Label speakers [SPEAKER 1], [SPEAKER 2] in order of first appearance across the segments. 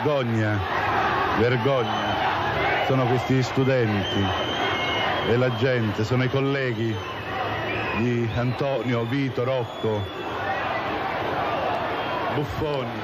[SPEAKER 1] Vergogna, vergogna. Sono questi studenti e la gente, sono i colleghi di Antonio, Vito, Rocco, Buffoni.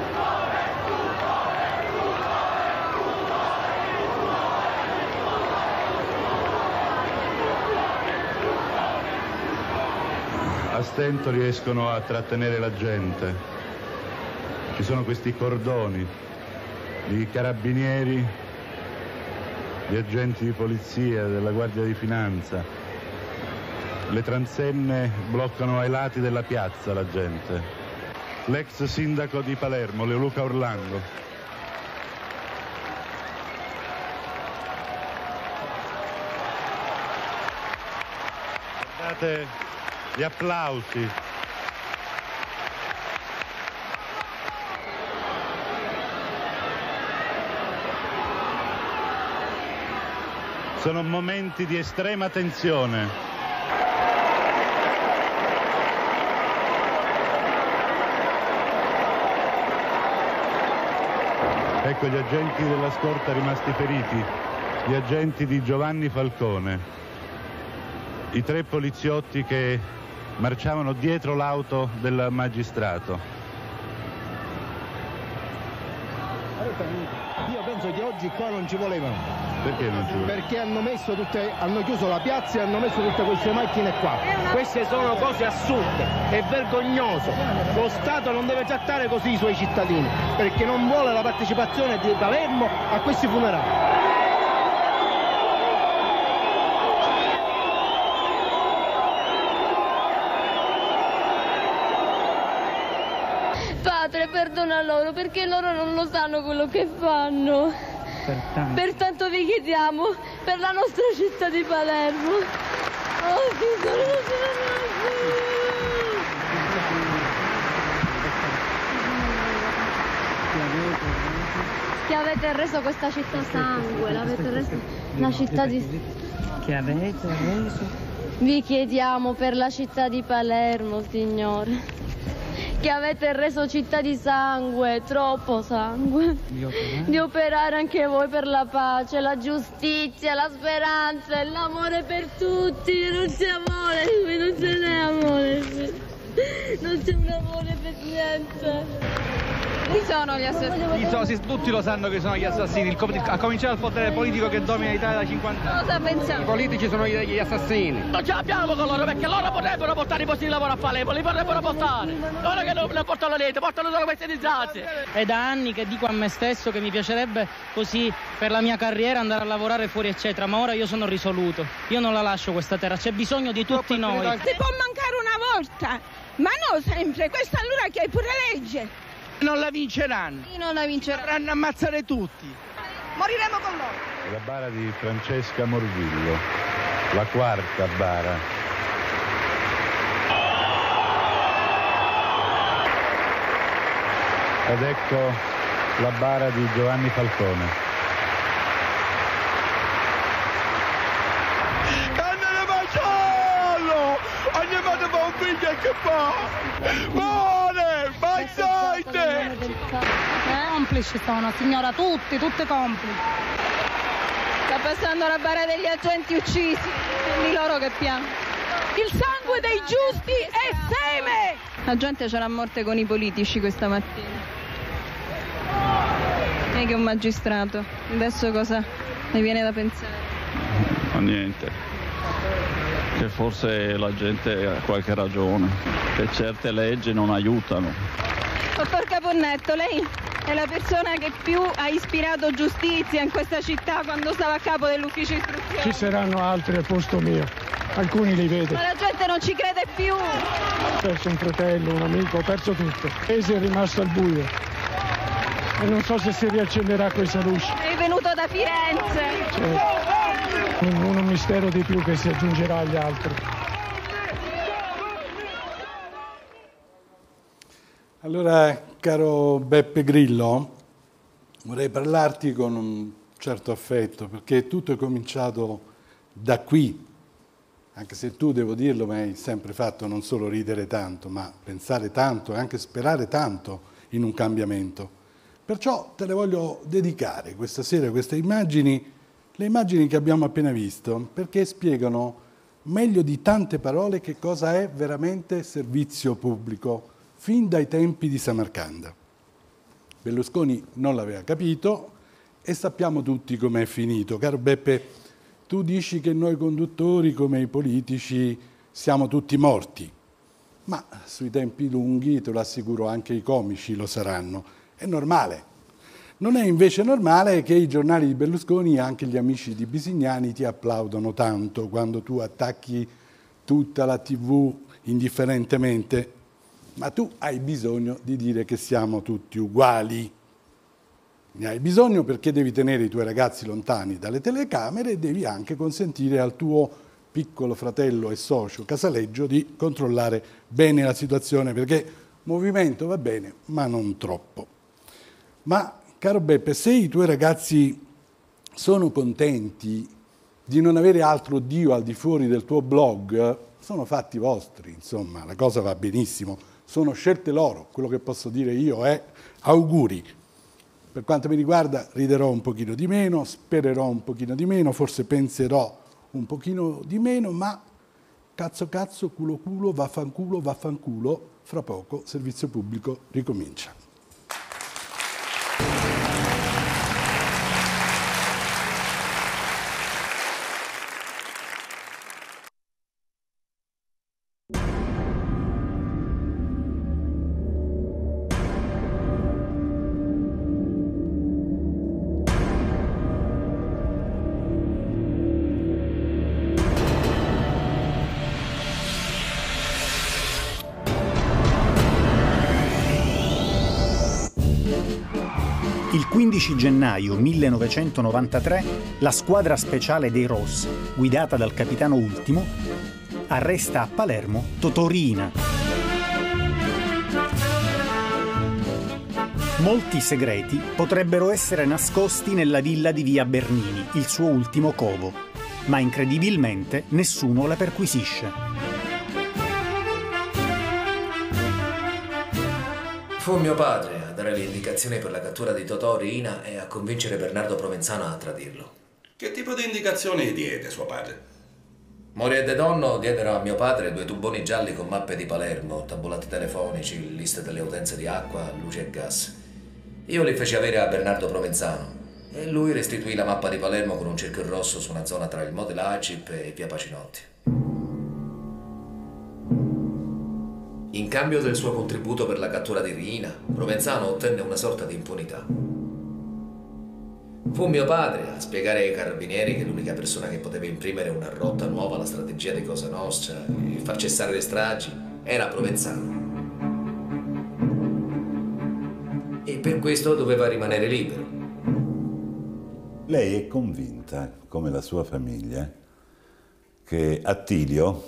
[SPEAKER 1] A stento riescono a trattenere la gente. Ci sono questi cordoni di carabinieri, di agenti di polizia, della Guardia di Finanza. Le transenne bloccano ai lati della piazza la gente. L'ex sindaco di Palermo, Leoluca Orlando. Guardate gli applausi. Sono momenti di estrema tensione. Ecco gli agenti della scorta rimasti feriti, gli agenti di Giovanni Falcone, i 3 poliziotti che marciavano dietro l'auto del magistrato.
[SPEAKER 2] Io penso che oggi qua non ci volevano.
[SPEAKER 1] Perché non ci volevano?
[SPEAKER 2] Perché hanno chiuso la piazza e hanno messo tutte queste macchine qua. Queste sono cose assurde, è vergognoso. Lo Stato non deve trattare così i suoi cittadini, perché non vuole la partecipazione di Palermo a questi funerali.
[SPEAKER 3] Padre, perdona loro perché loro non lo sanno quello che fanno. Pertanto vi chiediamo per la nostra città di Palermo. Oh, che avete reso questa città sangue, l'avete reso la città di...
[SPEAKER 4] Che avete reso?
[SPEAKER 3] Vi chiediamo per la città di Palermo, Signore. Che avete reso città di sangue, troppo sangue, di operare anche voi per la pace, la giustizia, la speranza e l'amore per tutti. Non c'è amore, non ce n'è amore, non c'è un amore per niente. Chi sono gli assassini?
[SPEAKER 4] Tutti lo sanno che sono gli assassini, a cominciare dal potere politico che domina l'Italia da 50 anni.
[SPEAKER 3] Cosa pensiamo?
[SPEAKER 4] I politici sono gli assassini.
[SPEAKER 5] Non ce l'abbiamo con loro perché loro potrebbero portare i posti di lavoro a Palermo, li potrebbero portare. Loro che non portano niente, portano solo queste disgrazie.
[SPEAKER 6] È da anni che dico a me stesso che mi piacerebbe così per la mia carriera andare a lavorare fuori eccetera, ma ora io sono risoluto. Io non la lascio questa terra, c'è bisogno di tutti noi.
[SPEAKER 7] Si può mancare una volta, ma non sempre, questa allora che è pure legge.
[SPEAKER 4] Non la vinceranno.
[SPEAKER 3] Chi non la vincerà?
[SPEAKER 4] Dovranno ammazzare tutti.
[SPEAKER 7] Moriremo con loro.
[SPEAKER 1] La bara di Francesca Morvillo, la quarta bara. Ed ecco la bara di Giovanni Falcone.
[SPEAKER 4] Andate a mangiarlo! Andiamo a fare un figlio che fa! Muore! Mazzate!
[SPEAKER 6] Complici sono, signora, tutte complici.
[SPEAKER 3] Sta passando la bara degli agenti uccisi, di loro che piangono.
[SPEAKER 7] Il sangue dei giusti è seme!
[SPEAKER 3] La gente ce l'ha a morte con i politici questa mattina. E che un magistrato. Adesso cosa ne viene da pensare?
[SPEAKER 8] Ma niente. Che forse la gente ha qualche ragione. Che certe leggi non aiutano.
[SPEAKER 3] Dottor Caponnetto, lei è la persona che più ha ispirato giustizia in questa città quando stava a capo dell'ufficio istruzione.
[SPEAKER 9] Ci saranno altri al posto mio, alcuni li vedo.
[SPEAKER 3] Ma la gente non ci crede più.
[SPEAKER 9] Ho perso un fratello, un amico, ho perso tutto. Il paese è rimasto al buio e non so se si riaccenderà questa luce.
[SPEAKER 3] È venuto da Firenze.
[SPEAKER 9] C'è un mistero di più che si aggiungerà agli altri.
[SPEAKER 10] Allora, caro Beppe Grillo, vorrei parlarti con un certo affetto, perché tutto è cominciato da qui, anche se tu, devo dirlo, mi hai sempre fatto non solo ridere tanto, ma pensare tanto e anche sperare tanto in un cambiamento. Perciò te le voglio dedicare questa sera, queste immagini, le immagini che abbiamo appena visto, perché spiegano meglio di tante parole che cosa è veramente servizio pubblico, fin dai tempi di Samarcanda. Berlusconi non l'aveva capito e sappiamo tutti com'è finito. Caro Beppe, tu dici che noi conduttori, come i politici, siamo tutti morti, ma sui tempi lunghi, te lo assicuro, anche i comici lo saranno. È normale. Non è invece normale che i giornali di Berlusconi e anche gli amici di Bisignani ti applaudano tanto quando tu attacchi tutta la TV indifferentemente, ma tu hai bisogno di dire che siamo tutti uguali. Ne hai bisogno perché devi tenere i tuoi ragazzi lontani dalle telecamere e devi anche consentire al tuo piccolo fratello e socio Casaleggio di controllare bene la situazione, perché movimento va bene, ma non troppo. Ma, caro Beppe, se i tuoi ragazzi sono contenti di non avere altro Dio al di fuori del tuo blog, sono fatti vostri, insomma, la cosa va benissimo, sono scelte loro. Quello che posso dire io è auguri. Per quanto mi riguarda riderò un pochino di meno, spererò un pochino di meno, forse penserò un pochino di meno, ma cazzo cazzo, culo culo, vaffanculo, fra poco servizio pubblico ricomincia.
[SPEAKER 11] Il 15 gennaio 1993 la squadra speciale dei ROS, guidata dal capitano Ultimo, arresta a Palermo Totò Riina. Molti segreti potrebbero essere nascosti nella villa di via Bernini, il suo ultimo covo, ma incredibilmente nessuno la perquisisce.
[SPEAKER 12] Fu mio padre a dare le indicazioni per la cattura di Totò Riina e a convincere Bernardo Provenzano a tradirlo.
[SPEAKER 13] Che tipo di indicazioni diede suo padre?
[SPEAKER 12] Moglie e nonno diedero a mio padre 2 tuboni gialli con mappe di Palermo, tabulati telefonici, liste delle utenze di acqua, luce e gas. Io li feci avere a Bernardo Provenzano e lui restituì la mappa di Palermo con un cerchio rosso su una zona tra il Model Agip e via Pacinotti. In cambio del suo contributo per la cattura di Riina, Provenzano ottenne una sorta di impunità. Fu mio padre a spiegare ai carabinieri che l'unica persona che poteva imprimere una rotta nuova alla strategia di Cosa Nostra e far cessare le stragi era Provenzano. E per questo doveva rimanere libero.
[SPEAKER 14] Lei è convinta, come la sua famiglia, che Attilio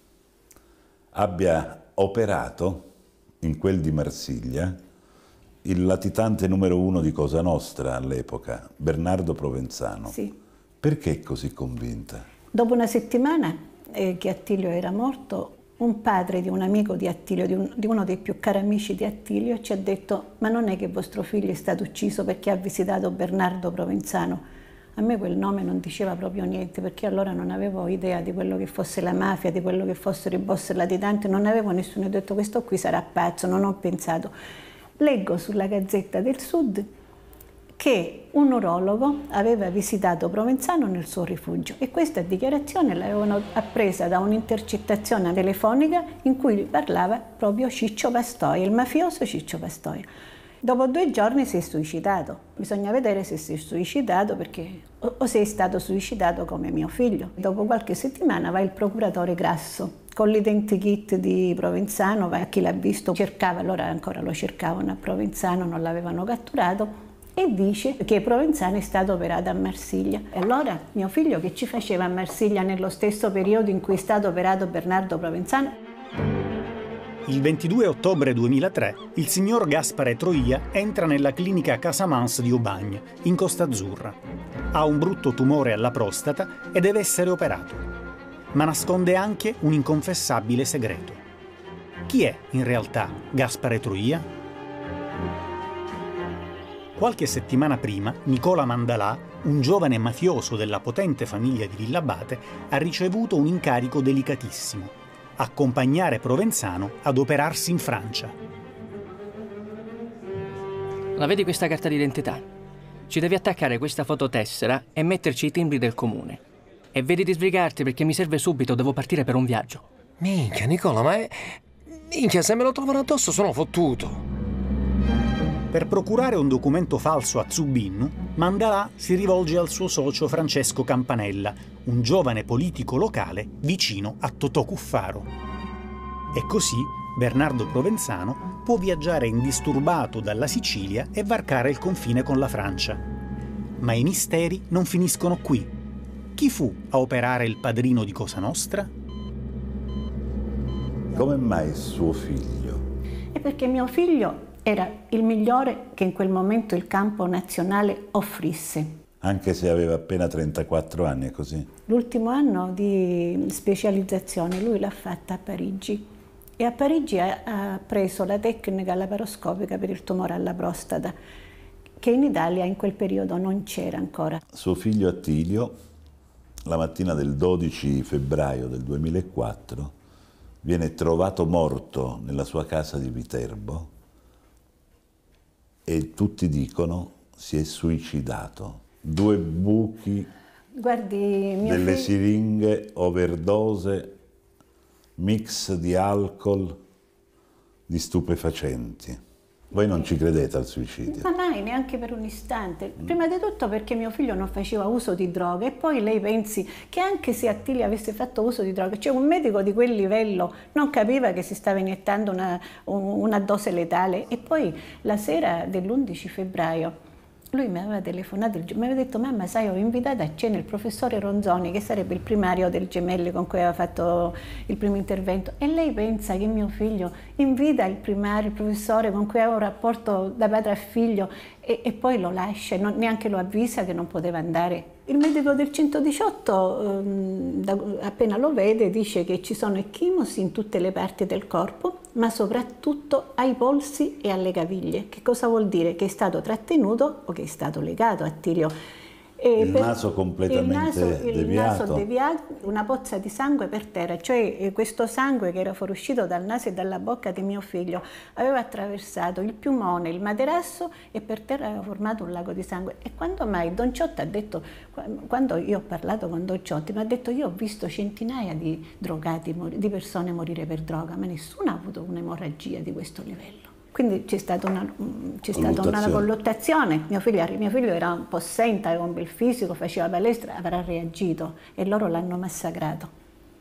[SPEAKER 14] abbia operato in quel di Marsiglia il latitante numero 1 di Cosa Nostra all'epoca, Bernardo Provenzano.
[SPEAKER 15] Sì.
[SPEAKER 14] Perché è così convinta?
[SPEAKER 15] Dopo una settimana che Attilio era morto, un padre di un amico di Attilio, di uno dei più cari amici di Attilio, ci ha detto: ma non è che vostro figlio è stato ucciso perché ha visitato Bernardo Provenzano? A me quel nome non diceva proprio niente, perché allora non avevo idea di quello che fosse la mafia, di quello che fossero i boss latitanti, non avevo nessuno. Ho detto: questo qui sarà pazzo, non ho pensato. Leggo sulla Gazzetta del Sud che un urologo aveva visitato Provenzano nel suo rifugio e questa dichiarazione l'avevano appresa da un'intercettazione telefonica in cui parlava proprio Ciccio Pastoia, il mafioso Ciccio Pastoia. Dopo 2 giorni si è suicidato. Bisogna vedere se si è suicidato perché o se è stato suicidato come mio figlio. Dopo qualche settimana va il procuratore Grasso con l'identikit di Provenzano, va a chi l'ha visto, cercava, allora ancora lo cercavano a Provenzano, non l'avevano catturato, e dice che Provenzano è stato operato a Marsiglia. E allora mio figlio che ci faceva a Marsiglia nello stesso periodo in cui è stato operato Bernardo Provenzano?
[SPEAKER 11] Il 22 ottobre 2003 il signor Gaspare Troia entra nella clinica Casamance di Aubagne, in Costa Azzurra. Ha un brutto tumore alla prostata e deve essere operato. Ma nasconde anche un inconfessabile segreto. Chi è in realtà Gaspare Troia? Qualche settimana prima, Nicola Mandalà, un giovane mafioso della potente famiglia di Villabate, ha ricevuto un incarico delicatissimo: accompagnare Provenzano ad operarsi in Francia.
[SPEAKER 5] La vedi questa carta d'identità? Ci devi attaccare questa fototessera e metterci i timbri del comune. E vedi di sbrigarti perché mi serve subito, devo partire per un viaggio.
[SPEAKER 16] Minchia, Nicola, ma è... Minchia, se me lo trovano addosso sono fottuto.
[SPEAKER 11] Per procurare un documento falso a Zubin, Mandalà si rivolge al suo socio Francesco Campanella, un giovane politico locale vicino a Totò Cuffaro. E così Bernardo Provenzano può viaggiare indisturbato dalla Sicilia e varcare il confine con la Francia. Ma i misteri non finiscono qui. Chi fu a operare il padrino di Cosa Nostra?
[SPEAKER 14] Come mai suo figlio?
[SPEAKER 15] È perché mio figlio era il migliore che in quel momento il campo nazionale offrisse.
[SPEAKER 14] Anche se aveva appena 34 anni, è così?
[SPEAKER 15] L'ultimo anno di specializzazione lui l'ha fatta a Parigi e a Parigi ha preso la tecnica laparoscopica per il tumore alla prostata, che in Italia in quel periodo non c'era ancora.
[SPEAKER 14] Suo figlio Attilio, la mattina del 12 febbraio del 2004, viene trovato morto nella sua casa di Viterbo e tutti dicono si è suicidato. 2 buchi,
[SPEAKER 15] guardi,
[SPEAKER 14] delle siringhe, overdose, mix di alcol, di stupefacenti. Voi non ci credete al suicidio?
[SPEAKER 15] Ma mai, neanche per un istante. Prima di tutto perché mio figlio non faceva uso di droga e poi lei pensi che anche se Attilio avesse fatto uso di droga, cioè un medico di quel livello non capiva che si stava iniettando una dose letale. E poi la sera dell'11 febbraio lui mi aveva telefonato, mi aveva detto: mamma, sai, ho invitato a cena il professore Ronzoni, che sarebbe il primario del Gemelli con cui aveva fatto il primo intervento. E lei pensa che mio figlio invita il primario, il professore con cui aveva un rapporto da padre a figlio e poi lo lascia, neanche lo avvisa che non poteva andare. Il medico del 118, appena lo vede, dice che ci sono echimosi in tutte le parti del corpo, ma soprattutto ai polsi e alle caviglie. Che cosa vuol dire? Che è stato trattenuto o che è stato legato a Attilio.
[SPEAKER 14] Il naso completamente deviato.
[SPEAKER 15] Il naso deviato, una pozza di sangue per terra, cioè questo sangue che era fuoriuscito dal naso e dalla bocca di mio figlio aveva attraversato il piumone, il materasso e per terra aveva formato un lago di sangue. E quando mai Don Ciotti ha detto, quando io ho parlato con Don Ciotti, mi ha detto: io ho visto centinaia di drogati, di persone morire per droga, ma nessuno ha avuto un'emorragia di questo livello. Quindi c'è stata una colluttazione. Mio figlio era un po' assente, aveva un bel fisico, faceva palestra, avrà reagito e loro l'hanno massacrato.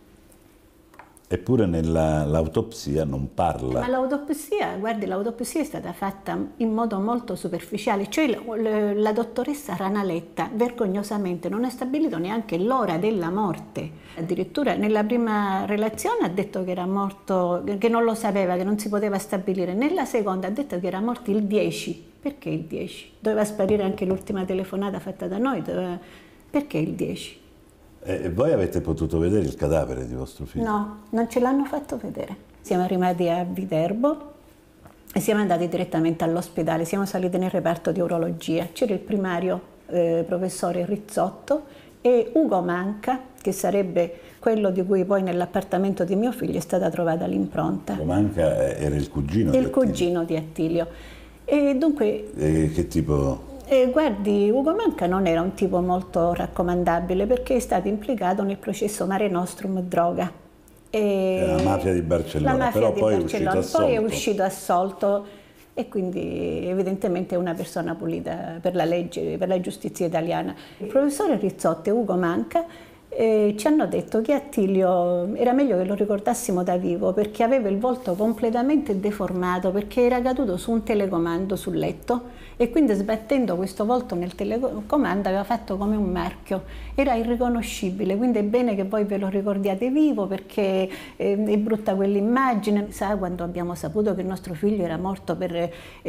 [SPEAKER 14] Eppure l'autopsia non parla.
[SPEAKER 15] Ma l'autopsia, guardi, l'autopsia è stata fatta in modo molto superficiale, cioè la dottoressa Ranaletta vergognosamente non ha stabilito neanche l'ora della morte. Addirittura nella prima relazione ha detto che era morto, che non lo sapeva, che non si poteva stabilire. Nella seconda ha detto che era morto il 10. Perché il 10? Doveva sparire anche l'ultima telefonata fatta da noi. Perché il 10?
[SPEAKER 14] E voi avete potuto vedere il cadavere di vostro figlio?
[SPEAKER 15] No, non ce l'hanno fatto vedere. Siamo arrivati a Viterbo e siamo andati direttamente all'ospedale, siamo saliti nel reparto di urologia. C'era il primario professore Rizzotto e Ugo Manca, che sarebbe quello di cui poi nell'appartamento di mio figlio è stata trovata l'impronta.
[SPEAKER 14] Ugo Manca era il cugino di Attilio?
[SPEAKER 15] Il cugino di Attilio. E dunque...
[SPEAKER 14] che tipo...
[SPEAKER 15] guardi, Ugo Manca non era un tipo molto raccomandabile perché è stato implicato nel processo Mare Nostrum droga.
[SPEAKER 14] Era la mafia di Barcellona, però poi è uscito assolto
[SPEAKER 15] e quindi evidentemente è una persona pulita per la legge, per la giustizia italiana. Il professore Rizzotto e Ugo Manca ci hanno detto che Attilio era meglio che lo ricordassimo da vivo perché aveva il volto completamente deformato, perché era caduto su un telecomando sul letto e quindi sbattendo questo volto nel telecomando aveva fatto come un marchio, era irriconoscibile, quindi è bene che voi ve lo ricordiate vivo perché è brutta quell'immagine. Sa quando abbiamo saputo che il nostro figlio era morto per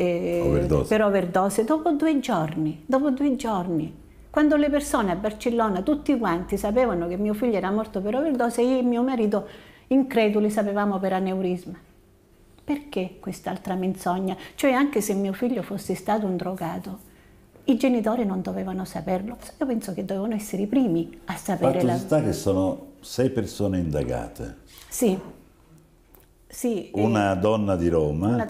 [SPEAKER 15] overdose? Dopo 2 giorni. Quando le persone a Barcellona, tutti quanti, sapevano che mio figlio era morto per overdose, io e mio marito, increduli, sapevamo per aneurisma. Perché quest'altra menzogna? Cioè, anche se mio figlio fosse stato un drogato, I genitori non dovevano saperlo. Io penso che dovevano essere i primi a sapere
[SPEAKER 14] Fatto sta che sono 6 persone indagate.
[SPEAKER 15] Sì. Sì,
[SPEAKER 14] una donna di Roma,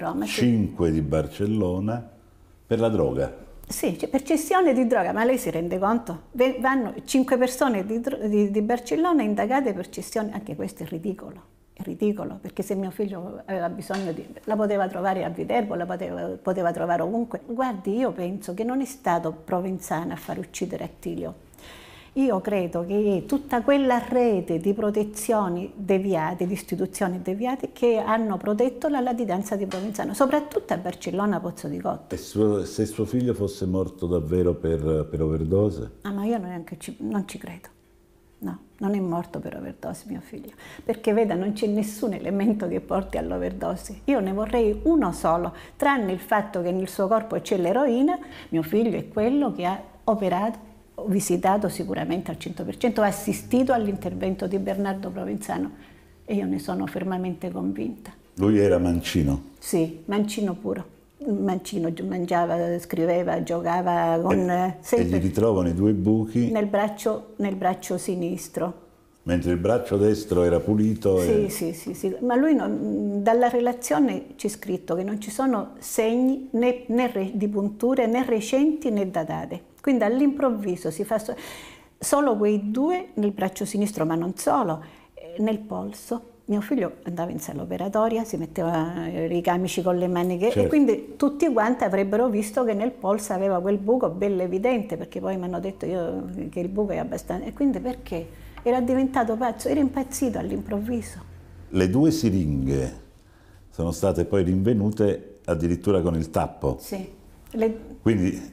[SPEAKER 15] 5
[SPEAKER 14] di Barcellona, per la droga.
[SPEAKER 15] Sì, per cessione di droga, ma lei si rende conto? Vanno 5 persone di Barcellona indagate per cessione, anche questo è ridicolo. È ridicolo, perché se mio figlio aveva bisogno la poteva trovare a Viterbo, la poteva trovare ovunque. Guardi, io penso che non è stato Provenzano a far uccidere Attilio. Io credo che tutta quella rete di protezioni deviate, di istituzioni deviate, che hanno protetto la latitanza di Provenzano, soprattutto a Barcellona, Pozzo di Gotto.
[SPEAKER 14] E se suo figlio fosse morto davvero per overdose?
[SPEAKER 15] Ah, ma io non ci credo. No, non è morto per overdose mio figlio, perché veda, non c'è nessun elemento che porti all'overdose. Io ne vorrei uno solo, tranne il fatto che nel suo corpo c'è l'eroina. Mio figlio è quello che ha operato, visitato sicuramente al 100%, ha assistito all'intervento di Bernardo Provenzano, e io ne sono fermamente convinta.
[SPEAKER 14] Lui era mancino?
[SPEAKER 15] Sì, mancino puro. Mancino, mangiava, scriveva, giocava con...
[SPEAKER 14] E gli ritrovano i 2 buchi?
[SPEAKER 15] Nel braccio sinistro.
[SPEAKER 14] Mentre il braccio destro era pulito?
[SPEAKER 15] Sì. Ma lui, dalla relazione c'è scritto che non ci sono segni né di punture né recenti né datate. Quindi all'improvviso si fa solo quei 2 nel braccio sinistro, ma non solo, nel polso. Mio figlio andava in sala operatoria, si metteva i camici con le maniche, certo. E quindi tutti quanti avrebbero visto che nel polso aveva quel buco bello evidente, perché poi mi hanno detto che il buco è abbastanza... E quindi perché? Era diventato pazzo, era impazzito all'improvviso.
[SPEAKER 14] Le 2 siringhe sono state poi rinvenute addirittura con il tappo.
[SPEAKER 15] Sì.
[SPEAKER 14] Quindi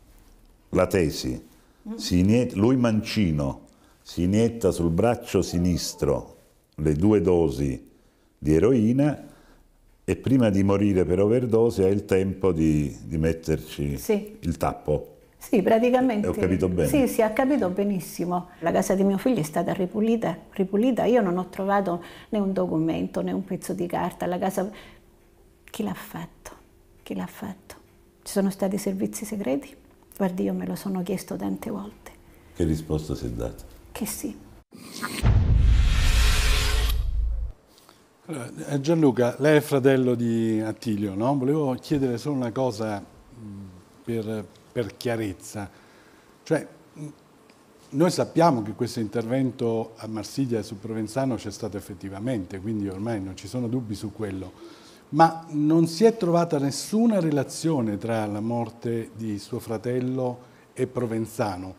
[SPEAKER 14] la tesi, lui mancino si inietta sul braccio sinistro le 2 dosi di eroina e prima di morire per overdose ha il tempo di metterci il tappo.
[SPEAKER 15] Sì, praticamente.
[SPEAKER 14] Ho capito bene?
[SPEAKER 15] Sì, ha capito benissimo. La casa di mio figlio è stata ripulita. Io non ho trovato né un documento né un pezzo di carta. La casa... Chi l'ha fatto? Chi l'ha fatto? Ci sono stati servizi segreti? Guardi, io me lo sono chiesto tante volte.
[SPEAKER 14] Che risposta si è data?
[SPEAKER 15] Che sì.
[SPEAKER 10] Gianluca, lei è fratello di Attilio, no? Volevo chiedere solo una cosa per chiarezza. Cioè, noi sappiamo che questo intervento a Marsiglia e su Provenzano c'è stato effettivamente, quindi ormai non ci sono dubbi su quello, ma non si è trovata nessuna relazione tra la morte di suo fratello e Provenzano?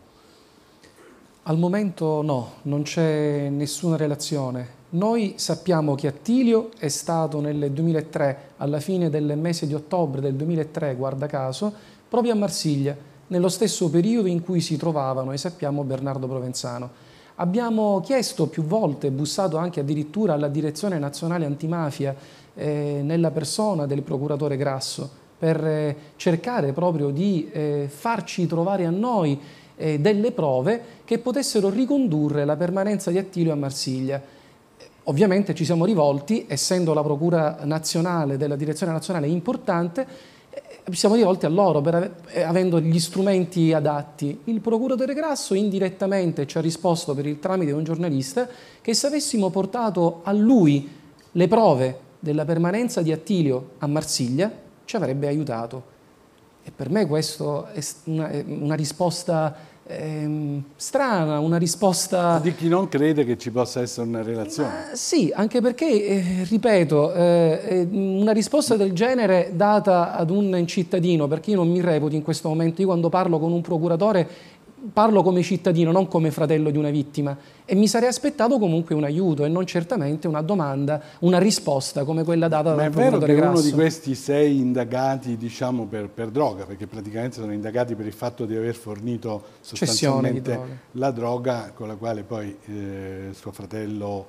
[SPEAKER 17] Al momento no, non c'è nessuna relazione. Noi sappiamo che Attilio è stato nel 2003, alla fine del mese di ottobre del 2003, guarda caso, proprio a Marsiglia, nello stesso periodo in cui si trovavano, e sappiamo, Bernardo Provenzano. Abbiamo chiesto più volte, bussato anche addirittura alla Direzione Nazionale Antimafia, nella persona del procuratore Grasso, per cercare proprio di farci trovare a noi delle prove che potessero ricondurre la permanenza di Attilio a Marsiglia. Ovviamente ci siamo rivolti, essendo la Procura Nazionale della Direzione Nazionale importante, ci siamo rivolti a loro avendo gli strumenti adatti. Il procuratore Grasso indirettamente ci ha risposto per il tramite di un giornalista che se avessimo portato a lui le prove della permanenza di Attilio a Marsiglia ci avrebbe aiutato. E per me questo è una risposta strana, una risposta...
[SPEAKER 10] Di chi non crede che ci possa essere una relazione.
[SPEAKER 17] Sì, anche perché, ripeto, una risposta del genere data ad un cittadino, perché io non mi reputo in questo momento, io quando parlo con un procuratore parlo come cittadino, non come fratello di una vittima, e mi sarei aspettato comunque un aiuto e non certamente una domanda, una risposta come quella data dal procuratore Grasso.
[SPEAKER 10] Ma è vero che uno di questi 6 indagati, diciamo, per droga, perché praticamente sono indagati per il fatto di aver fornito sostanzialmente la droga con la quale poi suo fratello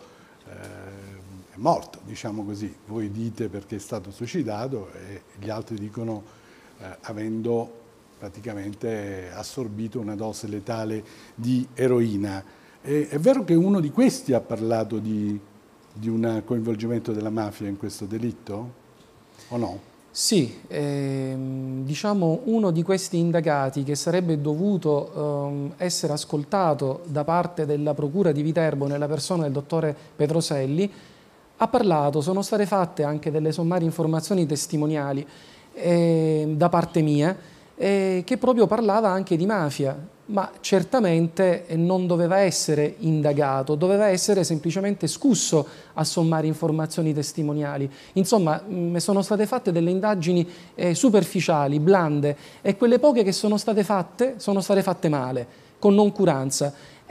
[SPEAKER 10] è morto, diciamo così. Voi dite perché è stato suicidato e gli altri dicono avendo praticamente assorbito una dose letale di eroina. È vero che uno di questi ha parlato di un coinvolgimento della mafia in questo delitto? O no?
[SPEAKER 17] Sì, diciamo uno di questi indagati che sarebbe dovuto essere ascoltato da parte della Procura di Viterbo nella persona del dottore Petroselli ha parlato, sono state fatte anche delle sommarie informazioni testimoniali da parte mia che proprio parlava anche di mafia, ma certamente non doveva essere indagato, doveva essere semplicemente scusso a sommare informazioni testimoniali. Insomma, sono state fatte delle indagini superficiali, blande, e quelle poche che sono state fatte male, con noncuranza.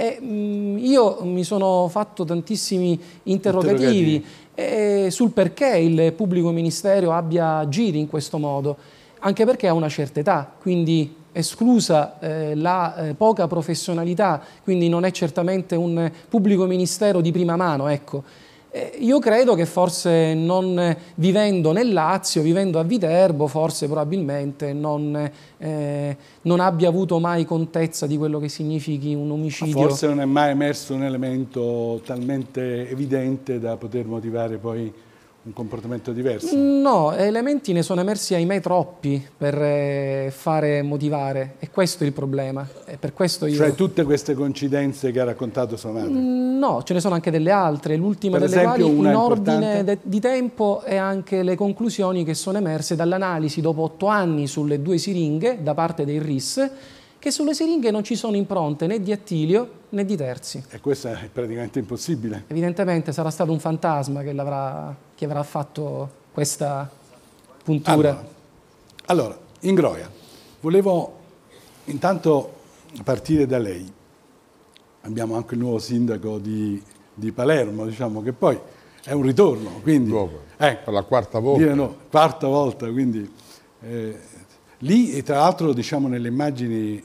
[SPEAKER 17] Io mi sono fatto tantissimi interrogativi sul perché il pubblico ministero abbia agito in questo modo, anche perché ha una certa età, quindi esclusa la poca professionalità, quindi non è certamente un pubblico ministero di prima mano, ecco. Io credo che forse non vivendo nel Lazio, vivendo a Viterbo, forse probabilmente non abbia avuto mai contezza di quello che significhi un omicidio.
[SPEAKER 10] Forse non è mai emerso un elemento talmente evidente da poter motivare poi un comportamento diverso?
[SPEAKER 17] No, elementi ne sono emersi ahimè troppi per fare motivare, e questo è il problema. E per questo io...
[SPEAKER 10] Cioè tutte queste coincidenze che ha raccontato sua madre?
[SPEAKER 17] No, ce ne sono anche delle altre, l'ultima delle quali in ordine di tempo e anche le conclusioni che sono emerse dall'analisi dopo 8 anni sulle 2 siringhe da parte dei RIS, che sulle siringhe non ci sono impronte né di Attilio né di Terzi.
[SPEAKER 10] E questo è praticamente impossibile.
[SPEAKER 17] Evidentemente sarà stato un fantasma che avrà fatto questa puntura.
[SPEAKER 10] Allora, Ingroia, volevo intanto partire da lei. Abbiamo anche il nuovo sindaco di Palermo, diciamo che poi è un ritorno, quindi...
[SPEAKER 18] per la quarta volta.
[SPEAKER 10] Quarta volta, quindi... lì, tra l'altro, diciamo, nelle immagini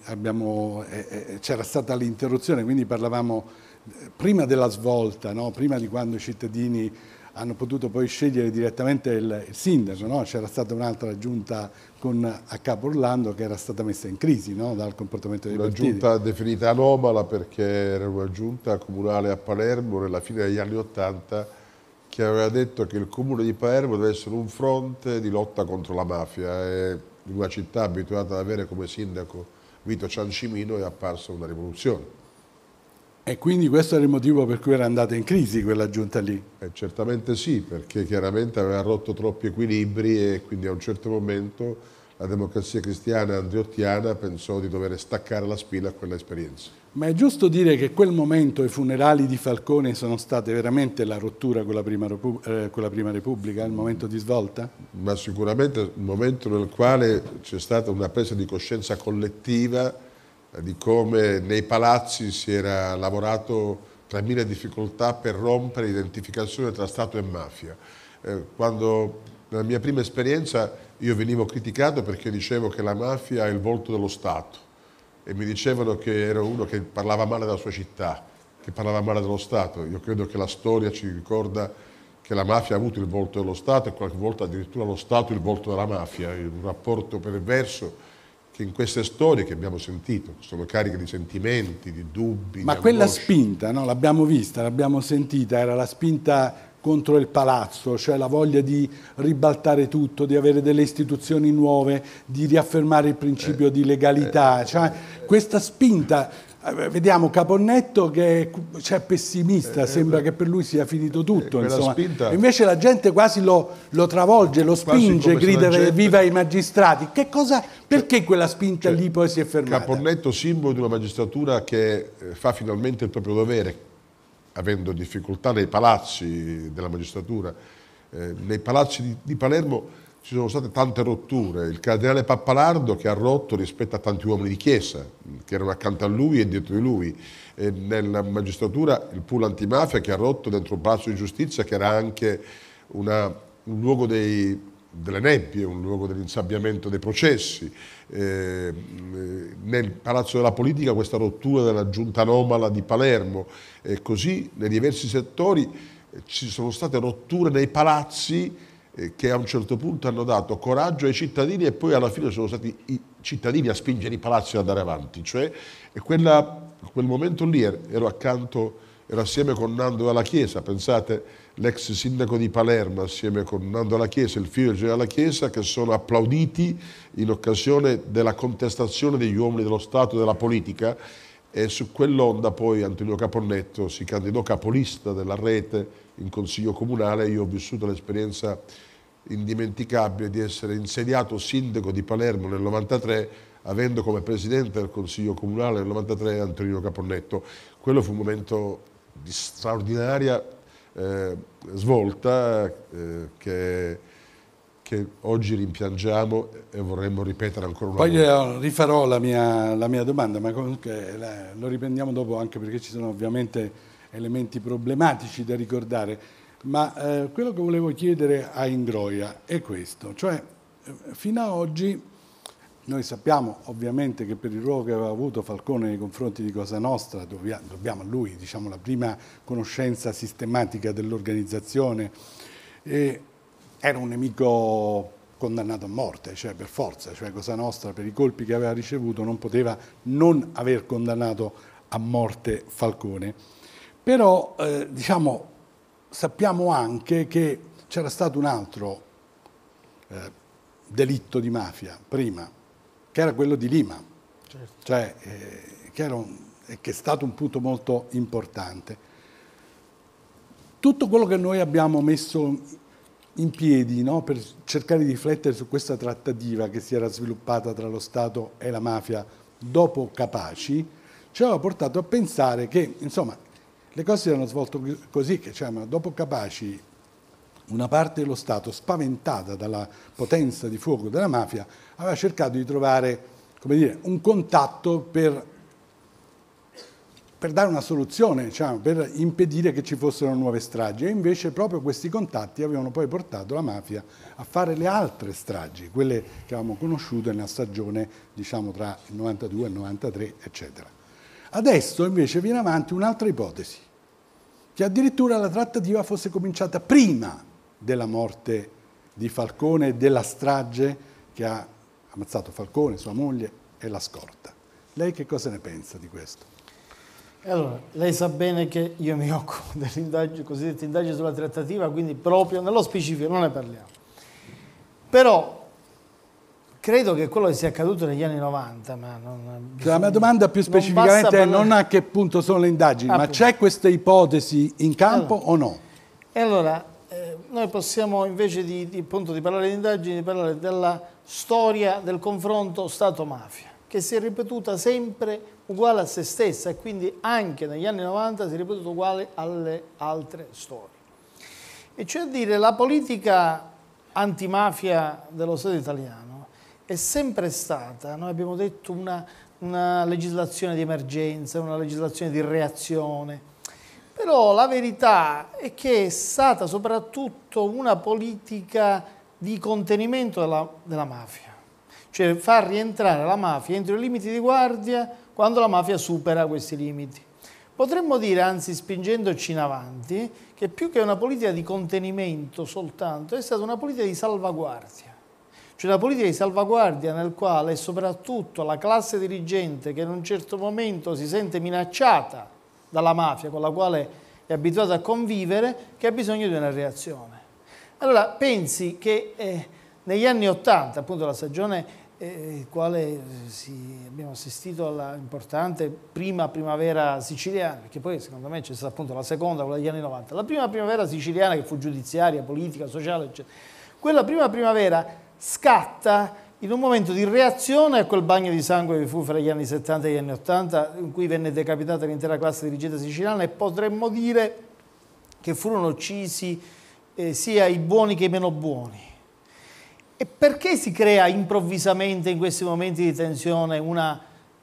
[SPEAKER 10] c'era stata l'interruzione, quindi parlavamo prima della svolta, no? Prima di quando i cittadini hanno potuto poi scegliere direttamente il sindaco, no? C'era stata un'altra giunta a Capo Orlando che era stata messa in crisi, no? Dal comportamento dei partiti.
[SPEAKER 18] Una giunta definita anomala perché era una giunta comunale a Palermo nella fine degli anni '80 che aveva detto che il comune di Palermo deve essere un fronte di lotta contro la mafia, e in una città abituata ad avere come sindaco Vito Ciancimino è apparsa una rivoluzione.
[SPEAKER 10] E quindi questo era il motivo per cui era andata in crisi quella giunta lì?
[SPEAKER 18] Certamente sì, perché chiaramente aveva rotto troppi equilibri e quindi a un certo momento la Democrazia Cristiana andreottiana pensò di dover staccare la spina a quella esperienza.
[SPEAKER 10] Ma è giusto dire che quel momento, i funerali di Falcone, sono state veramente la rottura con la Prima Repubblica, il momento di svolta?
[SPEAKER 18] Ma sicuramente il momento nel quale c'è stata una presa di coscienza collettiva di come nei palazzi si era lavorato tra mille difficoltà per rompere l'identificazione tra Stato e mafia. Quando nella mia prima esperienza io venivo criticato perché dicevo che la mafia è il volto dello Stato e mi dicevano che ero uno che parlava male della sua città, che parlava male dello Stato. Io credo che la storia ci ricorda che la mafia ha avuto il volto dello Stato e qualche volta addirittura lo Stato il volto della mafia, un rapporto perverso che in queste storie che abbiamo sentito sono cariche di sentimenti, di dubbi.
[SPEAKER 10] Ma quella spinta, no? L'abbiamo vista, l'abbiamo sentita, era la spinta contro il palazzo, cioè la voglia di ribaltare tutto, di avere delle istituzioni nuove, di riaffermare il principio di legalità. Cioè, questa spinta, vediamo Caponnetto che è pessimista, sembra che per lui sia finito tutto. Insomma.
[SPEAKER 18] Spinta,
[SPEAKER 10] invece la gente quasi lo travolge, lo spinge, grida viva i magistrati. Perché quella spinta lì poi si è fermata?
[SPEAKER 18] Caponnetto, simbolo di una magistratura che fa finalmente il proprio dovere, avendo difficoltà nei palazzi della magistratura. Nei palazzi di Palermo ci sono state tante rotture. Il cardinale Pappalardo che ha rotto rispetto a tanti uomini di chiesa che erano accanto a lui e dietro di lui. Nella magistratura il pool antimafia che ha rotto dentro un palazzo di giustizia che era anche un luogo delle nebbie, un luogo dell'insabbiamento dei processi. Nel Palazzo della Politica questa rottura della giunta anomala di Palermo, e così nei diversi settori ci sono state rotture nei palazzi che a un certo punto hanno dato coraggio ai cittadini e poi alla fine sono stati i cittadini a spingere i palazzi ad andare avanti. Cioè, quel momento lì ero assieme con Nando alla Chiesa, pensate, l'ex sindaco di Palermo assieme con Nando La Chiesa, il figlio del generale La Chiesa, che sono applauditi in occasione della contestazione degli uomini dello Stato e della politica, e su quell'onda poi Antonino Caponnetto si candidò capolista della Rete in Consiglio Comunale. Io ho vissuto l'esperienza indimenticabile di essere insediato sindaco di Palermo nel 93, avendo come presidente del Consiglio Comunale nel 93 Antonino Caponnetto. Quello fu un momento di straordinaria svolta che oggi rimpiangiamo e vorremmo ripetere ancora una volta.
[SPEAKER 10] Poi rifarò la mia domanda, ma comunque lo riprendiamo dopo, anche perché ci sono ovviamente elementi problematici da ricordare. Ma quello che volevo chiedere a Ingroia è questo, cioè fino ad oggi noi sappiamo ovviamente che per il ruolo che aveva avuto Falcone nei confronti di Cosa Nostra dobbiamo a lui, diciamo, la prima conoscenza sistematica dell'organizzazione. Era un nemico condannato a morte, cioè per forza, cioè Cosa Nostra per i colpi che aveva ricevuto non poteva non aver condannato a morte Falcone. Però diciamo, sappiamo anche che c'era stato un altro delitto di mafia prima, che era quello di Lima, certo. Cioè, che è stato un punto molto importante. Tutto quello che noi abbiamo messo in piedi, no, per cercare di riflettere su questa trattativa che si era sviluppata tra lo Stato e la mafia dopo Capaci, ci aveva portato a pensare che, insomma, le cose si erano svolte così, che cioè, dopo Capaci una parte dello Stato, spaventata dalla potenza di fuoco della mafia, aveva cercato di trovare, come dire, un contatto per dare una soluzione, diciamo, per impedire che ci fossero nuove stragi. E invece proprio questi contatti avevano poi portato la mafia a fare le altre stragi, quelle che avevamo conosciuto nella stagione, diciamo, tra il 92 e il 93, eccetera. Adesso invece viene avanti un'altra ipotesi, che addirittura la trattativa fosse cominciata prima della morte di Falcone e della strage che ha ammazzato Falcone, sua moglie e la scorta. Lei che cosa ne pensa di questo?
[SPEAKER 19] Allora, lei sa bene che io mi occupo delle cosiddette indagini sulla trattativa, quindi proprio nello specifico non ne parliamo. Però credo che quello che sia accaduto negli anni 90, ma non...
[SPEAKER 10] La mia domanda più specificamente è non a che punto sono le indagini, ma c'è questa ipotesi in campo o no?
[SPEAKER 19] E allora, noi possiamo invece di parlare di indagini, di parlare della storia del confronto Stato-mafia, che si è ripetuta sempre uguale a se stessa e quindi anche negli anni 90 si è ripetuta uguale alle altre storie. E cioè a dire, la politica antimafia dello Stato italiano è sempre stata, noi abbiamo detto, una legislazione di emergenza, una legislazione di reazione. Però la verità è che è stata soprattutto una politica di contenimento della mafia, cioè far rientrare la mafia entro i limiti di guardia quando la mafia supera questi limiti. Potremmo dire, anzi spingendoci in avanti, che più che una politica di contenimento soltanto, è stata una politica di salvaguardia, cioè una politica di salvaguardia nel quale soprattutto la classe dirigente che in un certo momento si sente minacciata dalla mafia con la quale è abituata a convivere, che ha bisogno di una reazione. Allora pensi che negli anni '80, appunto la stagione quale abbiamo assistito alla importante prima primavera siciliana, perché poi secondo me c'è stata appunto la seconda, quella degli anni '90, la prima primavera siciliana che fu giudiziaria, politica, sociale, eccetera. Quella prima primavera scatta in un momento di reazione a quel bagno di sangue che fu fra gli anni 70 e gli anni 80, in cui venne decapitata l'intera classe dirigente siciliana, e potremmo dire che furono uccisi sia i buoni che i meno buoni. E perché si crea improvvisamente in questi momenti di tensione una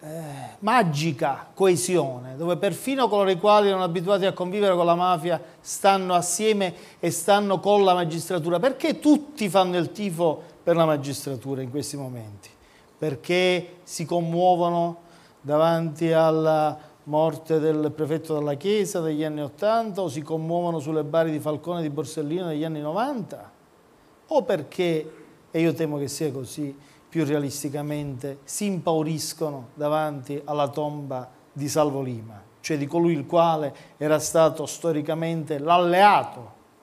[SPEAKER 19] magica coesione, dove perfino coloro i quali erano abituati a convivere con la mafia stanno assieme e stanno con la magistratura? Perché tutti fanno il tifo per la magistratura in questi momenti? Perché si commuovono davanti alla morte del prefetto della Chiesa degli anni '80, o si commuovono sulle bari di Falcone e di Borsellino negli anni '90? O perché, e io temo che sia così, più realisticamente si impauriscono davanti alla tomba di Salvo Lima, cioè di colui il quale era stato storicamente l'alleato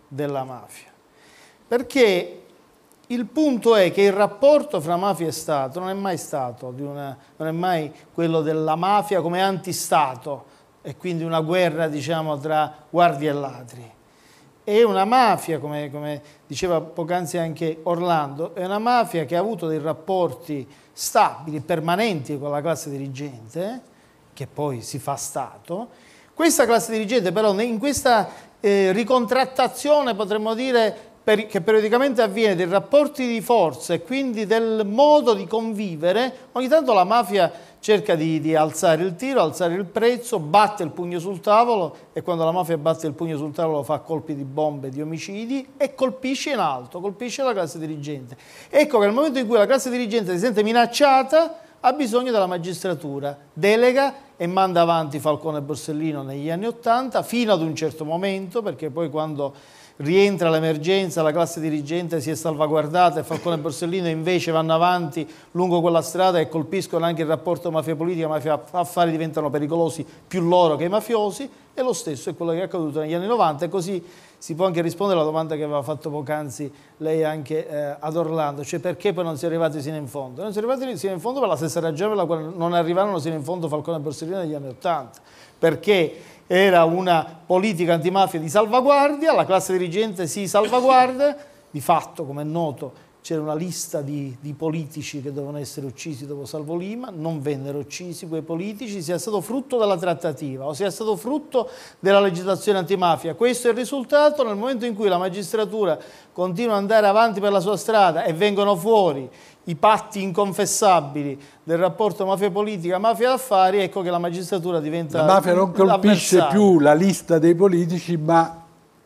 [SPEAKER 19] della mafia. Perché il punto è che il rapporto fra mafia e Stato non è mai stato, non è mai quello della mafia come antistato e quindi una guerra, diciamo, tra guardie e ladri. È una mafia, come diceva poc'anzi anche Orlando, è una mafia che ha avuto dei rapporti stabili, permanenti con la classe dirigente, che poi si fa Stato. Questa classe dirigente però in questa ricontrattazione, potremmo dire, che periodicamente avviene, dei rapporti di forza e quindi del modo di convivere, ogni tanto la mafia cerca di alzare il tiro, alzare il prezzo, batte il pugno sul tavolo, e quando la mafia batte il pugno sul tavolo fa colpi di bombe, di omicidi, e colpisce in alto, colpisce la classe dirigente. Ecco che nel momento in cui la classe dirigente si sente minacciata ha bisogno della magistratura, delega e manda avanti Falcone e Borsellino negli anni '80 fino ad un certo momento, perché poi quando rientra l'emergenza, la classe dirigente si è salvaguardata e Falcone e Borsellino invece vanno avanti lungo quella strada e colpiscono anche il rapporto mafia-politica, mafia-affari diventano pericolosi più loro che i mafiosi, e lo stesso è quello che è accaduto negli anni '90, e così si può anche rispondere alla domanda che aveva fatto poc'anzi lei anche ad Orlando, cioè perché poi non si è arrivati sino in fondo. Non si è arrivati sino in fondo per la stessa ragione per la quale non arrivarono sino in fondo Falcone e Borsellino negli anni '80, perché era una politica antimafia di salvaguardia, la classe dirigente si salvaguarda, di fatto, come è noto, c'era una lista di politici che dovevano essere uccisi dopo Salvo Lima, non vennero uccisi quei politici, sia stato frutto della trattativa o sia stato frutto della legislazione antimafia. Questo è il risultato nel momento in cui la magistratura continua ad andare avanti per la sua strada e vengono fuori i patti inconfessabili del rapporto mafia-politica, mafia-affari, ecco che la magistratura diventa...
[SPEAKER 10] La mafia non colpisce più la lista dei politici, ma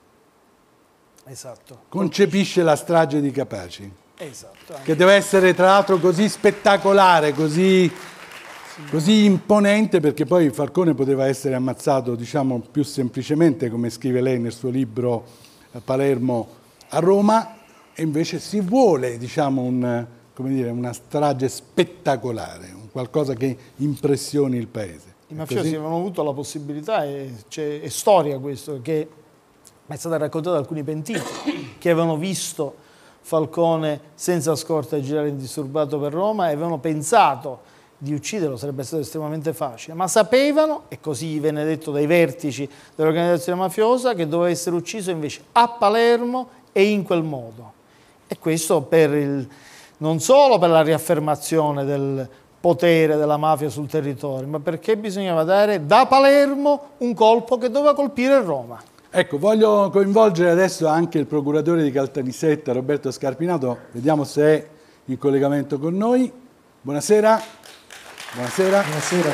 [SPEAKER 10] concepisce la strage di Capaci.
[SPEAKER 19] Esatto.
[SPEAKER 10] Che deve essere tra l'altro così spettacolare, così imponente, perché poi Falcone poteva essere ammazzato, diciamo, più semplicemente, come scrive lei nel suo libro Palermo a Roma, e invece si vuole, diciamo, una strage spettacolare, qualcosa che impressioni il paese.
[SPEAKER 19] I mafiosi avevano avuto la possibilità, è storia questo, che è stata raccontata da alcuni pentiti che avevano visto Falcone senza scorta girare indisturbato per Roma e avevano pensato di ucciderlo, sarebbe stato estremamente facile, ma sapevano, e così venne detto dai vertici dell'organizzazione mafiosa, che doveva essere ucciso invece a Palermo e in quel modo. E questo non solo per la riaffermazione del potere della mafia sul territorio, ma perché bisognava dare da Palermo un colpo che doveva colpire Roma.
[SPEAKER 10] Ecco, voglio coinvolgere adesso anche il procuratore di Caltanissetta, Roberto Scarpinato, vediamo se è in collegamento con noi. Buonasera. Buonasera.
[SPEAKER 20] Buonasera.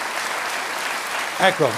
[SPEAKER 10] Ecco.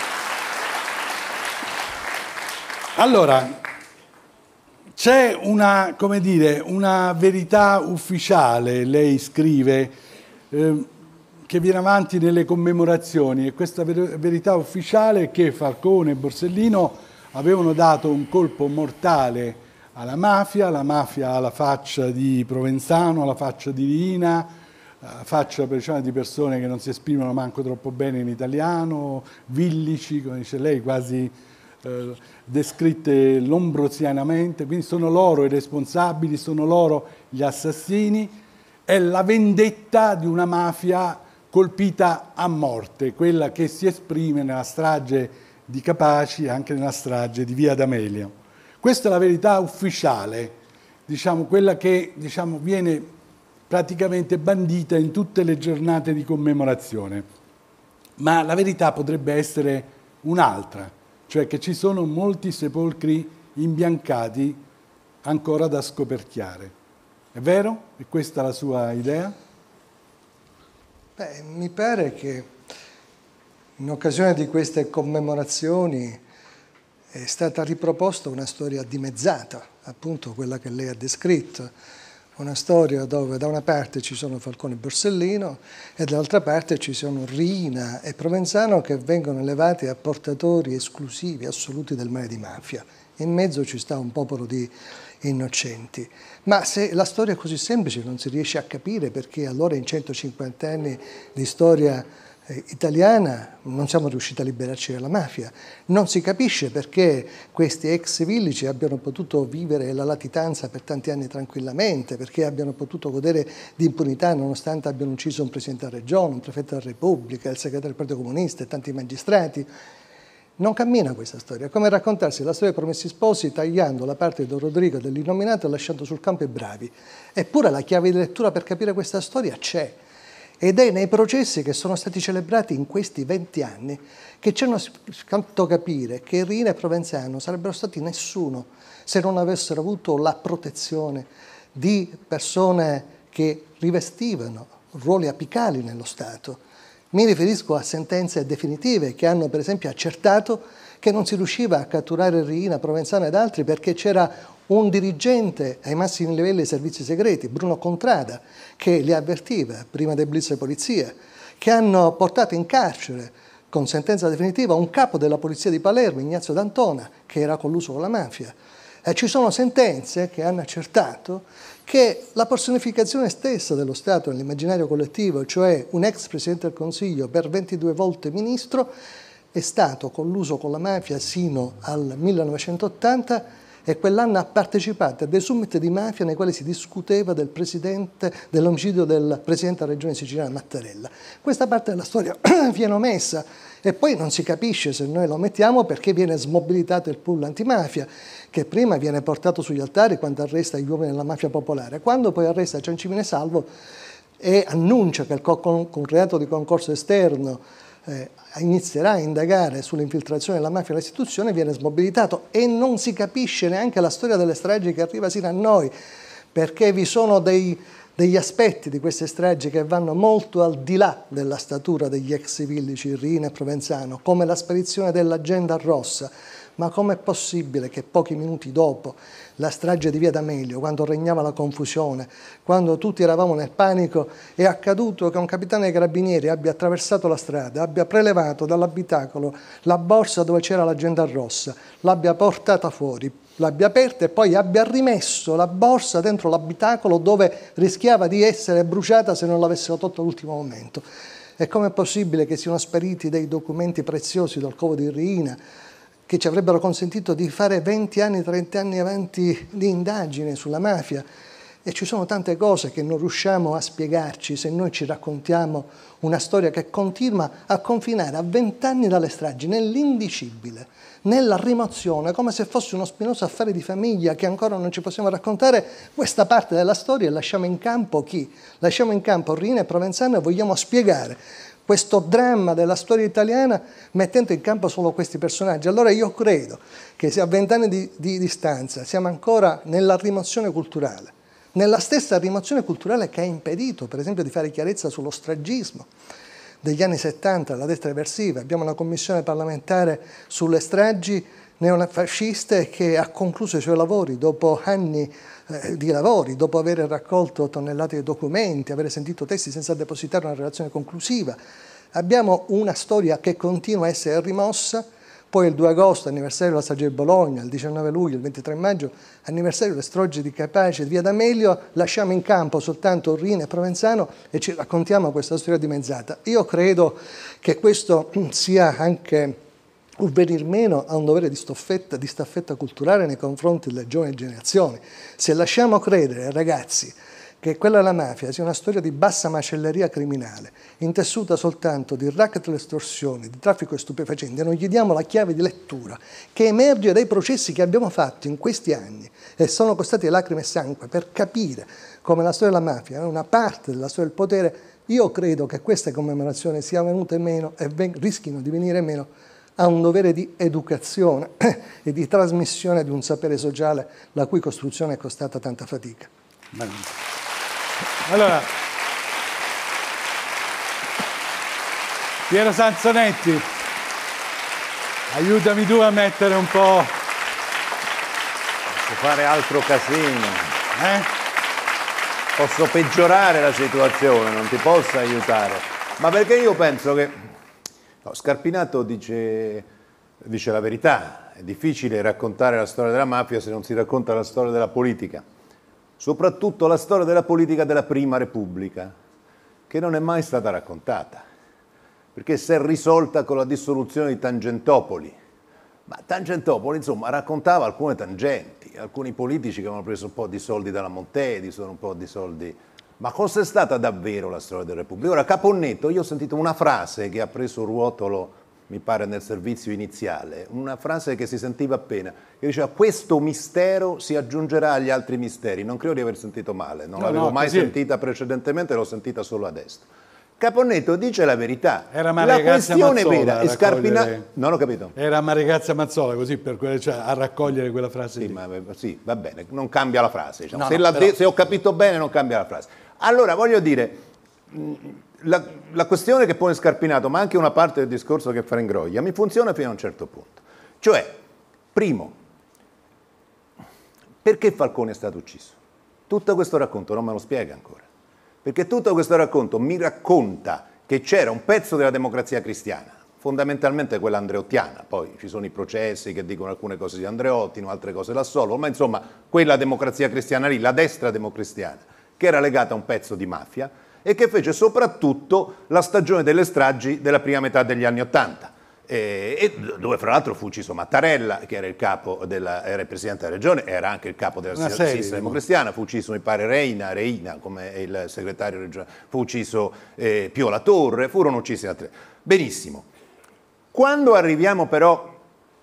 [SPEAKER 10] Allora, c'è una, come dire, una verità ufficiale, lei scrive, che viene avanti nelle commemorazioni, e questa verità ufficiale è che Falcone e Borsellino avevano dato un colpo mortale alla mafia alla faccia di Provenzano, alla faccia di Riina, alla faccia di persone che non si esprimono manco troppo bene in italiano, villici, come dice lei, quasi descritte lombrosianamente, quindi sono loro i responsabili, sono loro gli assassini, è la vendetta di una mafia colpita a morte, quella che si esprime nella strage di Capaci e anche nella strage di Via D'Amelio. Questa è la verità ufficiale, diciamo, quella che viene praticamente bandita in tutte le giornate di commemorazione. Ma la verità potrebbe essere un'altra, cioè che ci sono molti sepolcri imbiancati ancora da scoperchiare. È vero? È questa la sua idea?
[SPEAKER 20] Beh, mi pare che in occasione di queste commemorazioni è stata riproposta una storia dimezzata, appunto quella che lei ha descritto, una storia dove da una parte ci sono Falcone e Borsellino e dall'altra parte ci sono Riina e Provenzano che vengono elevati a portatori esclusivi, assoluti del male di mafia. In mezzo ci sta un popolo di innocenti. Ma se la storia è così semplice non si riesce a capire perché allora in 150 anni di storia italiana non siamo riusciti a liberarci dalla mafia. Non si capisce perché questi ex villici abbiano potuto vivere la latitanza per tanti anni tranquillamente, perché abbiano potuto godere di impunità nonostante abbiano ucciso un presidente della regione, un prefetto della Repubblica, il segretario del Partito Comunista e tanti magistrati. Non cammina questa storia, è come raccontarsi la storia dei Promessi Sposi tagliando la parte di Don Rodrigo dell'innominato e lasciando sul campo i bravi. Eppure la chiave di lettura per capire questa storia c'è. Ed è nei processi che sono stati celebrati in questi 20 anni che ci hanno fatto capire che Riina e Provenzano sarebbero stati nessuno se non avessero avuto la protezione di persone che rivestivano ruoli apicali nello Stato. Mi riferisco a sentenze definitive che hanno per esempio accertato che non si riusciva a catturare Riina, Provenzano ed altri perché c'era un dirigente ai massimi livelli dei servizi segreti, Bruno Contrada, che li avvertiva prima del blitz di polizia, che hanno portato in carcere con sentenza definitiva un capo della polizia di Palermo, Ignazio D'Antona, che era colluso con la mafia. E ci sono sentenze che hanno accertato che la personificazione stessa dello Stato nell'immaginario collettivo, cioè un ex Presidente del Consiglio per 22 volte ministro, è stato colluso con la mafia sino al 1980 e quell'anno ha partecipato a dei summit di mafia nei quali si discuteva dell'omicidio del Presidente della Regione siciliana Mattarella. Questa parte della storia viene omessa e poi non si capisce se noi lo mettiamo perché viene smobilitato il pool antimafia, che prima viene portato sugli altari quando arresta gli uomini della mafia popolare, quando poi arresta Ciancimino e Salvo e annuncia che il reato di concorso esterno inizierà a indagare sull'infiltrazione della mafia nell'istituzione, viene smobilitato e non si capisce neanche la storia delle stragi che arriva sino a noi, perché vi sono degli aspetti di queste stragi che vanno molto al di là della statura degli ex villici Riina e Provenzano, come la sparizione dell'agenda rossa. Ma com'è possibile che pochi minuti dopo la strage di Via D'Amelio, quando regnava la confusione, quando tutti eravamo nel panico, è accaduto che un capitano dei carabinieri abbia attraversato la strada, abbia prelevato dall'abitacolo la borsa dove c'era l'agenda rossa, l'abbia portata fuori, l'abbia aperta e poi abbia rimesso la borsa dentro l'abitacolo dove rischiava di essere bruciata se non l'avessero tolto all'ultimo momento. E com'è possibile che siano spariti dei documenti preziosi dal covo di Riina, che ci avrebbero consentito di fare 20 anni, 30 anni avanti di indagine sulla mafia? E ci sono tante cose che non riusciamo a spiegarci se noi ci raccontiamo una storia che continua a confinare a 20 anni dalle stragi, nell'indicibile, nella rimozione, come se fosse uno spinoso affare di famiglia che ancora non ci possiamo raccontare questa parte della storia e lasciamo in campo chi? Lasciamo in campo Riina e Provenzano e vogliamo spiegare questo dramma della storia italiana mettendo in campo solo questi personaggi. Allora io credo che se a 20 anni di distanza siamo ancora nella rimozione culturale, nella stessa rimozione culturale che ha impedito per esempio di fare chiarezza sullo stragismo degli anni 70, la destra eversiva, abbiamo una commissione parlamentare sulle stragi neofasciste che ha concluso i suoi lavori dopo anni di lavori, dopo aver raccolto tonnellate di documenti, aver sentito testi senza depositare una relazione conclusiva. Abbiamo una storia che continua a essere rimossa, poi il 2 agosto, anniversario della strage di Bologna, il 19 luglio, il 23 maggio, anniversario delle stragi di Capaci e Via D'Amelio, lasciamo in campo soltanto Riina e Provenzano e ci raccontiamo questa storia dimezzata. Io credo che questo sia anche un venir meno a un dovere di staffetta culturale nei confronti delle giovani generazioni. Se lasciamo credere ai ragazzi che quella della mafia sia una storia di bassa macelleria criminale, intessuta soltanto di racket e estorsioni, di traffico di stupefacenti, e non gli diamo la chiave di lettura che emerge dai processi che abbiamo fatto in questi anni e sono costati lacrime e sangue per capire come la storia della mafia è una parte della storia del potere, io credo che queste commemorazioni siano venute meno e rischino di venire meno a un dovere di educazione e di trasmissione di un sapere sociale la cui costruzione è costata tanta fatica.
[SPEAKER 10] Allora, Piero Sansonetti, aiutami tu a mettere un po'...
[SPEAKER 21] Posso fare altro casino? Posso peggiorare la situazione, non ti posso aiutare. Ma perché io penso che... No, Scarpinato dice la verità, è difficile raccontare la storia della mafia se non si racconta la storia della politica, soprattutto la storia della politica della Prima Repubblica, che non è mai stata raccontata. perché si è risolta con la dissoluzione di Tangentopoli. Ma Tangentopoli, insomma, raccontava alcune tangenti, alcuni politici che avevano preso un po' di soldi dalla Montedi, sono un po' di soldi... Ma cos'è stata davvero la storia della Repubblica? Ora, Caponnetto, io ho sentito una frase che ha preso Ruotolo, mi pare nel servizio iniziale, una frase che si sentiva appena, che diceva questo mistero si aggiungerà agli altri misteri. Non credo di aver sentito male, non l'avevo mai sentita precedentemente, l'ho sentita solo adesso. Caponnetto dice la verità.
[SPEAKER 10] Era
[SPEAKER 21] la questione vera è Scarpinato. Non ho capito.
[SPEAKER 10] Era Marigazza Mazzola così cioè, a raccogliere quella frase.
[SPEAKER 21] Sì, sì, va bene, non cambia la frase. Diciamo. Se ho capito bene, non cambia la frase. Allora, voglio dire, la questione che pone Scarpinato, ma anche una parte del discorso che fa Ingroia, mi funziona fino a un certo punto. Cioè, primo, perché Falcone è stato ucciso? Tutto questo racconto non me lo spiega ancora. Perché tutto questo racconto mi racconta che c'era un pezzo della Democrazia Cristiana, fondamentalmente quella andreottiana, poi ci sono i processi che dicono alcune cose di Andreotti, altre cose da Solo, ma insomma quella Democrazia Cristiana lì, la destra democristiana, che era legata a un pezzo di mafia e che fece soprattutto la stagione delle stragi della prima metà degli anni Ottanta. Dove fra l'altro fu ucciso Mattarella, che era il capo era il presidente della regione, era anche il capo della sinistra democristiana, fu ucciso mi pare Reina come il segretario regionale, fu ucciso Pio La Torre, furono uccisi altri. Benissimo. Quando arriviamo però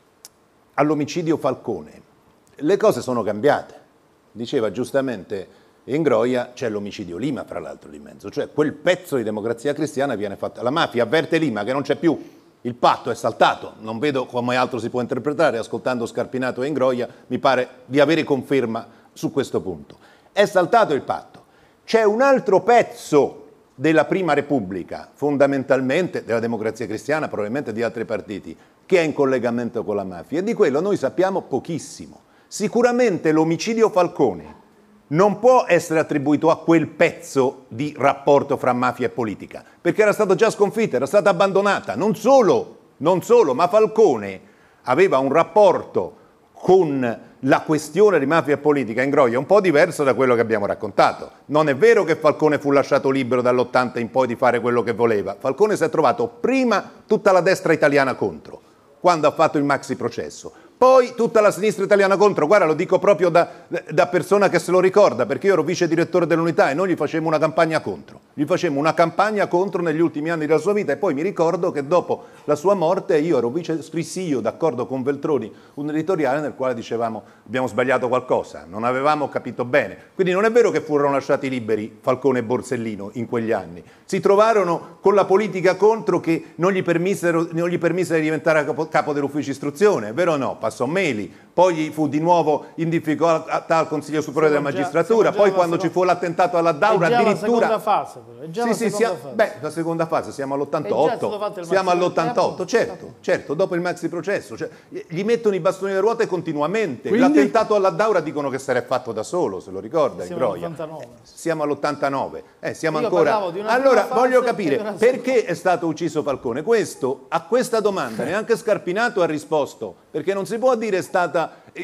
[SPEAKER 21] all'omicidio Falcone, le cose sono cambiate. Diceva giustamente Ingroia, c'è l'omicidio Lima fra l'altro di mezzo, cioè quel pezzo di Democrazia Cristiana viene fatto. La mafia avverte Lima che non c'è più. Il patto è saltato, non vedo come altro si può interpretare, ascoltando Scarpinato e Ingroia mi pare di avere conferma su questo punto. È saltato il patto. C'è un altro pezzo della Prima Repubblica, fondamentalmente della Democrazia Cristiana, probabilmente di altri partiti, che è in collegamento con la mafia e di quello noi sappiamo pochissimo. Sicuramente l'omicidio Falcone non può essere attribuito a quel pezzo di rapporto fra mafia e politica, perché era stata già sconfitta, era stata abbandonata. Non solo, ma Falcone aveva un rapporto con la questione di mafia e politica, Ingroia, un po' diverso da quello che abbiamo raccontato. Non è vero che Falcone fu lasciato libero dall'80 in poi di fare quello che voleva. Falcone si è trovato prima tutta la destra italiana contro, quando ha fatto il maxi processo. Poi tutta la sinistra italiana contro, guarda lo dico proprio da persona che se lo ricorda, perché io ero vice direttore dell'Unità e noi gli facemmo una campagna contro. Gli facemmo una campagna contro negli ultimi anni della sua vita e poi mi ricordo che dopo la sua morte io ero scrissi io, d'accordo con Veltroni, un editoriale nel quale dicevamo abbiamo sbagliato qualcosa, non avevamo capito bene. Quindi non è vero che furono lasciati liberi Falcone e Borsellino in quegli anni. Si trovarono con la politica contro che non gli permisero di diventare capo dell'ufficio istruzione, è vero o no? Passò Meli, poi fu di nuovo in difficoltà al Consiglio Superiore della Magistratura, poi quando ci fu l'attentato alla Daura addirittura...
[SPEAKER 19] la seconda fase, però. È già la seconda fase.
[SPEAKER 21] Beh, la seconda fase, siamo all'88, siamo all'88, certo, dopo il maxi processo, cioè, gli mettono i bastoni alle ruote continuamente. Quindi... L'attentato alla Daura dicono che sarà fatto da solo, se lo ricorda Ingroia. Siamo all'89, siamo ancora... Allora, voglio capire, perché è stato ucciso Falcone? A questa domanda neanche Scarpinato ha risposto, perché non si può dire è stata...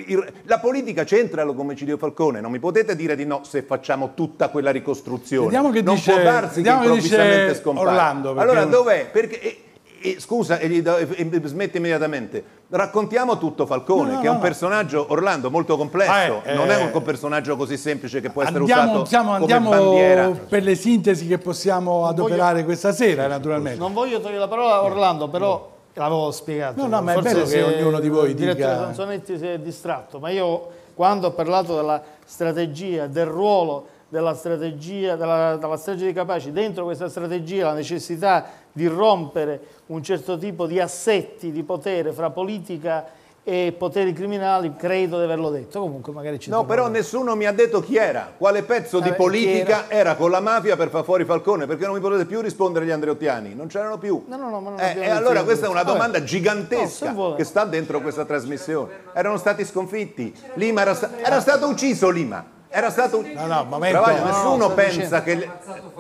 [SPEAKER 21] La politica c'entra l'omicidio Falcone, non mi potete dire di no se facciamo tutta quella ricostruzione.
[SPEAKER 10] Vediamo che
[SPEAKER 21] non
[SPEAKER 10] dice,
[SPEAKER 21] può darsi che improvvisamente scompare.
[SPEAKER 10] Orlando.
[SPEAKER 21] Allora dov'è? Perché... scusa, smette immediatamente. Raccontiamo tutto Falcone, che è un personaggio, Orlando, molto complesso. Non è un personaggio così semplice che può essere usato come bandiera.
[SPEAKER 10] Per le sintesi che possiamo adoperare questa sera, naturalmente.
[SPEAKER 19] Non voglio togliere la parola a Orlando, però l'avevo spiegato.
[SPEAKER 10] No, ma è bello che ognuno di voi dica...
[SPEAKER 19] Il direttore Sansonetti si è distratto, ma io quando ho parlato della strategia, del ruolo della strategia di Capaci, dentro questa strategia la necessità di rompere un certo tipo di assetti di potere fra politica e poteri criminali, credo di averlo detto. Comunque magari ci
[SPEAKER 21] però nessuno mi ha detto chi era, quale pezzo di politica era con la mafia per far fuori Falcone, perché non mi potete più rispondere gli andreottiani, non c'erano più. E allora questa è una domanda gigantesca che sta dentro questa trasmissione. Erano stati sconfitti, Lima era stato ucciso Lima. Era stato nessuno pensa che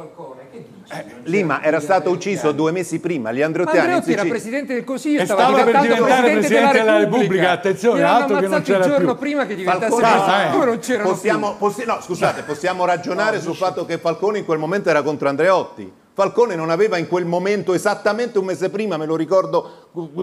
[SPEAKER 21] Lima era stato ucciso 2 mesi prima, gli andreottiani.
[SPEAKER 16] Andreotti era presidente del Consiglio,
[SPEAKER 10] stava per diventare presidente della Repubblica. Attenzione, altro che non c'era più.
[SPEAKER 16] Il giorno prima che diventasse presidente, come non c'erano
[SPEAKER 21] più. No, scusate, possiamo ragionare sul fatto che Falcone in quel momento era contro Andreotti. Falcone non aveva in quel momento, esattamente un mese prima, me lo ricordo,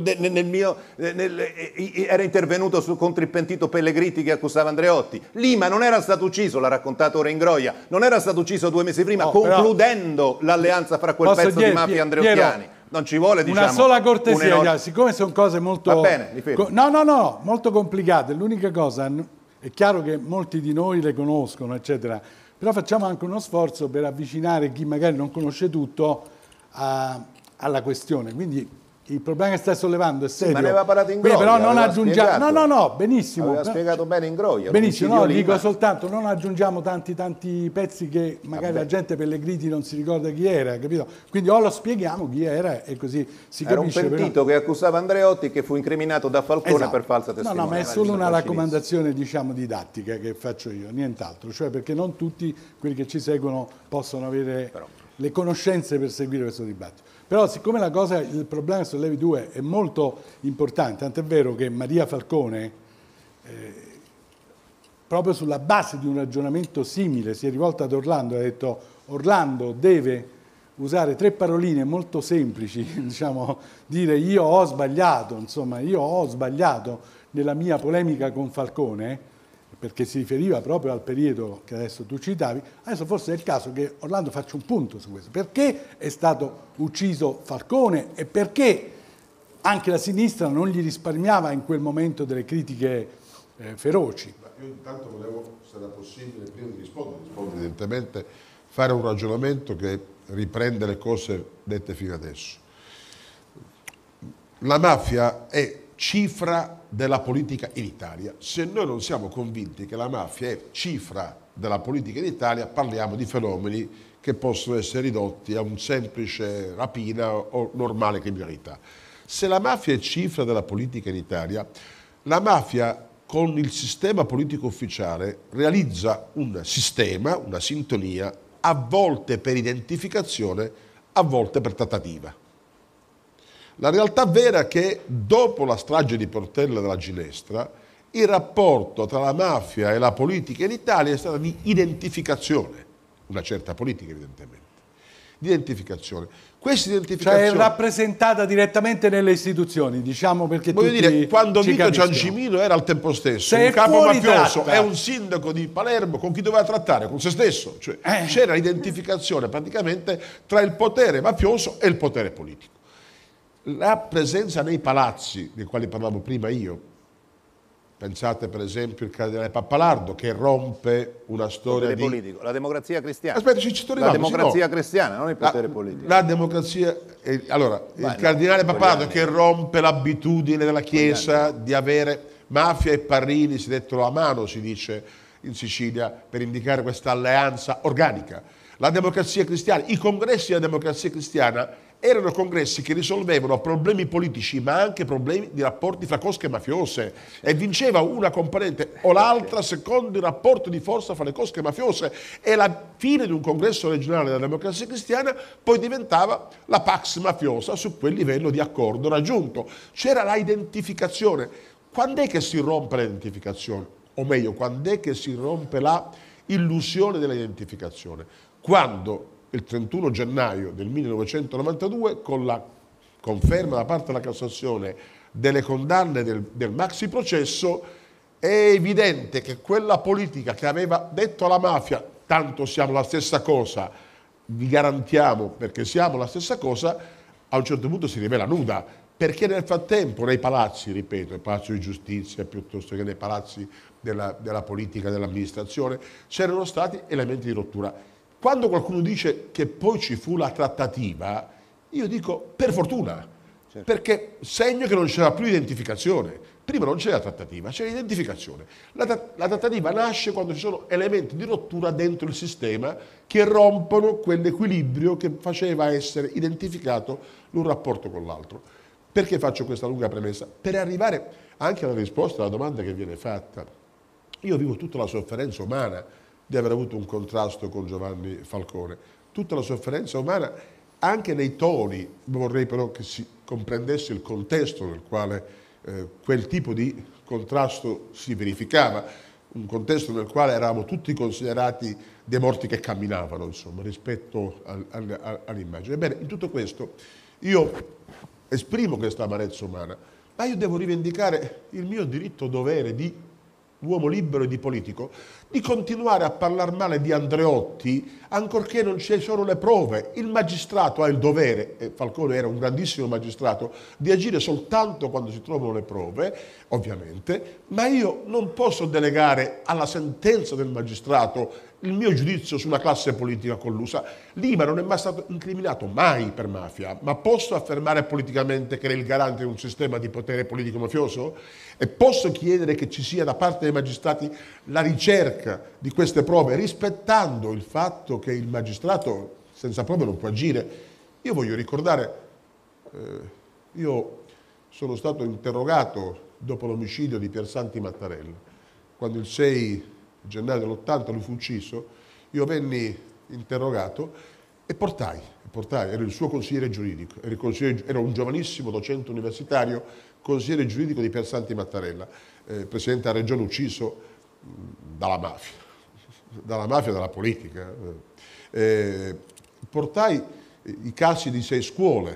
[SPEAKER 21] era intervenuto contro il pentito Pellegriti che accusava Andreotti. Lima non era stato ucciso, l'ha raccontato ora Ingroia, non era stato ucciso 2 mesi prima, concludendo l'alleanza fra quel pezzo di mafia andreottiani. Non ci vuole, diciamo,
[SPEAKER 10] una sola cortesia, siccome sono cose molto...
[SPEAKER 21] Va bene,
[SPEAKER 10] no, molto complicate. L'unica cosa, è chiaro che molti di noi le conoscono, eccetera, però facciamo anche uno sforzo per avvicinare chi magari non conosce tutto alla questione. Quindi il problema che stai sollevando è serio.
[SPEAKER 21] Sì, ma ne aveva parlato Ingroia,
[SPEAKER 10] però non aggiungiamo... No, benissimo.
[SPEAKER 21] Aveva spiegato bene Ingroia.
[SPEAKER 10] Benissimo, no, dico soltanto, non aggiungiamo tanti pezzi che magari la gente Pellegriti non si ricorda chi era, capito? Quindi o lo spieghiamo chi era e così si capisce.
[SPEAKER 21] Era un pentito che accusava Andreotti, che fu incriminato da Falcone per falsa testimonianza.
[SPEAKER 10] No, ma è solo una raccomandazione, diciamo, didattica che faccio io, nient'altro. Cioè perché non tutti quelli che ci seguono possono avere le conoscenze per seguire questo dibattito. Però siccome il problema che sollevi tu è molto importante, tant'è vero che Maria Falcone, proprio sulla base di un ragionamento simile, si è rivolta ad Orlando e ha detto: Orlando deve usare 3 paroline molto semplici, diciamo, dire io ho sbagliato nella mia polemica con Falcone, perché si riferiva proprio al periodo che adesso tu citavi. Adesso forse è il caso che Orlando faccia un punto su questo. Perché è stato ucciso Falcone e perché anche la sinistra non gli risparmiava in quel momento delle critiche feroci?
[SPEAKER 18] Io intanto volevo, se era possibile, prima di rispondere evidentemente, fare un ragionamento che riprende le cose dette fino adesso. La mafia è cifra della politica in Italia. Se noi non siamo convinti che la mafia è cifra della politica in Italia, parliamo di fenomeni che possono essere ridotti a un semplice rapina o normale criminalità. Se la mafia è cifra della politica in Italia, la mafia con il sistema politico ufficiale realizza un sistema, una sintonia, a volte per identificazione, a volte per trattativa. La realtà vera è che dopo la strage di Portella della Ginestra il rapporto tra la mafia e la politica in Italia è stato di identificazione, una certa politica evidentemente, di identificazione. Questa identificazione...
[SPEAKER 10] Cioè è rappresentata direttamente nelle istituzioni, diciamo, perché
[SPEAKER 18] voglio
[SPEAKER 10] tutti
[SPEAKER 18] dire, quando Vito
[SPEAKER 10] capiscono.
[SPEAKER 18] Giancimino era al tempo stesso
[SPEAKER 10] Se
[SPEAKER 18] un capo mafioso
[SPEAKER 10] tratta.
[SPEAKER 18] e un sindaco di Palermo, con chi doveva trattare? Con se stesso. Cioè, c'era l'identificazione praticamente tra il potere mafioso e il potere politico. La presenza nei palazzi, dei quali parlavo prima io, pensate per esempio il cardinale Pappalardo che rompe una storia di...
[SPEAKER 21] politico, la democrazia cristiana.
[SPEAKER 18] Aspetta, ci sto arrivando.
[SPEAKER 21] La democrazia cristiana, non il potere politico.
[SPEAKER 18] La democrazia... Allora, il cardinale Pappalardo che rompe l'abitudine della Chiesa di avere mafia e parrini, si dettero a mano, si dice in Sicilia, per indicare questa alleanza organica. La democrazia cristiana, i congressi della democrazia cristiana erano congressi che risolvevano problemi politici ma anche problemi di rapporti fra cosche mafiose e vinceva una componente o l'altra secondo il rapporto di forza fra le cosche mafiose e la fine di un congresso regionale della democrazia cristiana poi diventava la pax mafiosa su quel livello di accordo raggiunto. C'era la identificazione. Quando è che si rompe l'identificazione? O meglio, quando è che si rompe la illusione dell'identificazione? Quando il 31 gennaio del 1992, con la conferma da parte della Cassazione delle condanne del maxi processo, è evidente che quella politica che aveva detto alla mafia tanto siamo la stessa cosa, vi garantiamo perché siamo la stessa cosa, a un certo punto si rivela nuda, perché nel frattempo nei palazzi, ripeto, nel palazzo di giustizia piuttosto che nei palazzi della politica, dell'amministrazione, c'erano stati elementi di rottura. Quando qualcuno dice che poi ci fu la trattativa, io dico per fortuna, perché segno che non c'era più identificazione. Prima non c'era trattativa, c'era identificazione. La trattativa nasce quando ci sono elementi di rottura dentro il sistema che rompono quell'equilibrio che faceva essere identificato l'un rapporto con l'altro. Perché faccio questa lunga premessa? Per arrivare anche alla risposta alla domanda che viene fatta. Io vivo tutta la sofferenza umana di aver avuto un contrasto con Giovanni Falcone, tutta la sofferenza umana anche nei toni, vorrei però che si comprendesse il contesto nel quale quel tipo di contrasto si verificava. un contesto nel quale eravamo tutti considerati dei morti che camminavano, insomma, rispetto all'immagine. Ebbene, in tutto questo io esprimo questa amarezza umana, ma io devo rivendicare il mio diritto-dovere di uomo libero e di politico, di continuare a parlare male di Andreotti ancorché non ci sono le prove. Il magistrato ha il dovere, e Falcone era un grandissimo magistrato, di agire soltanto quando si trovano le prove, ovviamente, ma io non posso delegare alla sentenza del magistrato il mio giudizio su una classe politica collusa. Lima non è mai stato incriminato, mai per mafia, ma posso affermare politicamente che era il garante di un sistema di potere politico mafioso? E posso chiedere che ci sia da parte dei magistrati la ricerca di queste prove, rispettando il fatto che il magistrato senza prove non può agire. Io voglio ricordare, io sono stato interrogato dopo l'omicidio di Piersanti Mattarella, quando il 6 gennaio dell'80 lui fu ucciso. Io venni interrogato e portai, ero il suo consigliere giuridico, ero un giovanissimo docente universitario, consigliere giuridico di Piersanti Mattarella, presidente della regione ucciso dalla mafia e dalla politica. Portai i casi di 6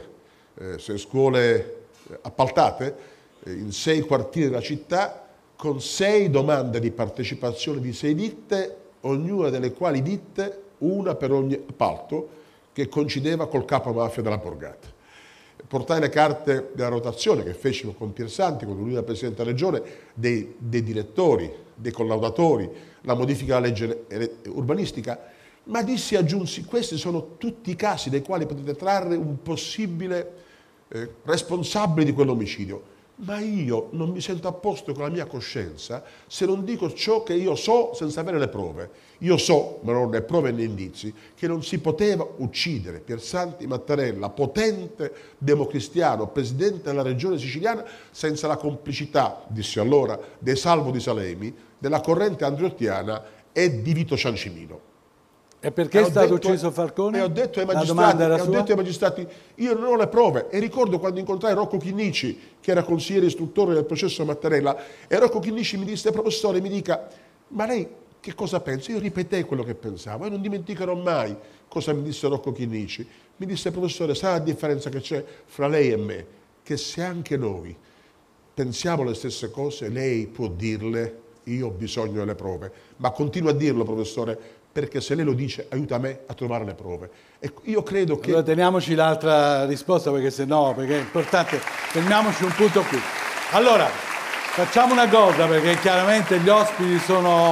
[SPEAKER 18] scuole appaltate in 6 quartieri della città, con 6 domande di partecipazione di 6 ditte, ognuna delle quali ditte, una per ogni appalto, che coincideva col capo mafia della borgata. Portai le carte della rotazione che fecimo con Piersanti, quando lui era presidente della regione, dei direttori, dei collaudatori, la modifica della legge urbanistica, ma dissi, aggiunsi, questi sono tutti i casi dai quali potete trarre un possibile responsabile di quell'omicidio. Ma io non mi sento a posto con la mia coscienza se non dico ciò che io so senza avere le prove. Io so, ma non ho né prove né indizi, che non si poteva uccidere Piersanti Mattarella, potente democristiano, presidente della regione siciliana, senza la complicità, dissi allora, dei Salvo di Salemi, della corrente andreottiana e di Vito Ciancimino.
[SPEAKER 10] E perché è stato ucciso Falcone?
[SPEAKER 18] E ho detto ai magistrati, io non ho le prove. E ricordo quando incontrai Rocco Chinnici, che era consigliere istruttore del processo Mattarella, e Rocco Chinnici mi disse, professore, mi dica, ma lei che cosa pensa? Io ripetei quello che pensavo e non dimenticherò mai cosa mi disse Rocco Chinnici. Mi disse, professore, sa la differenza che c'è fra lei e me? Che se anche noi pensiamo le stesse cose, lei può dirle, io ho bisogno delle prove. Ma continua a dirlo, professore, perché se lei lo dice aiuta me a trovare le prove. E io credo che...
[SPEAKER 10] Allora teniamoci l'altra risposta, perché se no, perché è importante, fermiamoci un punto qui. Allora, facciamo una cosa, perché chiaramente gli ospiti sono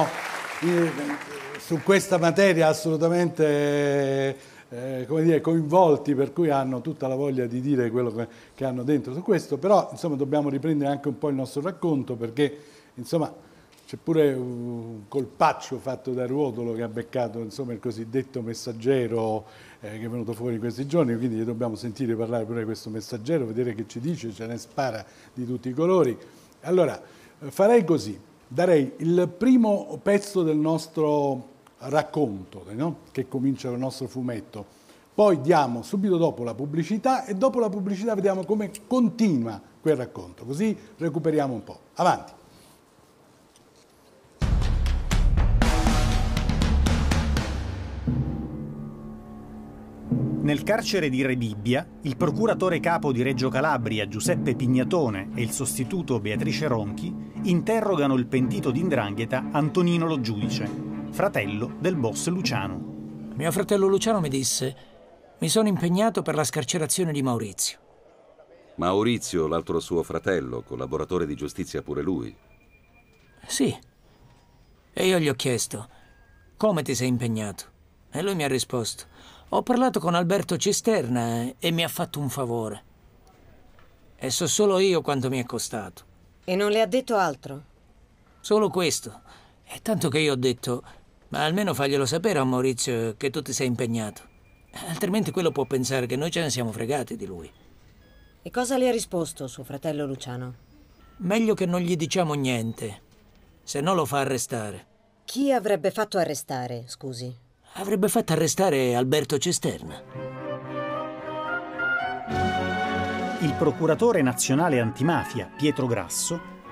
[SPEAKER 10] su questa materia assolutamente come dire, coinvolti, per cui hanno tutta la voglia di dire quello che hanno dentro su questo, però insomma dobbiamo riprendere anche un po' il nostro racconto, perché insomma c'è pure un colpaccio fatto da Ruotolo che ha beccato insomma il cosiddetto messaggero che è venuto fuori in questi giorni, quindi dobbiamo sentire parlare pure di questo messaggero, vedere che ci dice, ce ne spara di tutti i colori. Allora farei così, darei il primo pezzo del nostro racconto, no? Che comincia il nostro fumetto, poi diamo subito dopo la pubblicità e dopo la pubblicità vediamo come continua quel racconto, così recuperiamo un po'. Avanti.
[SPEAKER 11] Nel carcere di Rebibbia, il procuratore capo di Reggio Calabria Giuseppe Pignatone e il sostituto Beatrice Ronchi interrogano il pentito di 'ndrangheta Antonino Lo Giudice, fratello del boss Luciano.
[SPEAKER 2] Mio fratello Luciano mi disse: mi sono impegnato per la scarcerazione di Maurizio.
[SPEAKER 22] Maurizio, l'altro suo fratello, collaboratore di giustizia pure lui?
[SPEAKER 2] Sì. E io gli ho chiesto: come ti sei impegnato? E lui mi ha risposto: ho parlato con Alberto Cisterna e mi ha fatto un favore. E so solo io quanto mi è costato.
[SPEAKER 23] E non le ha detto altro?
[SPEAKER 2] Solo questo. E tanto che io ho detto: ma almeno faglielo sapere a Maurizio che tu ti sei impegnato. Altrimenti quello può pensare che noi ce ne siamo fregati di lui.
[SPEAKER 23] E cosa le ha risposto suo fratello Luciano?
[SPEAKER 2] Meglio che non gli diciamo niente, se no lo fa arrestare.
[SPEAKER 23] Chi avrebbe fatto arrestare, scusi?
[SPEAKER 2] Avrebbe fatto arrestare Alberto Cisterna.
[SPEAKER 11] Il procuratore nazionale antimafia Pietro Grasso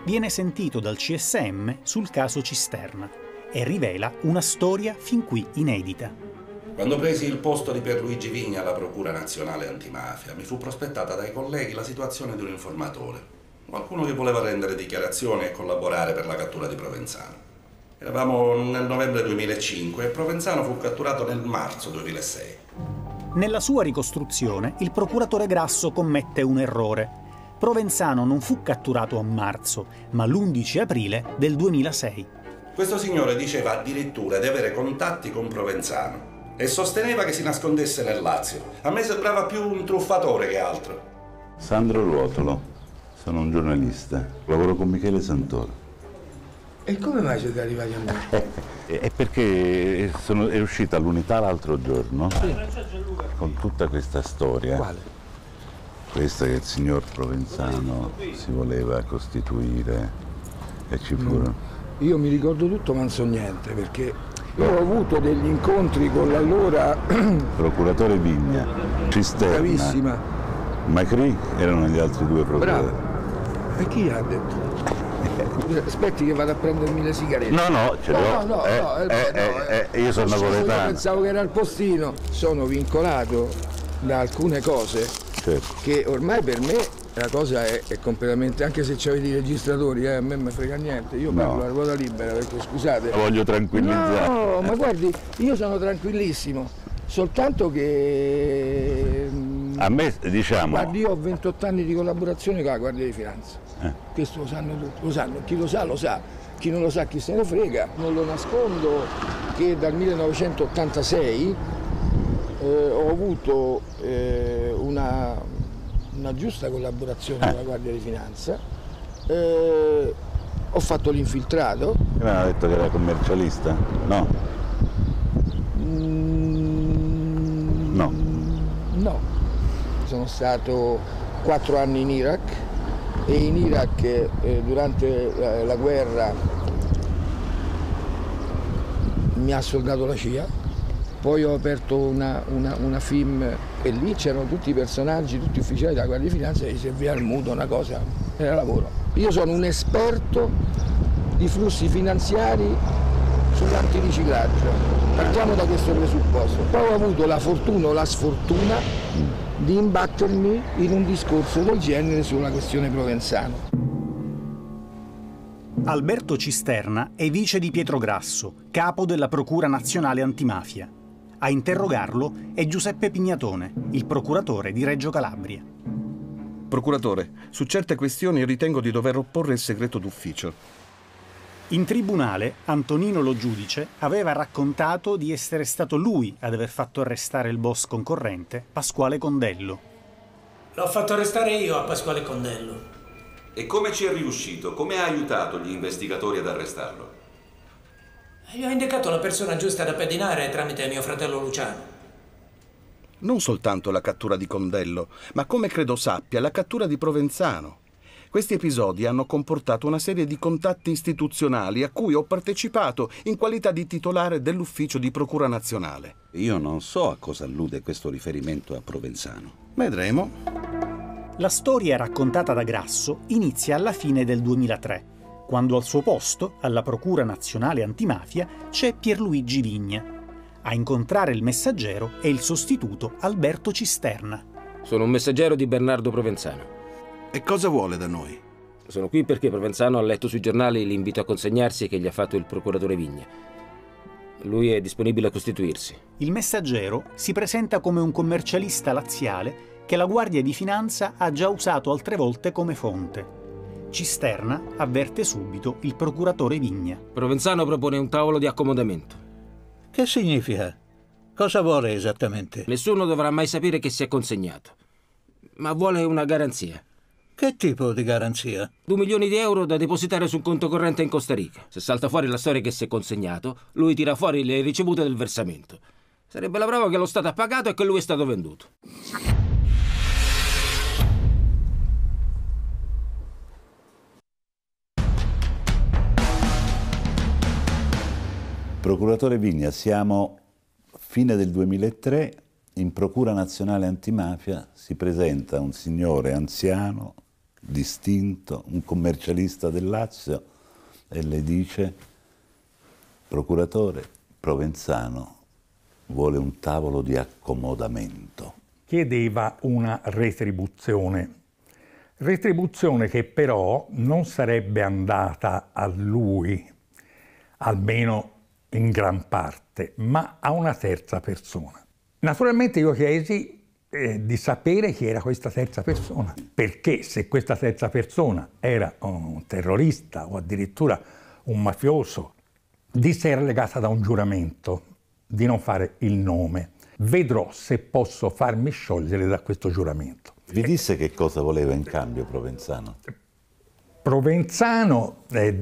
[SPEAKER 11] viene sentito dal CSM sul caso Cisterna e rivela una storia fin qui inedita.
[SPEAKER 13] Quando presi il posto di Pierluigi Vigna alla Procura Nazionale Antimafia, mi fu prospettata dai colleghi la situazione di un informatore, qualcuno che voleva rendere dichiarazioni e collaborare per la cattura di Provenzano. Eravamo nel novembre 2005 e Provenzano fu catturato nel marzo 2006.
[SPEAKER 11] Nella sua ricostruzione, il procuratore Grasso commette un errore. Provenzano non fu catturato a marzo, ma l'11 aprile del 2006.
[SPEAKER 13] Questo signore diceva addirittura di avere contatti con Provenzano e sosteneva che si nascondesse nel Lazio. A me sembrava più un truffatore che altro.
[SPEAKER 14] Sandro Ruotolo, sono un giornalista, lavoro con Michele Santoro.
[SPEAKER 1] E come mai siete arrivati a me?
[SPEAKER 14] È perché è uscita l'Unità l'altro giorno, con tutta questa storia.
[SPEAKER 1] Quale?
[SPEAKER 14] Questa che il signor Provenzano si voleva costituire e ci furono.
[SPEAKER 1] Io mi ricordo tutto ma non so niente, perché io ho avuto degli incontri con l'allora
[SPEAKER 14] procuratore Vigna, Cisterna,
[SPEAKER 1] bravissima,
[SPEAKER 14] Macri, erano gli altri due procuratori.
[SPEAKER 1] Bravo. E chi ha detto? Aspetti che vado a prendermi le sigarette.
[SPEAKER 14] No, ce l'ho.
[SPEAKER 1] No,
[SPEAKER 14] io sono napoletano.
[SPEAKER 1] Io pensavo che era il postino. Sono vincolato da alcune cose, certo, che ormai per me la cosa è completamente, anche se c'avete i registratori, a me non mi frega niente, io parlo a ruota libera, perché scusate.
[SPEAKER 14] La voglio tranquillizzare.
[SPEAKER 1] No, ma guardi, io sono tranquillissimo, soltanto che
[SPEAKER 14] a me, diciamo,
[SPEAKER 1] guardi, io ho 28 anni di collaborazione con la Guardia di Finanza. Questo lo sanno tutti, lo sanno, chi lo sa, chi non lo sa chi se ne frega. Non lo nascondo che dal 1986 ho avuto una giusta collaborazione con la Guardia di Finanza, ho fatto l'infiltrato.
[SPEAKER 14] Mi hanno detto che era commercialista? No.
[SPEAKER 1] No, sono stato 4 anni in Iraq e in Iraq durante la guerra mi ha soldato la CIA, poi ho aperto una FIM e lì c'erano tutti i personaggi, tutti ufficiali della Guardia di Finanza, e gli serviva il mutuo, una cosa, era lavoro. Io sono un esperto di flussi finanziari sull'antiriciclaggio, partiamo da questo presupposto. Poi ho avuto la fortuna o la sfortuna di imbattermi in un discorso del genere sulla questione Provenzano.
[SPEAKER 11] Alberto Cisterna è vice di Pietro Grasso, capo della Procura Nazionale Antimafia. A interrogarlo è Giuseppe Pignatone, il procuratore di Reggio Calabria.
[SPEAKER 4] Procuratore, su certe questioni ritengo di dover opporre il segreto d'ufficio.
[SPEAKER 11] In tribunale, Antonino Lo Giudice aveva raccontato di essere stato lui ad aver fatto arrestare il boss concorrente, Pasquale Condello.
[SPEAKER 2] L'ho fatto arrestare io a Pasquale Condello.
[SPEAKER 22] E come ci è riuscito? Come ha aiutato gli investigatori ad arrestarlo?
[SPEAKER 2] Gli ho indicato la persona giusta da pedinare tramite mio fratello Luciano.
[SPEAKER 4] Non soltanto la cattura di Condello, ma come credo sappia, la cattura di Provenzano. Questi episodi hanno comportato una serie di contatti istituzionali a cui ho partecipato in qualità di titolare dell'ufficio di Procura Nazionale.
[SPEAKER 22] Io non so a cosa allude questo riferimento a Provenzano.
[SPEAKER 4] Vedremo.
[SPEAKER 11] La storia raccontata da Grasso inizia alla fine del 2003, quando al suo posto, alla Procura Nazionale Antimafia, c'è Pierluigi Vigna. A incontrare il messaggero è il sostituto Alberto Cisterna.
[SPEAKER 6] Sono un messaggero di Bernardo Provenzano.
[SPEAKER 4] E cosa vuole da noi?
[SPEAKER 6] Sono qui perché Provenzano ha letto sui giornali l'invito a consegnarsi che gli ha fatto il procuratore Vigna. Lui è disponibile a costituirsi.
[SPEAKER 11] Il messaggero si presenta come un commercialista laziale che la Guardia di Finanza ha già usato altre volte come fonte. Cisterna avverte subito il procuratore Vigna.
[SPEAKER 6] Provenzano propone un tavolo di accomodamento.
[SPEAKER 24] Che significa? Cosa vuole esattamente?
[SPEAKER 6] Nessuno dovrà mai sapere che si è consegnato, ma vuole una garanzia.
[SPEAKER 24] Che tipo di garanzia?
[SPEAKER 6] 2 milioni di euro da depositare sul conto corrente in Costa Rica. Se salta fuori la storia che si è consegnato, lui tira fuori le ricevute del versamento. Sarebbe la prova che lo Stato ha pagato e che lui è stato venduto.
[SPEAKER 14] Procuratore Vigna, siamo fine del 2003, in Procura Nazionale Antimafia si presenta un signore anziano distinto, un commercialista del Lazio, e le dice: procuratore, Provenzano vuole un tavolo di accomodamento.
[SPEAKER 3] Chiedeva una retribuzione che però non sarebbe andata a lui, almeno in gran parte, ma a una terza persona. Naturalmente io chiesi di sapere chi era questa terza persona, perché se questa terza persona era un terrorista o addirittura un mafioso, disse era legata da un giuramento di non fare il nome. Vedrò se posso farmi sciogliere da questo giuramento.
[SPEAKER 14] Vi disse che cosa voleva in cambio Provenzano?
[SPEAKER 3] Provenzano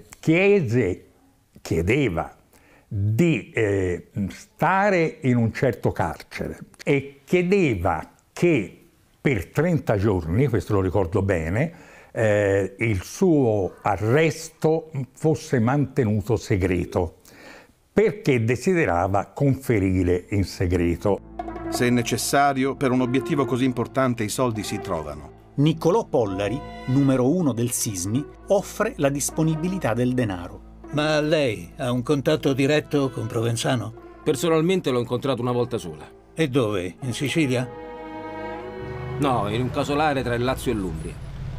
[SPEAKER 3] chiedeva di stare in un certo carcere e chiedeva che per 30 giorni, questo lo ricordo bene, il suo arresto fosse mantenuto segreto, perché desiderava conferire in segreto.
[SPEAKER 4] Se è necessario, per un obiettivo così importante i soldi si trovano.
[SPEAKER 11] Niccolò Pollari, numero 1 del Sismi, offre la disponibilità del denaro.
[SPEAKER 24] Ma lei ha un contatto diretto con Provenzano?
[SPEAKER 6] Personalmente l'ho incontrato una volta sola.
[SPEAKER 24] E dove? In Sicilia?
[SPEAKER 6] No, in un casolare tra il Lazio e l'Umbria.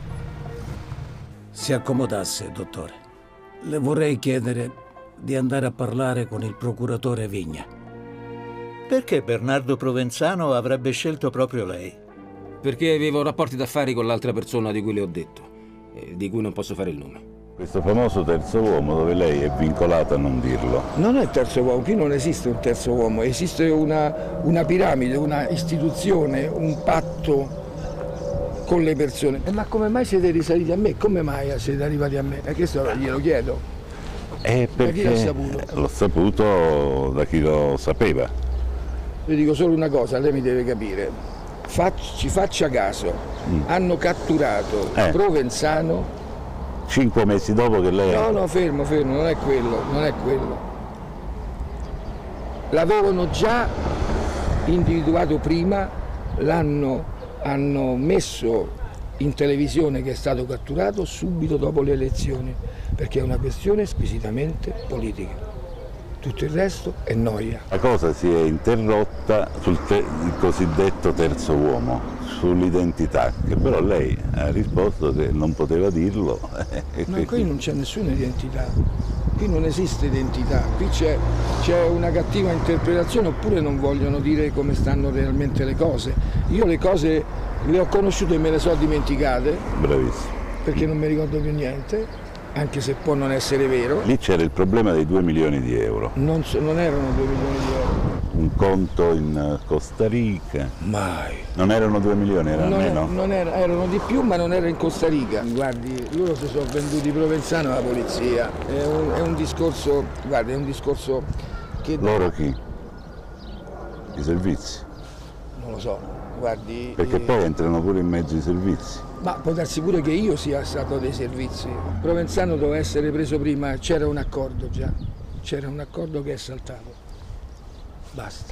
[SPEAKER 24] Si accomodasse, dottore. Le vorrei chiedere di andare a parlare con il procuratore Vigna. Perché Bernardo Provenzano avrebbe scelto proprio lei?
[SPEAKER 6] Perché avevo rapporti d'affari con l'altra persona di cui le ho detto, e di cui non posso fare il nome.
[SPEAKER 14] Questo famoso terzo uomo dove lei è vincolato a non dirlo.
[SPEAKER 1] Non è terzo uomo, qui non esiste un terzo uomo, esiste una piramide, una istituzione, un patto con le persone. Ma come mai siete risaliti a me? Come mai siete arrivati a me? E questo glielo chiedo.
[SPEAKER 14] Perché
[SPEAKER 1] da chi l'ha saputo?
[SPEAKER 14] L'ho saputo da chi lo sapeva.
[SPEAKER 1] Io dico solo una cosa, lei mi deve capire. Ci faccia caso, hanno catturato Provenzano
[SPEAKER 14] 5 mesi dopo che lei...
[SPEAKER 1] No, fermo, non è quello. L'avevano già individuato prima, hanno messo in televisione che è stato catturato subito dopo le elezioni, perché è una questione squisitamente politica. Tutto il resto è noia.
[SPEAKER 14] La cosa si è interrotta sul il cosiddetto terzo uomo, sull'identità, che però lei ha risposto che non poteva dirlo.
[SPEAKER 1] No, qui non c'è nessuna identità, qui non esiste identità, qui c'è una cattiva interpretazione, oppure non vogliono dire come stanno realmente le cose. Io le cose le ho conosciute e me le so dimenticate.
[SPEAKER 14] Bravissimo.
[SPEAKER 1] Perché non mi ricordo più niente. Anche se può non essere vero.
[SPEAKER 14] Lì c'era il problema dei 2 milioni di euro.
[SPEAKER 1] Non erano 2 milioni di euro.
[SPEAKER 14] Un conto in Costa Rica.
[SPEAKER 1] Mai.
[SPEAKER 14] Non erano 2 milioni, erano meno?
[SPEAKER 1] Erano di più, ma non era in Costa Rica. Guardi, loro si sono venduti Provenzano alla polizia. È un discorso, guardi, è un discorso che...
[SPEAKER 14] Loro chi? I servizi?
[SPEAKER 1] Non lo so, guardi...
[SPEAKER 14] Perché poi entrano pure in mezzo i servizi.
[SPEAKER 1] Ma può darsi pure che io sia stato dei servizi. Provenzano doveva essere preso prima, c'era un accordo già. C'era un accordo che è saltato. Basta.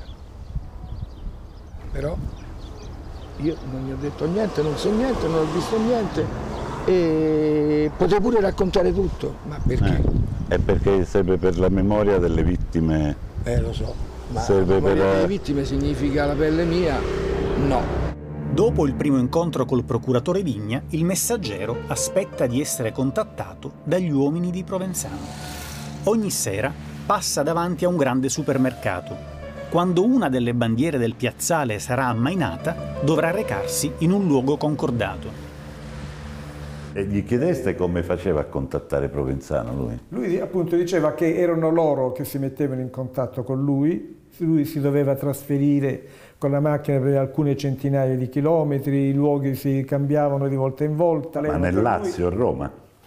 [SPEAKER 1] Però io non gli ho detto niente, non so niente, non ho visto niente e potevo pure raccontare tutto. Ma perché?
[SPEAKER 14] È perché serve per la memoria delle vittime.
[SPEAKER 1] Lo so, ma
[SPEAKER 14] serve
[SPEAKER 1] la memoria
[SPEAKER 14] per...
[SPEAKER 1] delle vittime significa la pelle mia? No.
[SPEAKER 11] Dopo il primo incontro col procuratore Vigna, il Messaggero aspetta di essere contattato dagli uomini di Provenzano. Ogni sera passa davanti a un grande supermercato. Quando una delle bandiere del piazzale sarà ammainata, dovrà recarsi in un luogo concordato.
[SPEAKER 14] E gli chiedeste come faceva a contattare Provenzano lui?
[SPEAKER 7] Lui appunto diceva che erano loro che si mettevano in contatto con lui si doveva trasferire con la macchina per alcune centinaia di chilometri, i luoghi si cambiavano di volta in volta.
[SPEAKER 14] Ma nel Lazio, a Roma?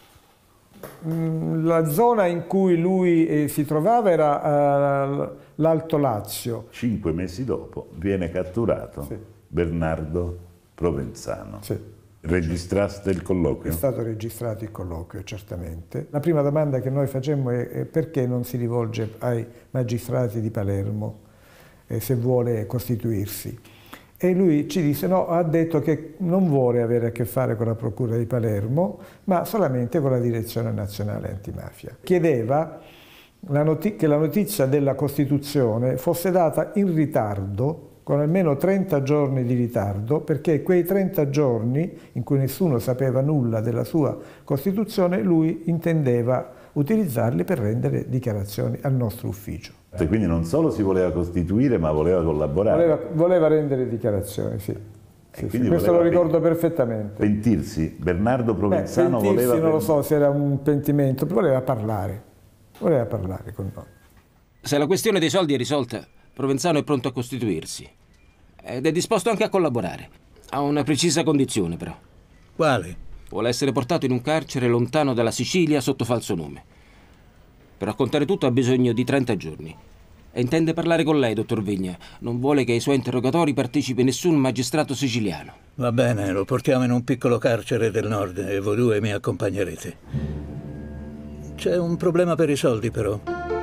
[SPEAKER 7] La zona in cui lui si trovava era l'Alto Lazio.
[SPEAKER 14] 5 mesi dopo viene catturato Bernardo Provenzano.
[SPEAKER 7] Sì.
[SPEAKER 14] Registraste il colloquio?
[SPEAKER 7] È stato registrato il colloquio, certamente. La prima domanda che noi facemmo è perché non si rivolge ai magistrati di Palermo se vuole costituirsi. E lui ci disse, no, ha detto che non vuole avere a che fare con la Procura di Palermo, ma solamente con la Direzione Nazionale Antimafia. Chiedeva che la notizia della Costituzione fosse data in ritardo, con almeno 30 giorni di ritardo, perché quei 30 giorni in cui nessuno sapeva nulla della sua Costituzione, lui intendeva utilizzarli per rendere dichiarazioni al nostro ufficio.
[SPEAKER 14] Quindi non solo si voleva costituire, ma voleva collaborare.
[SPEAKER 7] Voleva rendere dichiarazioni, sì. Questo lo ricordo perfettamente.
[SPEAKER 14] Pentirsi, Bernardo Provenzano voleva...
[SPEAKER 7] non lo so se era un pentimento, voleva parlare con noi.
[SPEAKER 6] Se la questione dei soldi è risolta, Provenzano è pronto a costituirsi ed è disposto anche a collaborare. Ha una precisa condizione, però.
[SPEAKER 24] Quale?
[SPEAKER 6] Vuole essere portato in un carcere lontano dalla Sicilia sotto falso nome. Per raccontare tutto ha bisogno di 30 giorni. E intende parlare con lei, dottor Vigna. Non vuole che ai suoi interrogatori partecipi nessun magistrato siciliano.
[SPEAKER 24] Va bene, lo portiamo in un piccolo carcere del nord e voi due mi accompagnerete. C'è un problema per i soldi, però.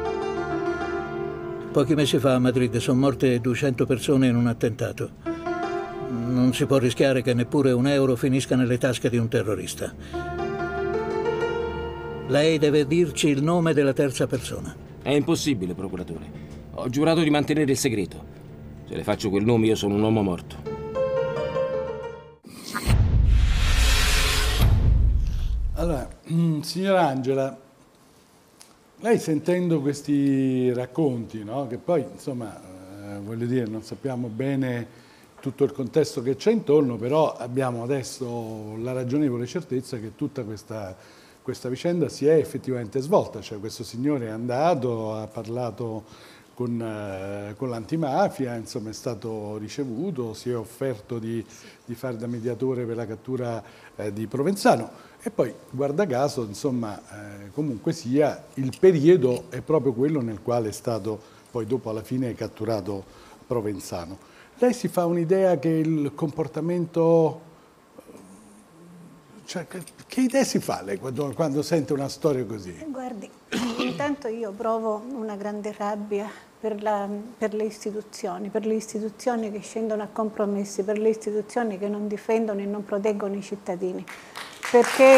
[SPEAKER 24] Pochi mesi fa a Madrid sono morte 200 persone in un attentato. Non si può rischiare che neppure un euro finisca nelle tasche di un terrorista. Lei deve dirci il nome della terza persona.
[SPEAKER 6] È impossibile, procuratore. Ho giurato di mantenere il segreto. Se le faccio quel nome io sono un uomo morto.
[SPEAKER 10] Allora, signora Angela, lei sentendo questi racconti, no? Che poi, insomma, voglio dire, non sappiamo bene tutto il contesto che c'è intorno, però abbiamo adesso la ragionevole certezza che tutta questa vicenda si è effettivamente svolta. Cioè questo signore è andato, ha parlato con l'antimafia, insomma è stato ricevuto, si è offerto di fare da mediatore per la cattura di Provenzano. E poi, guarda caso, insomma, comunque sia, il periodo è proprio quello nel quale è stato poi dopo alla fine catturato Provenzano. Lei si fa un'idea che il comportamento... Cioè, che idee si fa lei quando sente una storia così?
[SPEAKER 15] Guardi, intanto io provo una grande rabbia per le istituzioni che scendono a compromessi, per le istituzioni che non difendono e non proteggono i cittadini. Perché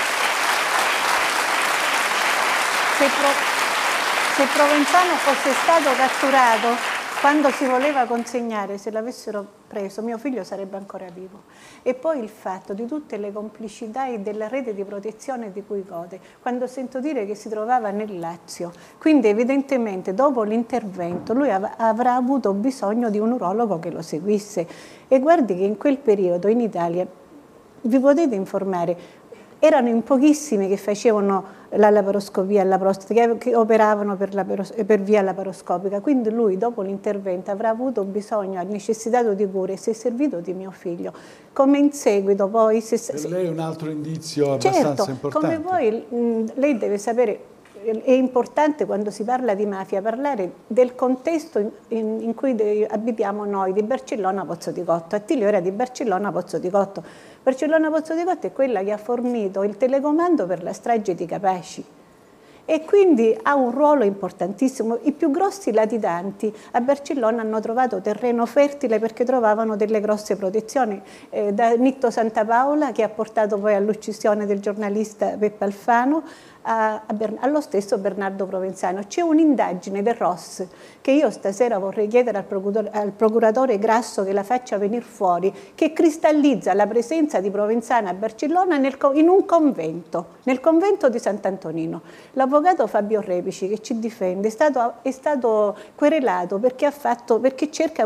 [SPEAKER 15] se Provenzano fosse stato catturato quando si voleva consegnare, se l'avessero preso, mio figlio sarebbe ancora vivo. E poi il fatto di tutte le complicità e della rete di protezione di cui gode, quando sento dire che si trovava nel Lazio. Quindi evidentemente dopo l'intervento lui avrà avuto bisogno di un urologo che lo seguisse. E guardi che in quel periodo in Italia, vi potete informare, erano in pochissimi che facevano la laparoscopia alla prostata, che operavano per via laparoscopica. Quindi lui dopo l'intervento avrà avuto bisogno, ha necessitato di cure e si è servito di mio figlio. Come in seguito poi...
[SPEAKER 10] Per lei è un altro indizio abbastanza importante.
[SPEAKER 15] Come poi lei deve sapere, è importante quando si parla di mafia parlare del contesto in cui abitiamo noi, di Barcellona Pozzo di Cotto. Attilio era di Barcellona Pozzo di Cotto. Barcellona Pozzo di Cotto è quella che ha fornito il telecomando per la strage di Capaci e quindi ha un ruolo importantissimo. I più grossi latitanti a Barcellona hanno trovato terreno fertile perché trovavano delle grosse protezioni, da Nitto Santapaola, che ha portato poi all'uccisione del giornalista Peppe Alfano, allo stesso Bernardo Provenzano. C'è un'indagine del ROS che io stasera vorrei chiedere al procuratore Grasso che la faccia venire fuori, che cristallizza la presenza di Provenzano a Barcellona in un convento, nel convento di Sant'Antonino. L'avvocato Fabio Repici, che ci difende, è stato querelato perché cerca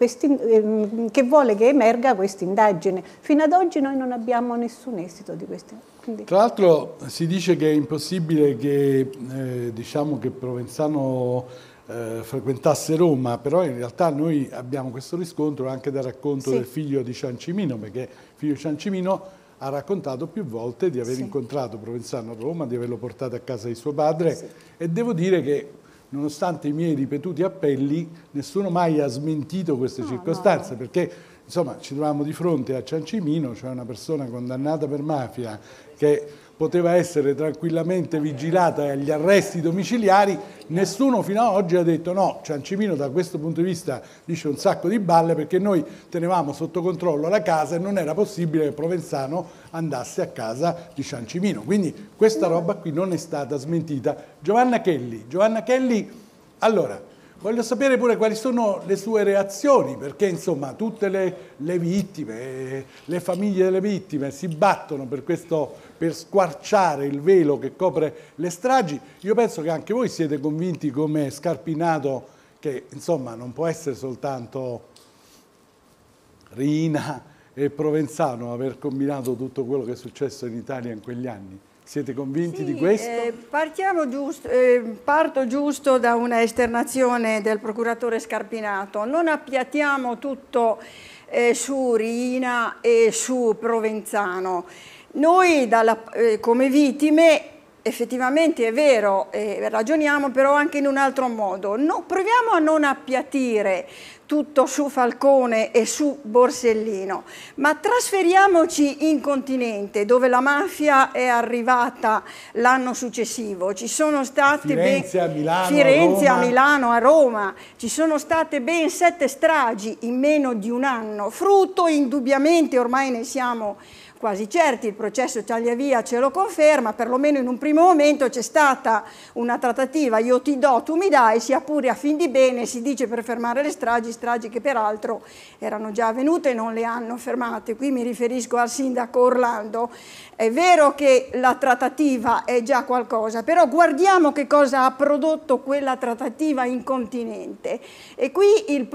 [SPEAKER 15] che vuole che emerga questa indagine. Fino ad oggi noi non abbiamo nessun esito di questa.
[SPEAKER 10] Tra l'altro si dice che è impossibile che, diciamo che Provenzano frequentasse Roma, però in realtà noi abbiamo questo riscontro anche dal racconto del figlio di Ciancimino, perché il figlio di Ciancimino ha raccontato più volte di aver incontrato Provenzano a Roma, di averlo portato a casa di suo padre e devo dire che nonostante i miei ripetuti appelli nessuno mai ha smentito queste circostanze, perché insomma ci troviamo di fronte a Ciancimino, cioè una persona condannata per mafia che poteva essere tranquillamente vigilata e agli arresti domiciliari, nessuno fino ad oggi ha detto no, Ciancimino da questo punto di vista dice un sacco di balle perché noi tenevamo sotto controllo la casa e non era possibile che Provenzano andasse a casa di Ciancimino. Quindi questa roba qui non è stata smentita. Giovanna Kelly, allora, voglio sapere pure quali sono le sue reazioni, perché insomma tutte le vittime, le famiglie delle vittime si battono per squarciare il velo che copre le stragi. Io penso che anche voi siete convinti come Scarpinato che insomma non può essere soltanto Riina e Provenzano aver combinato tutto quello che è successo in Italia in quegli anni. Siete convinti di questo?
[SPEAKER 5] Parto giusto da una esternazione del procuratore Scarpinato. Non appiattiamo tutto su Riina e su Provenzano. Noi come vittime effettivamente è vero, ragioniamo però anche in un altro modo. Proviamo a non appiattire tutto su Falcone e su Borsellino, ma trasferiamoci in continente dove la mafia è arrivata l'anno successivo. Ci sono state
[SPEAKER 10] Firenze,
[SPEAKER 5] a Milano, a Roma, ci sono state ben 7 stragi in meno di un anno, frutto indubbiamente, ormai ne siamo quasi certi, il processo Tagliavia ce lo conferma, perlomeno in un primo momento c'è stata una trattativa, io ti do, tu mi dai, sia pure a fin di bene, si dice per fermare le stragi che peraltro erano già avvenute e non le hanno fermate. Qui mi riferisco al sindaco Orlando. È vero che la trattativa è già qualcosa, però guardiamo che cosa ha prodotto quella trattativa in continente. E qui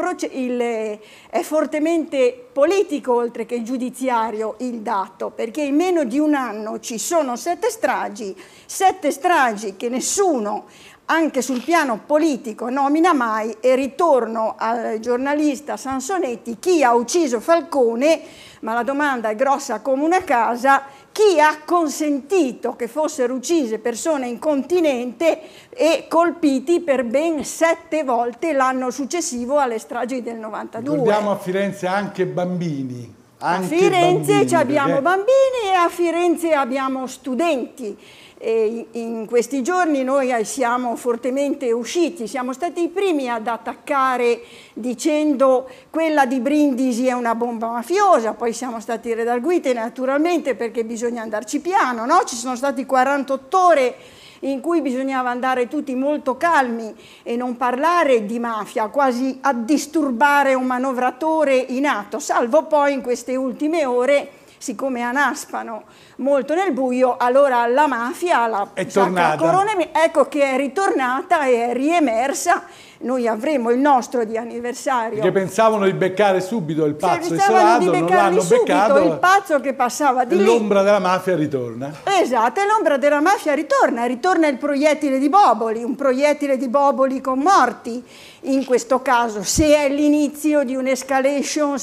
[SPEAKER 5] è fortemente politico oltre che giudiziario il dato, perché in meno di un anno ci sono 7 stragi che nessuno, anche sul piano politico, nomina mai. E ritorno al giornalista Sansonetti: chi ha ucciso Falcone? Ma la domanda è grossa come una casa: chi ha consentito che fossero uccise persone in continente e colpiti per ben 7 volte l'anno successivo alle stragi del 92?
[SPEAKER 10] Ricordiamo a Firenze anche bambini.
[SPEAKER 5] A Firenze abbiamo bambini e a Firenze abbiamo studenti. E in questi giorni noi siamo fortemente usciti, siamo stati i primi ad attaccare dicendo quella di Brindisi è una bomba mafiosa, poi siamo stati redarguiti naturalmente perché bisogna andarci piano, no? Ci sono stati 48 ore in cui bisognava andare tutti molto calmi e non parlare di mafia, quasi a disturbare un manovratore in atto, salvo poi in queste ultime ore, siccome annaspano molto nel buio, allora la mafia,
[SPEAKER 10] è tornata.
[SPEAKER 5] Ecco che è ritornata e è riemersa. Noi avremo il nostro di anniversario.
[SPEAKER 10] Che pensavano di beccare subito il pazzo isolato, non l'hanno beccato.
[SPEAKER 5] Il pazzo che passava di lì.
[SPEAKER 10] L'ombra della mafia ritorna.
[SPEAKER 5] Esatto, e l'ombra della mafia ritorna il proiettile di Boboli, un proiettile di Boboli con morti. In questo caso, se è l'inizio di un'escalation,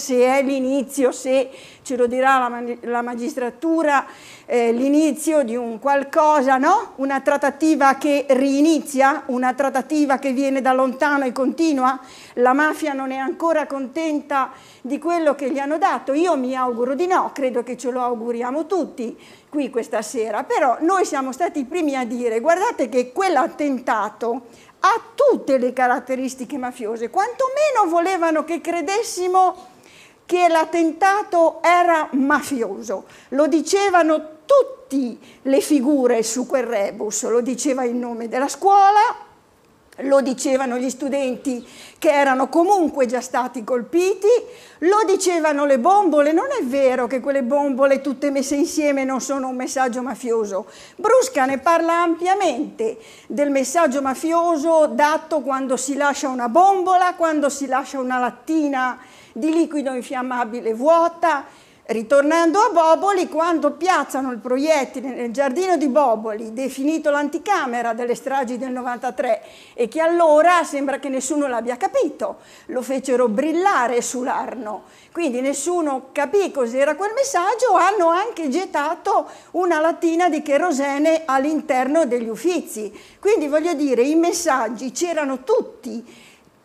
[SPEAKER 5] se ce lo dirà la magistratura, l'inizio di un qualcosa, no? Una trattativa che rinizia, una trattativa che viene da lontano e continua. La mafia non è ancora contenta di quello che gli hanno dato. Io mi auguro di no, credo che ce lo auguriamo tutti qui questa sera, però noi siamo stati i primi a dire: guardate che quell'attentato ha tutte le caratteristiche mafiose, quantomeno volevano che credessimo che l'attentato era mafioso. Lo dicevano tutte le figure su quel rebus, lo diceva il nome della scuola, lo dicevano gli studenti che erano comunque già stati colpiti, lo dicevano le bombole. Non è vero che quelle bombole tutte messe insieme non sono un messaggio mafioso. Brusca ne parla ampiamente del messaggio mafioso dato quando si lascia una bombola, quando si lascia una lattina di liquido infiammabile vuota. Ritornando a Boboli, quando piazzano il proiettile nel giardino di Boboli, definito l'anticamera delle stragi del 93, e che allora sembra che nessuno l'abbia capito, lo fecero brillare sull'Arno, quindi nessuno capì cos'era quel messaggio, hanno anche gettato una lattina di cherosene all'interno degli Uffizi. Quindi voglio dire, i messaggi c'erano tutti.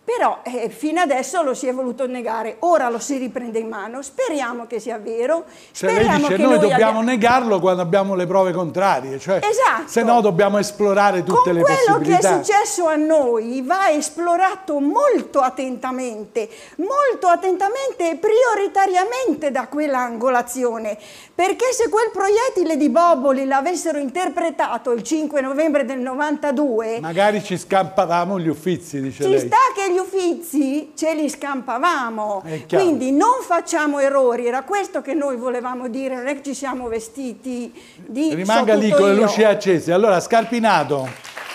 [SPEAKER 5] Però fino adesso lo si è voluto negare, ora lo si riprende in mano, speriamo che sia vero.
[SPEAKER 10] Cioè lei dice noi dobbiamo negarlo quando abbiamo le prove contrarie, cioè,
[SPEAKER 5] esatto.
[SPEAKER 10] Se no dobbiamo esplorare tutte le possibilità.
[SPEAKER 5] Quello che è successo a noi va esplorato molto attentamente e prioritariamente da quell'angolazione, perché se quel proiettile di Boboli l'avessero interpretato il 5 novembre del 92...
[SPEAKER 10] Magari ci scampavamo gli Uffizi, dice lei.
[SPEAKER 5] Ci sta che gli Uffizi ce li scampavamo, quindi non facciamo errori, era questo che noi volevamo dire, non è che ci siamo vestiti di
[SPEAKER 10] rimanga lì con le luci accese. Allora Scarpinato,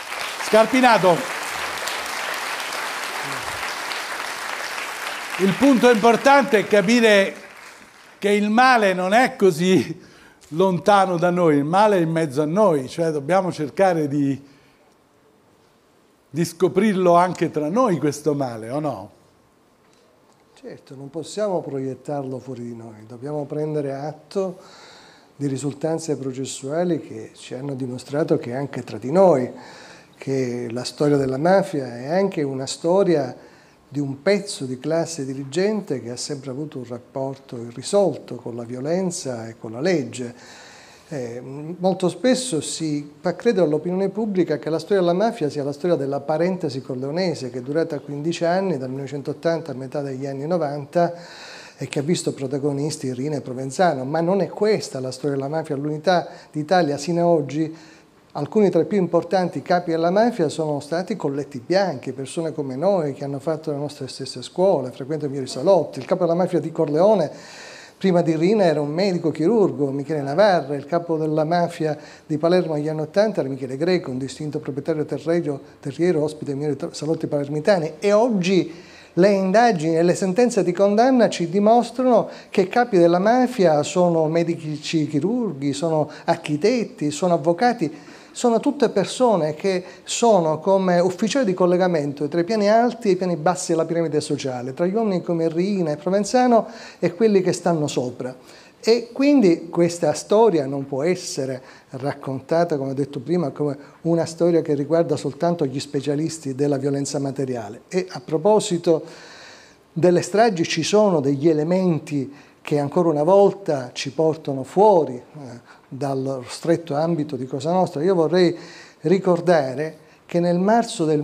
[SPEAKER 10] il punto importante è capire che il male non è così lontano da noi, il male è in mezzo a noi, cioè dobbiamo cercare di scoprirlo anche tra noi questo male, o no?
[SPEAKER 20] Certo, non possiamo proiettarlo fuori di noi, dobbiamo prendere atto di risultanze processuali che ci hanno dimostrato che anche tra di noi, che la storia della mafia è anche una storia di un pezzo di classe dirigente che ha sempre avuto un rapporto irrisolto con la violenza e con la legge. Molto spesso si fa credere all'opinione pubblica che la storia della mafia sia la storia della parentesi corleonese che è durata 15 anni, dal 1980 a metà degli anni 90, e che ha visto protagonisti Riina e Provenzano, ma non è questa la storia della mafia. All'Unità d'Italia sino ad oggi alcuni tra i più importanti capi della mafia sono stati colletti bianchi, persone come noi che hanno fatto le nostre stesse scuole, frequentano i miei salotti. Il capo della mafia di Corleone prima di Riina era un medico chirurgo, Michele Navarra. Il capo della mafia di Palermo negli anni 80 era Michele Greco, un distinto proprietario terriero, ospite dei miei salotti palermitani. E oggi le indagini e le sentenze di condanna ci dimostrano che i capi della mafia sono medici chirurghi, sono architetti, sono avvocati. Sono tutte persone che sono come ufficiali di collegamento tra i piani alti e i piani bassi della piramide sociale, tra gli uomini come Riina e Provenzano e quelli che stanno sopra. E quindi questa storia non può essere raccontata, come ho detto prima, come una storia che riguarda soltanto gli specialisti della violenza materiale. E a proposito delle stragi ci sono degli elementi che ancora una volta ci portano fuori dal stretto ambito di Cosa Nostra. Io vorrei ricordare che nel marzo del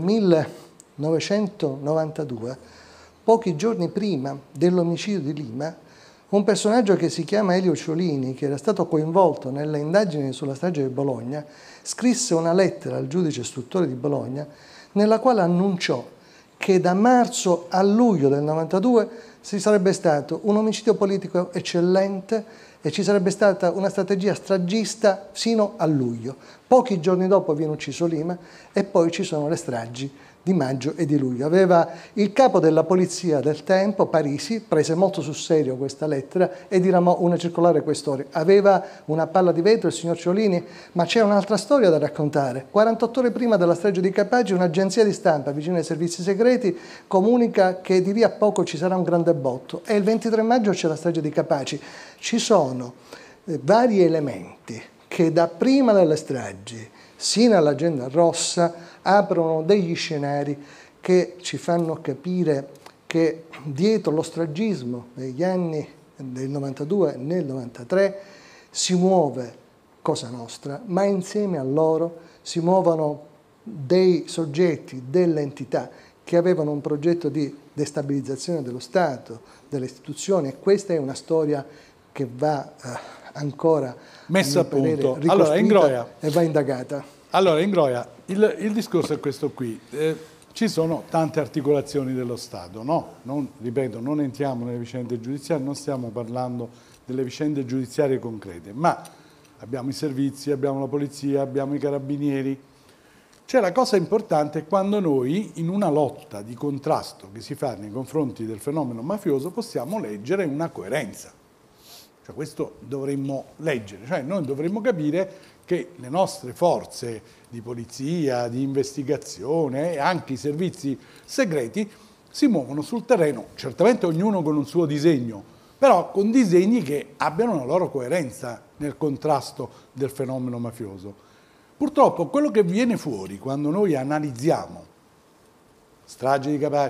[SPEAKER 20] 1992, pochi giorni prima dell'omicidio di Lima, un personaggio che si chiama Elio Ciolini, che era stato coinvolto nelle indagini sulla strage di Bologna, scrisse una lettera al giudice istruttore di Bologna nella quale annunciò che da marzo a luglio del 92 ci sarebbe stato un omicidio politico eccellente e ci sarebbe stata una strategia stragista fino a luglio. Pochi giorni dopo viene ucciso Lima e poi ci sono le stragi di maggio e di luglio. Il capo della polizia del tempo, Parisi, prese molto sul serio questa lettera e diramò una circolare questori. Aveva una palla di vetro il signor Ciolini, ma c'è un'altra storia da raccontare. 48 ore prima della strage di Capaci, un'agenzia di stampa vicina ai servizi segreti comunica che di lì a poco ci sarà un grande botto e il 23 maggio c'è la strage di Capaci. Ci sono vari elementi che da prima delle stragi sino all'agenda rossa aprono degli scenari che ci fanno capire che dietro lo stragismo degli anni del 92 e nel 93 si muove Cosa Nostra, ma insieme a loro si muovono dei soggetti, delle entità che avevano un progetto di destabilizzazione dello Stato, delle istituzioni, e questa è una storia che va ancora
[SPEAKER 10] messa a punto. Allora, Ingroia,
[SPEAKER 20] e va indagata.
[SPEAKER 10] Allora, Ingroia, il discorso è questo qui. Ci sono tante articolazioni dello Stato, no? Ripeto, non entriamo nelle vicende giudiziarie, non stiamo parlando delle vicende giudiziarie concrete, ma abbiamo i servizi, abbiamo la polizia, abbiamo i carabinieri. Cioè la cosa importante è quando noi, in una lotta di contrasto che si fa nei confronti del fenomeno mafioso, possiamo leggere una coerenza. Cioè questo dovremmo leggere, cioè noi dovremmo capire che le nostre forze di polizia, di investigazione e anche i servizi segreti si muovono sul terreno, certamente ognuno con un suo disegno, però con disegni che abbiano una loro coerenza nel contrasto del fenomeno mafioso. Purtroppo quello che viene fuori quando noi analizziamo strage di Capaci,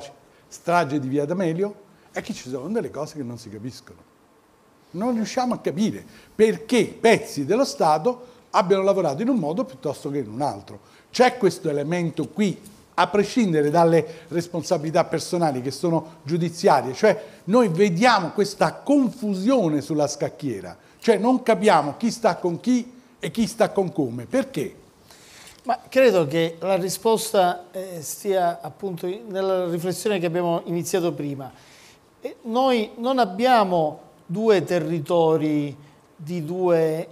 [SPEAKER 10] strage di Via D'Amelio, è che ci sono delle cose che non si capiscono. Non riusciamo a capire perché pezzi dello Stato abbiano lavorato in un modo piuttosto che in un altro. C'è questo elemento qui, a prescindere dalle responsabilità personali che sono giudiziarie, cioè noi vediamo questa confusione sulla scacchiera, cioè non capiamo chi sta con chi e chi sta con come. Perché?
[SPEAKER 19] Ma credo che la risposta stia appunto nella riflessione che abbiamo iniziato prima. Noi non abbiamo due territori di due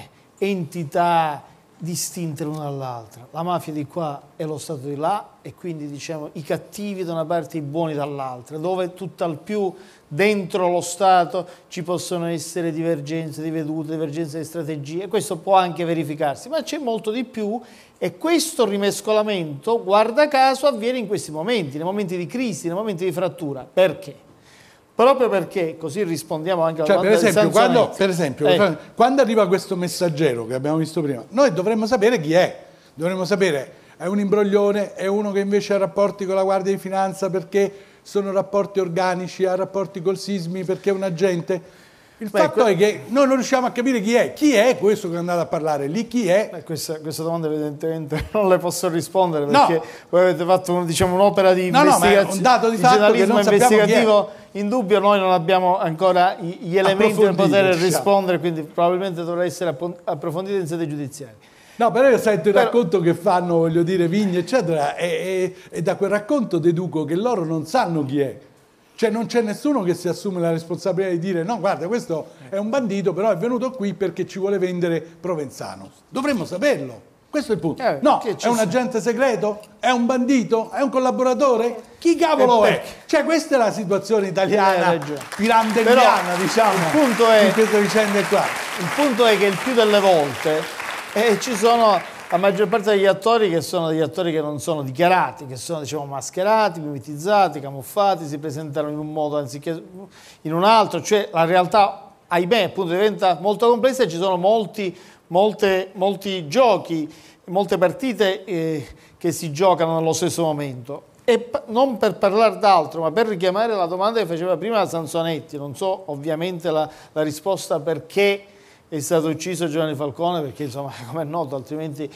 [SPEAKER 19] entità distinte l'una dall'altra. La mafia di qua e lo Stato di là, e quindi diciamo i cattivi da una parte e i buoni dall'altra, dove tutt'al più dentro lo Stato ci possono essere divergenze di vedute, divergenze di strategie, questo può anche verificarsi, ma c'è molto di più, e questo rimescolamento, guarda caso, avviene in questi momenti, nei momenti di crisi, nei momenti di frattura. Perché? Proprio perché, così rispondiamo anche alla domanda di Sansonetti.
[SPEAKER 10] Per esempio, quando arriva questo messaggero che abbiamo visto prima, noi dovremmo sapere chi è. Dovremmo sapere, è un imbroglione, è uno che invece ha rapporti con la Guardia di Finanza perché sono rapporti organici, ha rapporti col Sismi perché è un agente. Il fatto è che noi non riusciamo a capire chi è. Chi è questo che è andato a parlare lì? Chi è?
[SPEAKER 19] Questa domanda evidentemente non le posso rispondere perché voi avete fatto un'opera di investigazione,
[SPEAKER 10] un dato di fatto
[SPEAKER 19] giornalismo
[SPEAKER 10] che non
[SPEAKER 19] investigativo indubbio. Noi non abbiamo ancora gli elementi per poter rispondere, quindi probabilmente dovrà essere approfondito in sede giudiziaria.
[SPEAKER 10] No, però io sento il racconto che fanno, voglio dire, Vigna, eccetera, e da quel racconto deduco che loro non sanno chi è. Cioè non c'è nessuno che si assume la responsabilità di dire no, guarda, questo è un bandito, però è venuto qui perché ci vuole vendere Provenzano. Dovremmo saperlo. Questo è il punto. No, è un agente segreto? È un bandito? È un collaboratore? Chi cavolo è? Cioè questa è la situazione italiana, pirandelliana, diciamo,
[SPEAKER 19] il punto è,
[SPEAKER 10] in queste vicende qua.
[SPEAKER 19] Il punto è che il più delle volte ci sono la maggior parte degli attori che sono degli attori che non sono dichiarati, che sono diciamo mascherati, mimetizzati, camuffati, si presentano in un modo anziché in un altro, cioè la realtà, ahimè, appunto diventa molto complessa e ci sono molti giochi, molte partite che si giocano nello stesso momento. E non per parlare d'altro, ma per richiamare la domanda che faceva prima Sansonetti, non so ovviamente la risposta perché è stato ucciso Giovanni Falcone, perché insomma, come è noto, altrimenti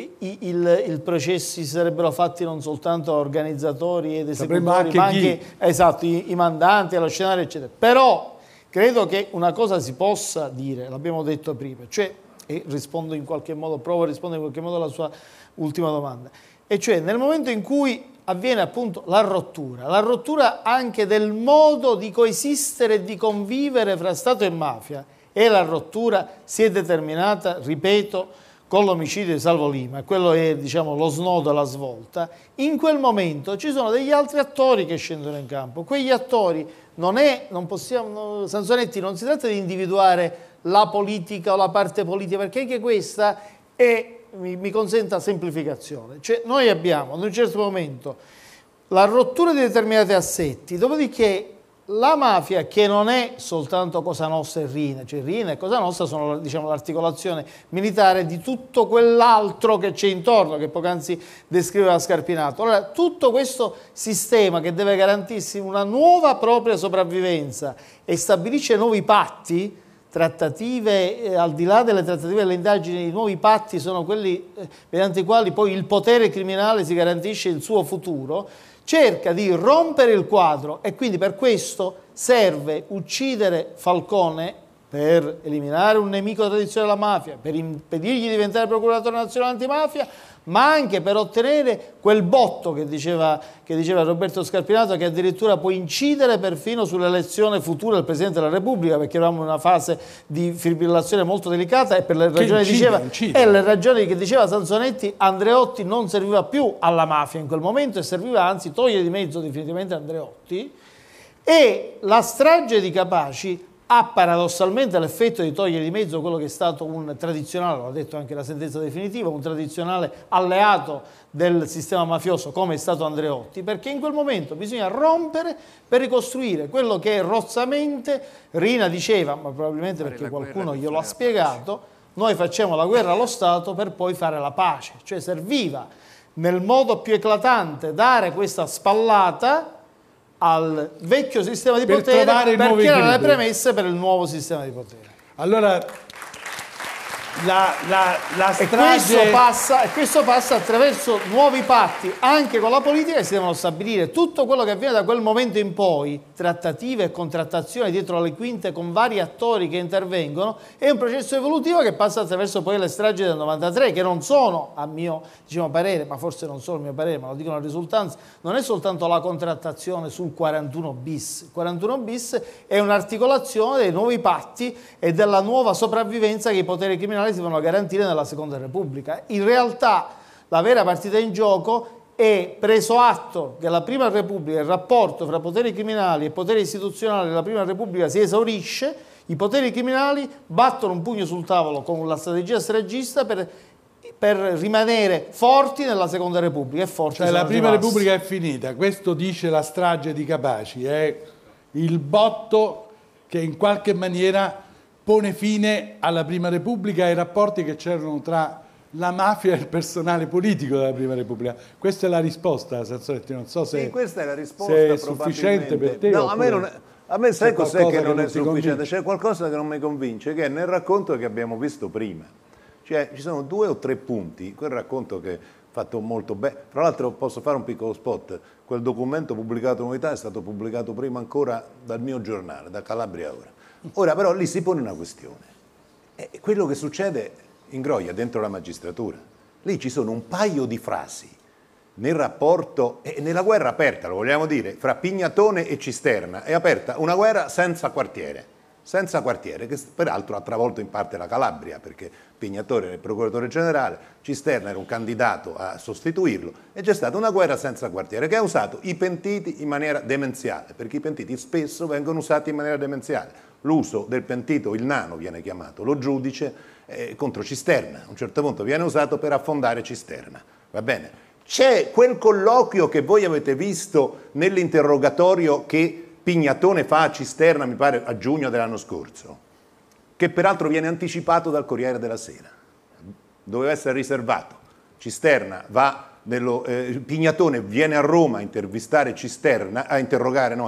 [SPEAKER 19] i processi sarebbero fatti non soltanto a organizzatori ed esecutori, ma anche i mandanti, allo scenario, eccetera. Però credo che una cosa si possa dire, l'abbiamo detto prima, cioè, e rispondo in qualche modo, provo a rispondere in qualche modo alla sua ultima domanda, e cioè nel momento in cui avviene appunto la rottura anche del modo di coesistere e di convivere fra Stato e mafia, e la rottura si è determinata, ripeto, con l'omicidio di Salvo Lima, quello è diciamo lo snodo, la svolta. In quel momento ci sono degli altri attori che scendono in campo. Quegli attori Sansonetti, non si tratta di individuare la politica o la parte politica, perché anche questa è, mi consenta, semplificazione. Cioè noi abbiamo ad un certo momento la rottura di determinati assetti, dopodiché la mafia, che non è soltanto Cosa Nostra e Riina, cioè Riina e Cosa Nostra sono diciamo, l'articolazione militare di tutto quell'altro che c'è intorno, che poc'anzi descriveva Scarpinato. Allora, tutto questo sistema che deve garantirsi una nuova propria sopravvivenza e stabilisce nuovi patti, trattative, al di là delle trattative e delle indagini, i nuovi patti sono quelli mediante i quali poi il potere criminale si garantisce il suo futuro, cerca di rompere il quadro e quindi per questo serve uccidere Falcone per eliminare un nemico tradizionale della mafia, per impedirgli di diventare procuratore nazionale antimafia, ma anche per ottenere quel botto che diceva Roberto Scarpinato, che addirittura può incidere perfino sull'elezione futura del Presidente della Repubblica, perché eravamo in una fase di fibrillazione molto delicata e per le ragioni le ragioni che diceva Sansonetti, Andreotti non serviva più alla mafia in quel momento e serviva anzi togliere di mezzo definitivamente Andreotti, e la strage di Capaci ha paradossalmente l'effetto di togliere di mezzo quello che è stato un tradizionale, l'ha detto anche la sentenza definitiva, un tradizionale alleato del sistema mafioso come è stato Andreotti, perché in quel momento bisogna rompere per ricostruire quello che rozzamente Riina diceva, ma probabilmente perché qualcuno glielo ha spiegato, noi facciamo la guerra allo Stato per poi fare la pace, cioè serviva nel modo più eclatante dare questa spallata al vecchio sistema di
[SPEAKER 10] Per
[SPEAKER 19] potere
[SPEAKER 10] trovare
[SPEAKER 19] per
[SPEAKER 10] nuovi
[SPEAKER 19] creare le
[SPEAKER 10] equilibri.
[SPEAKER 19] premesse per il nuovo sistema di potere.
[SPEAKER 10] Allora, la
[SPEAKER 19] E
[SPEAKER 10] strage...
[SPEAKER 19] questo passa attraverso nuovi patti anche con la politica, che si devono stabilire. Tutto quello che avviene da quel momento in poi, trattative e contrattazione dietro le quinte con vari attori che intervengono, è un processo evolutivo che passa attraverso poi le stragi del 93, che non sono, a mio parere, ma forse non solo il mio parere, ma lo dicono le risultanze, non è soltanto la contrattazione sul 41 bis. Il 41 bis è un'articolazione dei nuovi patti e della nuova sopravvivenza che i poteri criminali si devono garantire nella Seconda Repubblica. In realtà la vera partita in gioco è, preso atto che la Prima Repubblica, il rapporto fra poteri criminali e poteri istituzionali della Prima Repubblica si esaurisce, i poteri criminali battono un pugno sul tavolo con la strategia stragista per rimanere forti nella Seconda Repubblica. E forti
[SPEAKER 10] Cioè la Prima Repubblica è finita, questo dice la strage di Capaci, è il botto che in qualche maniera pone fine alla Prima Repubblica e ai rapporti che c'erano tra la mafia e il personale politico della Prima Repubblica. Questa è la risposta, Sansonetti, non so se,
[SPEAKER 21] sì, questa è la risposta,
[SPEAKER 10] se è sufficiente per te.
[SPEAKER 21] No, a me sai cos'è che non è
[SPEAKER 10] ti
[SPEAKER 21] sufficiente? C'è qualcosa che non mi convince, che è nel racconto che abbiamo visto prima. Cioè ci sono 2 o 3 punti, quel racconto che è fatto molto bene. Tra l'altro posso fare un piccolo spot, quel documento pubblicato in Unità è stato pubblicato prima ancora dal mio giornale, da Calabria Ora. Ora però lì si pone una questione, è quello che succede in Groia dentro la magistratura. Lì ci sono un paio di frasi nel rapporto, e nella guerra aperta, lo vogliamo dire, fra Pignatone e Cisterna, è aperta una guerra senza quartiere, che peraltro ha travolto in parte la Calabria, perché Pignatone era il procuratore generale, Cisterna era un candidato a sostituirlo, e c'è stata una guerra senza quartiere che ha usato i pentiti in maniera demenziale, perché i pentiti spesso vengono usati in maniera demenziale. L'uso del pentito, il nano viene chiamato, lo giudice, contro Cisterna, a un certo punto viene usato per affondare Cisterna, va bene? C'è quel colloquio che voi avete visto nell'interrogatorio che Pignatone fa a Cisterna, mi pare a giugno dell'anno scorso, che peraltro viene anticipato dal Corriere della Sera, doveva essere riservato. Cisterna va Pignatone viene a Roma a intervistare Cisterna, a interrogare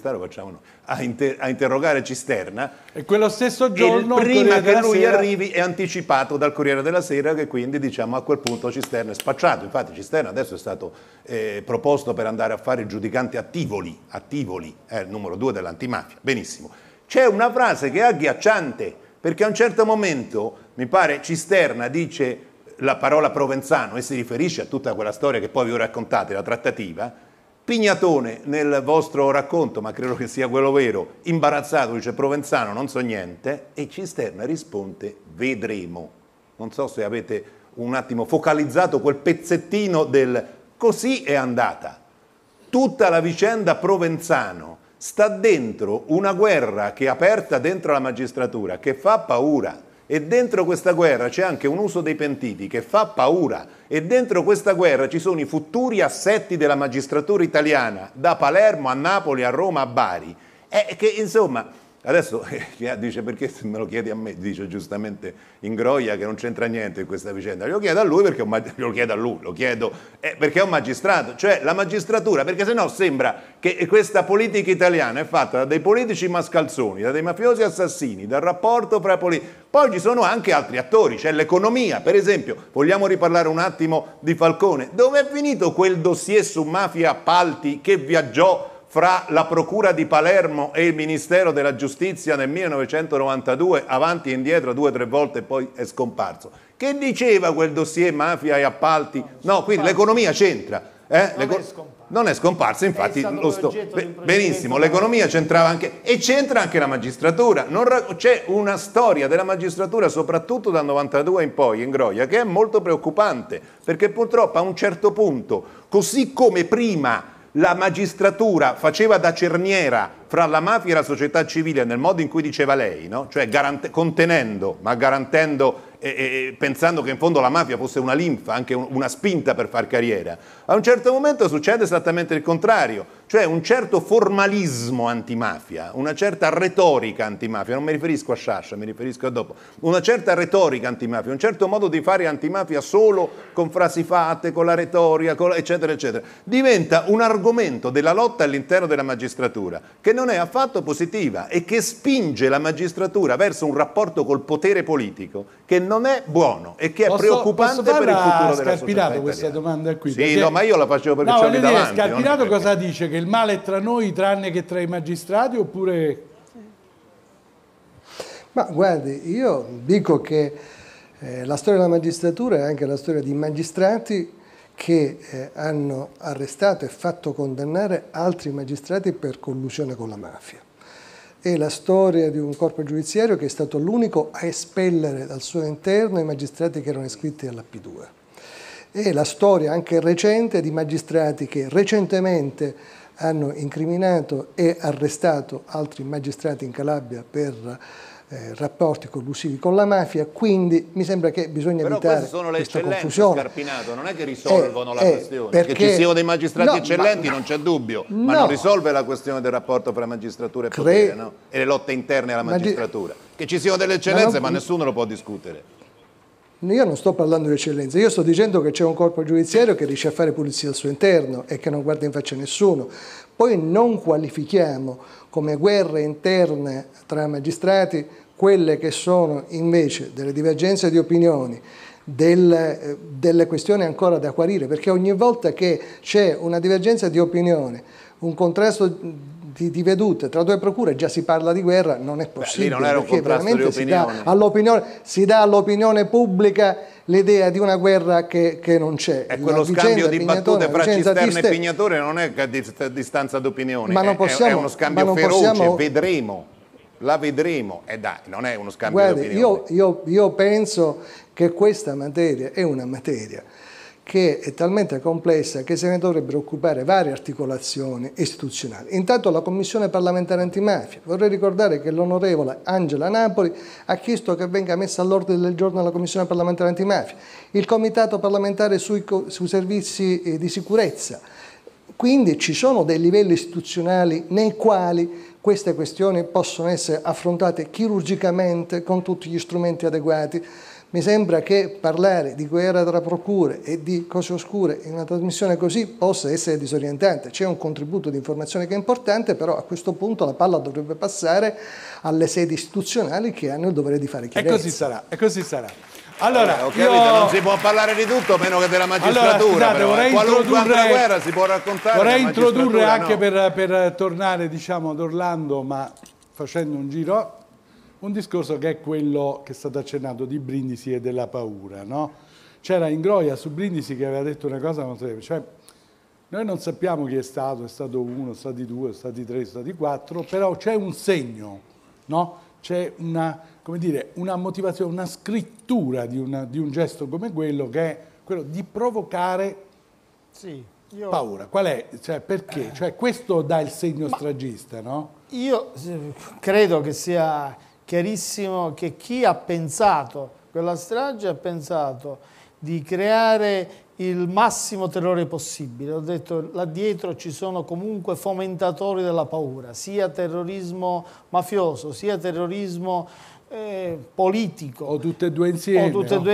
[SPEAKER 21] Cisterna,
[SPEAKER 10] e quello stesso giorno
[SPEAKER 21] prima che lui arrivi è anticipato dal Corriere della Sera, che quindi diciamo a quel punto Cisterna è spacciato. Infatti Cisterna adesso è stato proposto per andare a fare il giudicante a Tivoli, è il numero 2 dell'antimafia. Benissimo. C'è una frase che è agghiacciante, perché a un certo momento mi pare Cisterna dice la parola Provenzano e si riferisce a tutta quella storia che poi vi ho raccontato, la trattativa. Pignatone nel vostro racconto, ma credo che sia quello vero, imbarazzato dice Provenzano non so niente, e Cisterna risponde vedremo. Non so se avete un attimo focalizzato quel pezzettino del così è andata. Tutta la vicenda Provenzano sta dentro una guerra che è aperta dentro la magistratura, che fa paura. E dentro questa guerra c'è anche un uso dei pentiti che fa paura, e dentro questa guerra ci sono i futuri assetti della magistratura italiana, da Palermo a Napoli, a Roma, a Bari, che insomma, adesso dice perché se me lo chiedi a me, dice giustamente Ingroia che non c'entra niente in questa vicenda, glielo chiedo a lui perché perché è un magistrato, cioè la magistratura, perché sennò sembra che questa politica italiana è fatta da dei politici mascalzoni, da dei mafiosi assassini, dal rapporto fra politici. Poi ci sono anche altri attori, c'è l'economia, per esempio, vogliamo riparlare un attimo di Falcone, dove è finito quel dossier su mafia appalti che viaggiò fra la Procura di Palermo e il Ministero della Giustizia nel 1992, avanti e indietro 2 o 3 volte, e poi è scomparso. Che diceva quel dossier mafia e appalti? No, quindi l'economia c'entra. Non è scomparsa, infatti benissimo, l'economia c'entrava anche, e c'entra anche la magistratura. C'è una storia della magistratura, soprattutto dal 92 in poi, in Groia, che è molto preoccupante, perché purtroppo a un certo punto, così come prima la magistratura faceva da cerniera fra la mafia e la società civile nel modo in cui diceva lei, no? Cioè contenendo, ma garantendo pensando che in fondo la mafia fosse una linfa, anche una spinta per far carriera, a un certo momento succede esattamente il contrario, cioè un certo formalismo antimafia, una certa retorica antimafia, non mi riferisco a Sciascia, mi riferisco a dopo, una certa retorica antimafia, un certo modo di fare antimafia solo con frasi fatte, con la retorica, eccetera, eccetera, diventa un argomento della lotta all'interno della magistratura che non è affatto positiva e che spinge la magistratura verso un rapporto col potere politico che non è buono e che è preoccupante per il futuro della società
[SPEAKER 10] questa domanda qui?
[SPEAKER 21] Sì, perché... no, ma io la facevo perché
[SPEAKER 10] no,
[SPEAKER 21] c'ho lì davanti.
[SPEAKER 10] Scarpinato cosa dice? Che il male è tra noi tranne che tra i magistrati oppure...
[SPEAKER 20] Ma guardi, io dico che la storia della magistratura è anche la storia di magistrati che hanno arrestato e fatto condannare altri magistrati per collusione con la mafia. È la storia di un corpo giudiziario che è stato l'unico a espellere dal suo interno i magistrati che erano iscritti alla P2. È la storia anche recente di magistrati che recentemente hanno incriminato e arrestato altri magistrati in Calabria per rapporti collusivi con la mafia, quindi mi sembra che bisogna evitare questa confusione.
[SPEAKER 21] Però queste sono le eccellenze, Scarpinato, non è che risolvono la questione. Perché che ci siano dei magistrati eccellenti non c'è dubbio, ma non risolve la questione del rapporto fra magistratura e potere, no? E le lotte interne alla magistratura. Che ci siano delle eccellenze, ma nessuno lo può discutere.
[SPEAKER 20] Io non sto parlando di eccellenza, io sto dicendo che c'è un corpo giudiziario che riesce a fare pulizia al suo interno e che non guarda in faccia a nessuno. Poi non qualifichiamo come guerre interne tra magistrati quelle che sono invece delle divergenze di opinioni, delle questioni ancora da chiarire, perché ogni volta che c'è una divergenza di opinione, un contrasto di vedute tra due procure, già si parla di guerra, non è possibile.
[SPEAKER 21] Lì non era un contrasto di
[SPEAKER 20] opinione. Si dà all'opinione pubblica l'idea di una guerra che non c'è.
[SPEAKER 21] E quello scambio di battute fra Cisterne e Pignatore non è a distanza d'opinione, è uno scambio feroce, vedremo. La vedremo, e dai, non è uno scambio di opinioni.
[SPEAKER 20] Io penso che questa materia è una materia che è talmente complessa che se ne dovrebbero occupare varie articolazioni istituzionali. Intanto la Commissione parlamentare antimafia. Vorrei ricordare che l'onorevole Angela Napoli ha chiesto che venga messa all'ordine del giorno la Commissione parlamentare antimafia, il Comitato parlamentare sui servizi di sicurezza. Quindi ci sono dei livelli istituzionali nei quali queste questioni possono essere affrontate chirurgicamente con tutti gli strumenti adeguati. Mi sembra che parlare di guerra tra procure e di cose oscure in una trasmissione così possa essere disorientante. C'è un contributo di informazione che è importante, però a questo punto la palla dovrebbe passare alle sedi istituzionali che hanno il dovere di fare chiarezza.
[SPEAKER 10] E così sarà, e così sarà. Allora,
[SPEAKER 21] ho capito, non si può parlare di tutto meno che della magistratura.
[SPEAKER 10] Allora, scusate,
[SPEAKER 21] qualunque altra guerra si può raccontare.
[SPEAKER 10] Vorrei introdurre anche per tornare, diciamo, ad Orlando, ma facendo un giro, un discorso che è quello che è stato accennato di Brindisi e della paura, no? C'era Ingroia su Brindisi che aveva detto una cosa molto semplice, cioè noi non sappiamo chi è stato uno, è stati due, è stati tre, è stati quattro, però c'è un segno, no? C'è una, come dire, una motivazione, una scrittura di un gesto come quello, che è quello di provocare paura. Qual è? Cioè, perché? Cioè, questo dà il segno stragista, no?
[SPEAKER 19] Io credo che sia chiarissimo che chi ha pensato quella strage ha pensato di creare il massimo terrore possibile. Ho detto, là dietro ci sono comunque fomentatori della paura, sia terrorismo mafioso, sia terrorismo politico.
[SPEAKER 10] O tutte e due insieme.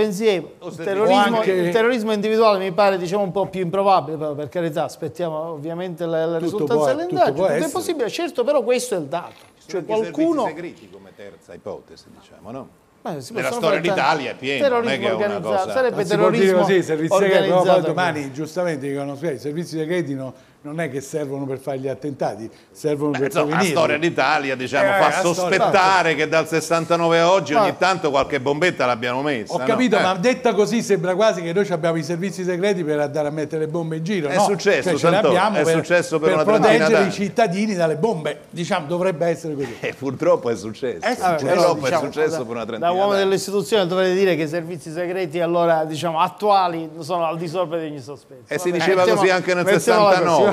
[SPEAKER 19] Il terrorismo individuale mi pare, diciamo, un po' più improbabile, però, per carità, aspettiamo ovviamente le risultanze delle indagini. Tutto è possibile, certo, però questo è il dato. Cioè qualcuno...
[SPEAKER 21] segreti come terza ipotesi, diciamo, no? Nella storia d'Italia è pieno, non è che è una cosa...
[SPEAKER 19] Sarebbe terrorismo
[SPEAKER 10] così, servizi segreti, però poi domani giustamente dicono i servizi segreti non è che servono per fare gli attentati, servono per prevenire.
[SPEAKER 21] La storia d'Italia, diciamo, fa sospettare che dal 69 a oggi ogni tanto qualche bombetta l'abbiano messa.
[SPEAKER 10] Ho capito, ma detta così sembra quasi che noi abbiamo i servizi segreti per andare a mettere le bombe in giro.
[SPEAKER 21] È successo,
[SPEAKER 10] ce l'abbiamo
[SPEAKER 21] per una
[SPEAKER 10] proteggere i cittadini dalle bombe, diciamo, dovrebbe essere così.
[SPEAKER 21] Purtroppo è successo. Purtroppo è successo per una trentina.
[SPEAKER 19] Da uomo delle istituzioni dovrei dire che i servizi segreti allora, diciamo, attuali sono al di sopra di ogni sospetto.
[SPEAKER 21] E si diceva così anche nel 69.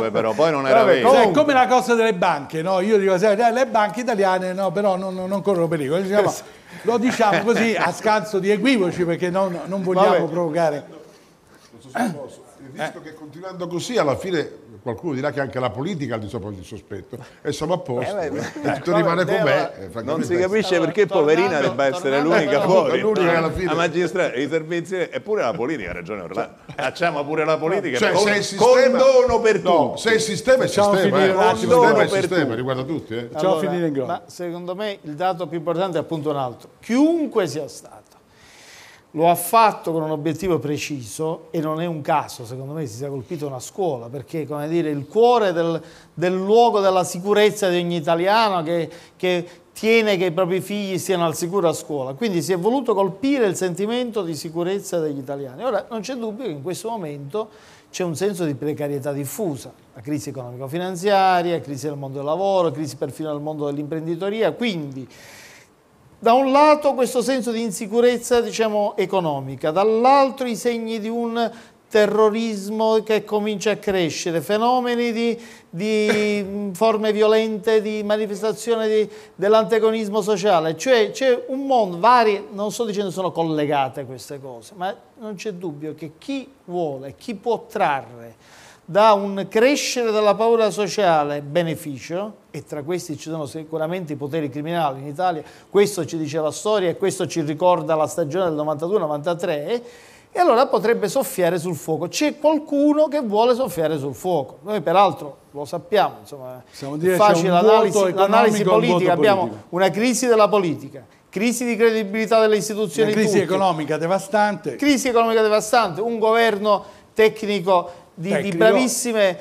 [SPEAKER 21] dove però, poi non era vero.
[SPEAKER 10] È come la cosa delle banche, no? Io dico sempre, le banche italiane no, però non corrono pericolo. Diciamo, lo diciamo così a scanso di equivoci perché non vogliamo provocare.
[SPEAKER 18] Visto che continuando così alla fine qualcuno dirà che anche la politica è al di sopra del sospetto e siamo a posto e tutto rimane com'è.
[SPEAKER 21] Non si capisce perché poverina debba essere l'unica fuori. La magistratura, i servizi, eppure la politica ha ragione Orlando. Facciamo pure la politica, condono per tutti.
[SPEAKER 18] Se il sistema è il sistema, riguarda tutti.
[SPEAKER 19] Ma secondo me il dato più importante è appunto un altro. Chiunque sia stato lo ha fatto con un obiettivo preciso e non è un caso, secondo me, si sia colpito una scuola, perché, come dire, il cuore del luogo della sicurezza di ogni italiano che tiene che i propri figli stiano al sicuro a scuola. Quindi si è voluto colpire il sentimento di sicurezza degli italiani. Ora, non c'è dubbio che in questo momento c'è un senso di precarietà diffusa, la crisi economico-finanziaria, crisi del mondo del lavoro, crisi perfino del mondo dell'imprenditoria, quindi da un lato questo senso di insicurezza, diciamo, economica, dall'altro i segni di un terrorismo che comincia a crescere, fenomeni di forme violente, di manifestazione dell'antagonismo sociale, cioè c'è un mondo, varie, non sto dicendo sono collegate queste cose, ma non c'è dubbio che chi vuole, chi può trarre da un crescere della paura sociale beneficio, e tra questi ci sono sicuramente i poteri criminali in Italia, questo ci dice la storia e questo ci ricorda la stagione del 92-93, e allora potrebbe soffiare sul fuoco. C'è qualcuno che vuole soffiare sul fuoco. Noi peraltro lo sappiamo, insomma, è facile l'analisi politica, abbiamo una crisi della politica, crisi di credibilità delle istituzioni,
[SPEAKER 10] una crisi economica devastante,
[SPEAKER 19] un governo tecnico di bravissimi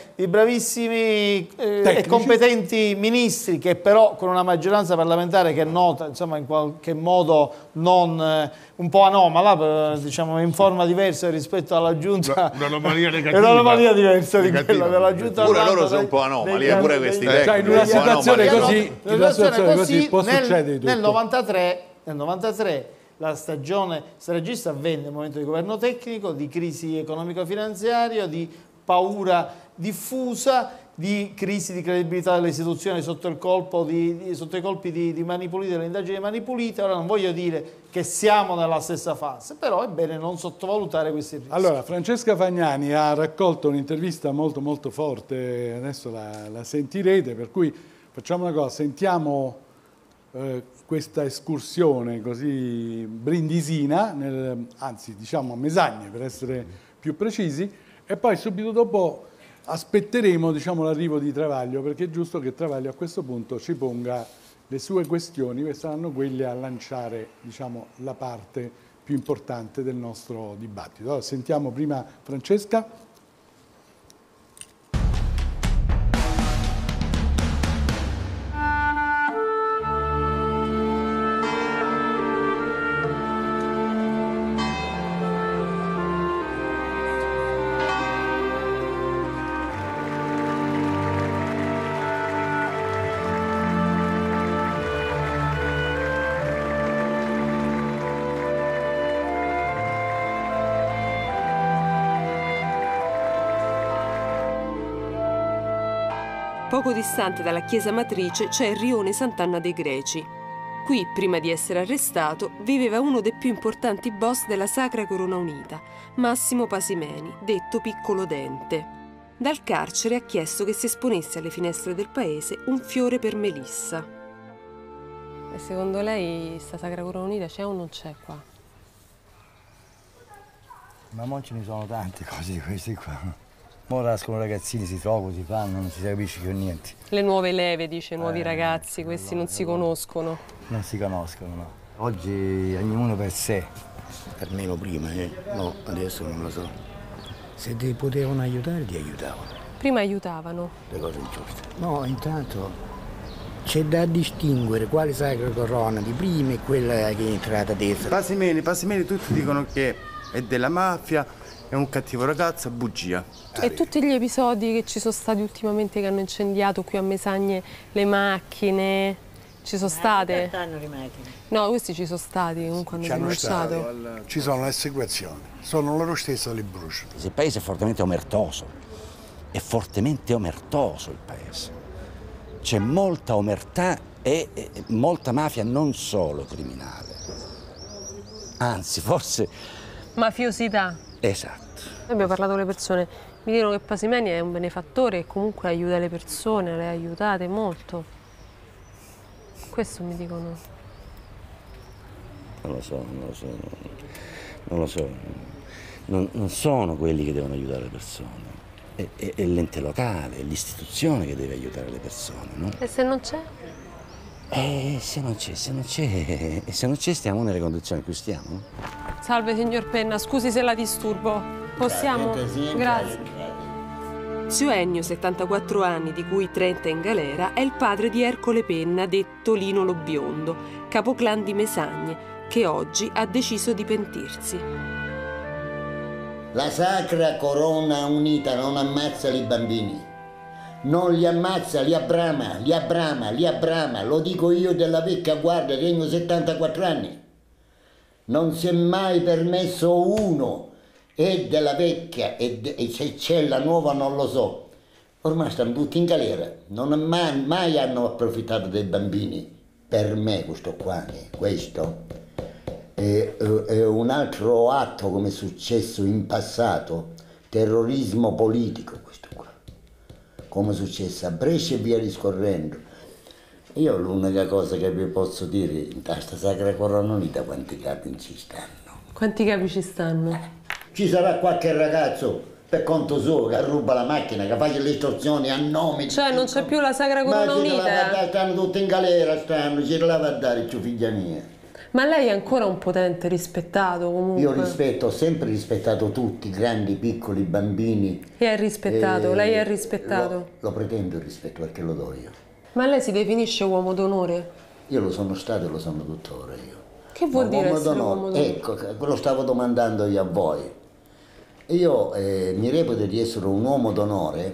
[SPEAKER 19] e competenti ministri, che però con una maggioranza parlamentare che è nota, insomma, in qualche modo un po' anomala, diciamo in forma diversa rispetto alla giunta.
[SPEAKER 18] Un'anomalia negativa.
[SPEAKER 19] È un'anomalia diversa di quella della giunta.
[SPEAKER 21] Pure loro sono un po' anomali, pure questi tecnici.
[SPEAKER 10] Cioè, in una situazione così può succedere di tutto.
[SPEAKER 19] Nel 93 la stagione stragista avvenne nel momento di governo tecnico, di crisi economico-finanziaria, di paura diffusa, di crisi di credibilità delle istituzioni sotto i colpi di Mani Pulite, delle indagini di Mani Pulite. Ora non voglio dire che siamo nella stessa fase, però è bene non sottovalutare questi rischi.
[SPEAKER 10] Allora, Francesca Fagnani ha raccolto un'intervista molto molto forte, adesso la sentirete, per cui facciamo una cosa, sentiamo questa escursione così brindisina, anzi diciamo a Mesagne per essere più precisi, e poi subito dopo aspetteremo, diciamo, l'arrivo di Travaglio, perché è giusto che Travaglio a questo punto ci ponga le sue questioni, che saranno quelle a lanciare, diciamo, la parte più importante del nostro dibattito. Allora, sentiamo prima Francesca.
[SPEAKER 8] Poco distante dalla chiesa matrice c'è il rione Sant'Anna dei Greci. Qui, prima di essere arrestato, viveva uno dei più importanti boss della Sacra Corona Unita, Massimo Pasimeni, detto Piccolo Dente. Dal carcere ha chiesto che si esponesse alle finestre del paese un fiore per Melissa.
[SPEAKER 9] E secondo lei sta Sacra Corona Unita c'è o non c'è qua?
[SPEAKER 12] Ma non ce ne sono tante cose di queste qua. Ora nascono ragazzini, si trovano, si fanno, non si capisce più niente.
[SPEAKER 9] Le nuove leve, dice, nuovi ragazzi, questi non si conoscono.
[SPEAKER 12] Non si conoscono, no. Oggi ognuno per sé.
[SPEAKER 17] Almeno prima, no, adesso non lo so. Se ti potevano aiutare, ti aiutavano.
[SPEAKER 9] Prima aiutavano.
[SPEAKER 17] Le cose giuste. No, intanto c'è da distinguere quale Sacra Corona di prima e quella che è entrata adesso.
[SPEAKER 25] Pasimeni tutti dicono che è della mafia, è un cattivo ragazzo, bugia.
[SPEAKER 9] E tutti gli episodi che ci sono stati ultimamente che hanno incendiato qui a Mesagne le macchine, ci sono state? No, questi ci sono stati, comunque hanno denunciato.
[SPEAKER 17] Ci sono le assicurazioni, sono loro stessi che li bruciano. Il paese è fortemente omertoso,
[SPEAKER 2] è fortemente omertoso il paese. C'è molta omertà e molta mafia, non solo criminale. Anzi, forse...
[SPEAKER 9] Mafiosità.
[SPEAKER 2] Esatto.
[SPEAKER 9] Noi abbiamo parlato con le persone, mi dicono che Pasimeni è un benefattore e comunque aiuta le persone, le ha aiutate molto. Questo mi dicono.
[SPEAKER 2] Non lo so. Non sono quelli che devono aiutare le persone. È l'ente locale, è l'istituzione che deve aiutare le persone, no?
[SPEAKER 9] E se non c'è?
[SPEAKER 2] Se non c'è stiamo nelle condizioni in cui stiamo.
[SPEAKER 9] Salve signor Penna, scusi se la disturbo. Possiamo? Grazie.
[SPEAKER 8] Zio Ennio, 74 anni, di cui 30 in galera, è il padre di Ercole Penna, detto Lino lo Biondo, capoclan di Mesagne, che oggi ha deciso di pentirsi.
[SPEAKER 13] La Sacra Corona Unita non ammazza i bambini. Non li ammazza, li abbrama. Lo dico io della vecchia guardia, tengo 74 anni. Non si è mai permesso uno, e della vecchia, e se c'è la nuova non lo so. Ormai stanno tutti in galera, non mai hanno approfittato dei bambini. Per me questo qua, questo è un altro atto come è successo in passato, terrorismo politico questo qua, come è successo a Brescia e via discorrendo. Io l'unica cosa che vi posso dire, in questa Sacra Corona Unita quanti capi ci stanno?
[SPEAKER 9] Quanti capi ci stanno?
[SPEAKER 13] Ci sarà qualche ragazzo per conto suo che ruba la macchina, che fa le estorsioni a nome.
[SPEAKER 9] Cioè non c'è più la Sacra Corona Unita?
[SPEAKER 13] Stanno tutti in galera, ci la va a dare, figlia mia.
[SPEAKER 9] Ma lei è ancora un potente rispettato comunque?
[SPEAKER 13] Io ho sempre rispettato tutti, grandi, piccoli, bambini.
[SPEAKER 9] E è rispettato, lei è rispettato?
[SPEAKER 13] Lo pretendo il rispetto perché lo do io.
[SPEAKER 9] Ma lei si definisce uomo d'onore?
[SPEAKER 13] Io lo sono stato e lo sono tuttora io.
[SPEAKER 9] Che vuol dire essere uomo d'onore?
[SPEAKER 13] Ecco, lo stavo domandando io a voi. Io mi reputo di essere un uomo d'onore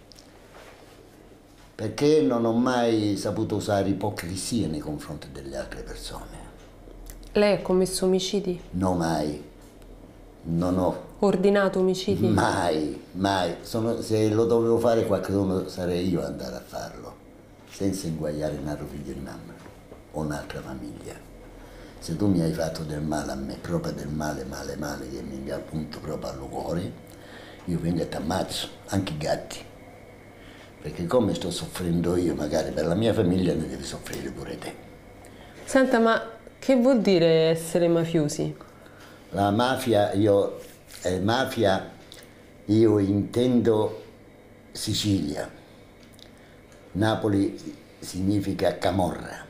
[SPEAKER 13] perché non ho mai saputo usare ipocrisia nei confronti delle altre persone.
[SPEAKER 9] Lei ha commesso omicidi?
[SPEAKER 13] No, mai. Non ho.
[SPEAKER 9] Ordinato omicidi?
[SPEAKER 13] Mai. Se lo dovevo fare qualcuno sarei io ad andare a farlo, senza inguagliare un altro figlio di mamma o un'altra famiglia. Se tu mi hai fatto del male a me, proprio del male, che mi ha appunto proprio al cuore, io vengo e ti ammazzo, anche i gatti. Perché come sto soffrendo io, magari per la mia famiglia ne devi soffrire pure te.
[SPEAKER 9] Senta, ma che vuol dire essere mafiosi?
[SPEAKER 13] La mafia, io intendo Sicilia. Napoli significa camorra.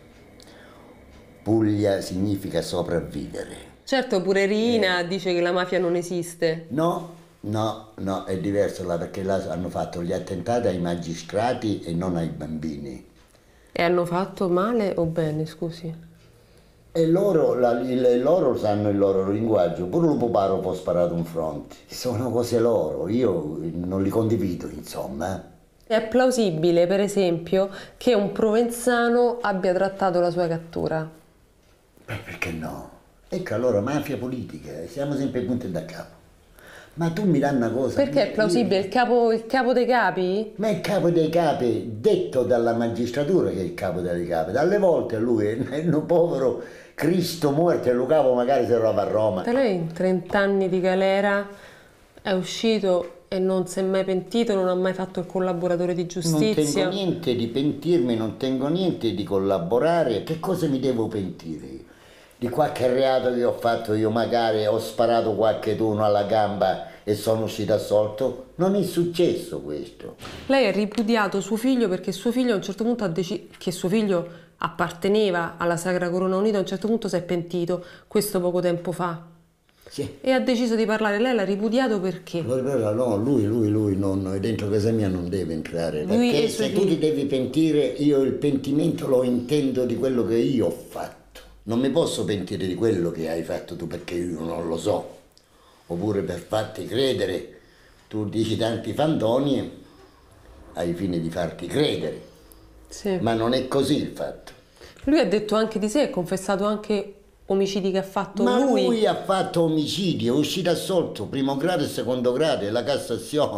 [SPEAKER 13] Puglia significa sopravvivere.
[SPEAKER 9] Certo, pure Rina dice che la mafia non esiste.
[SPEAKER 13] No, è diverso là, perché là hanno fatto gli attentati ai magistrati e non ai bambini.
[SPEAKER 9] E hanno fatto male o bene, scusi?
[SPEAKER 13] E loro sanno il loro linguaggio, pure un puparo può sparare un fronte. Sono cose loro, io non li condivido, insomma.
[SPEAKER 9] È plausibile, per esempio, che un provenzano abbia trattato la sua cattura?
[SPEAKER 13] Perché no? Ecco, allora mafia politica, siamo sempre punti da capo. Ma tu mi dai una cosa...
[SPEAKER 9] Perché è plausibile? Il capo dei capi?
[SPEAKER 13] Ma il capo dei capi, detto dalla magistratura che è il capo dei capi. Dalle volte lui è un povero Cristo morto e lo capo magari se lo va a Roma.
[SPEAKER 9] Da lei in 30 anni di galera è uscito e non si è mai pentito, non ha mai fatto il collaboratore di giustizia.
[SPEAKER 13] Non tengo niente di pentirmi, non tengo niente di collaborare. Che cosa mi devo pentire io? Di qualche reato che ho fatto io, magari ho sparato qualche tuno alla gamba e sono uscito assolto? Non è successo questo.
[SPEAKER 9] Lei ha ripudiato suo figlio perché suo figlio a un certo punto ha deciso che suo figlio apparteneva alla Sacra Corona Unita, a un certo punto si è pentito, questo poco tempo fa.
[SPEAKER 13] Sì.
[SPEAKER 9] E ha deciso di parlare. Lei l'ha ripudiato perché?
[SPEAKER 13] No, lui non, dentro casa mia non deve entrare. Perché se tu ti devi pentire, io il pentimento lo intendo di quello che io ho fatto. Non mi posso pentire di quello che hai fatto tu perché io non lo so. Oppure per farti credere, tu dici tanti fantoni ai fini di farti credere.
[SPEAKER 9] Sì.
[SPEAKER 13] Ma non è così il fatto.
[SPEAKER 9] Lui ha detto anche di sé, ha confessato anche omicidi che ha fatto lui.
[SPEAKER 13] Ma lui ha fatto omicidi, è uscito assolto, primo grado e secondo grado, è la Cassazione.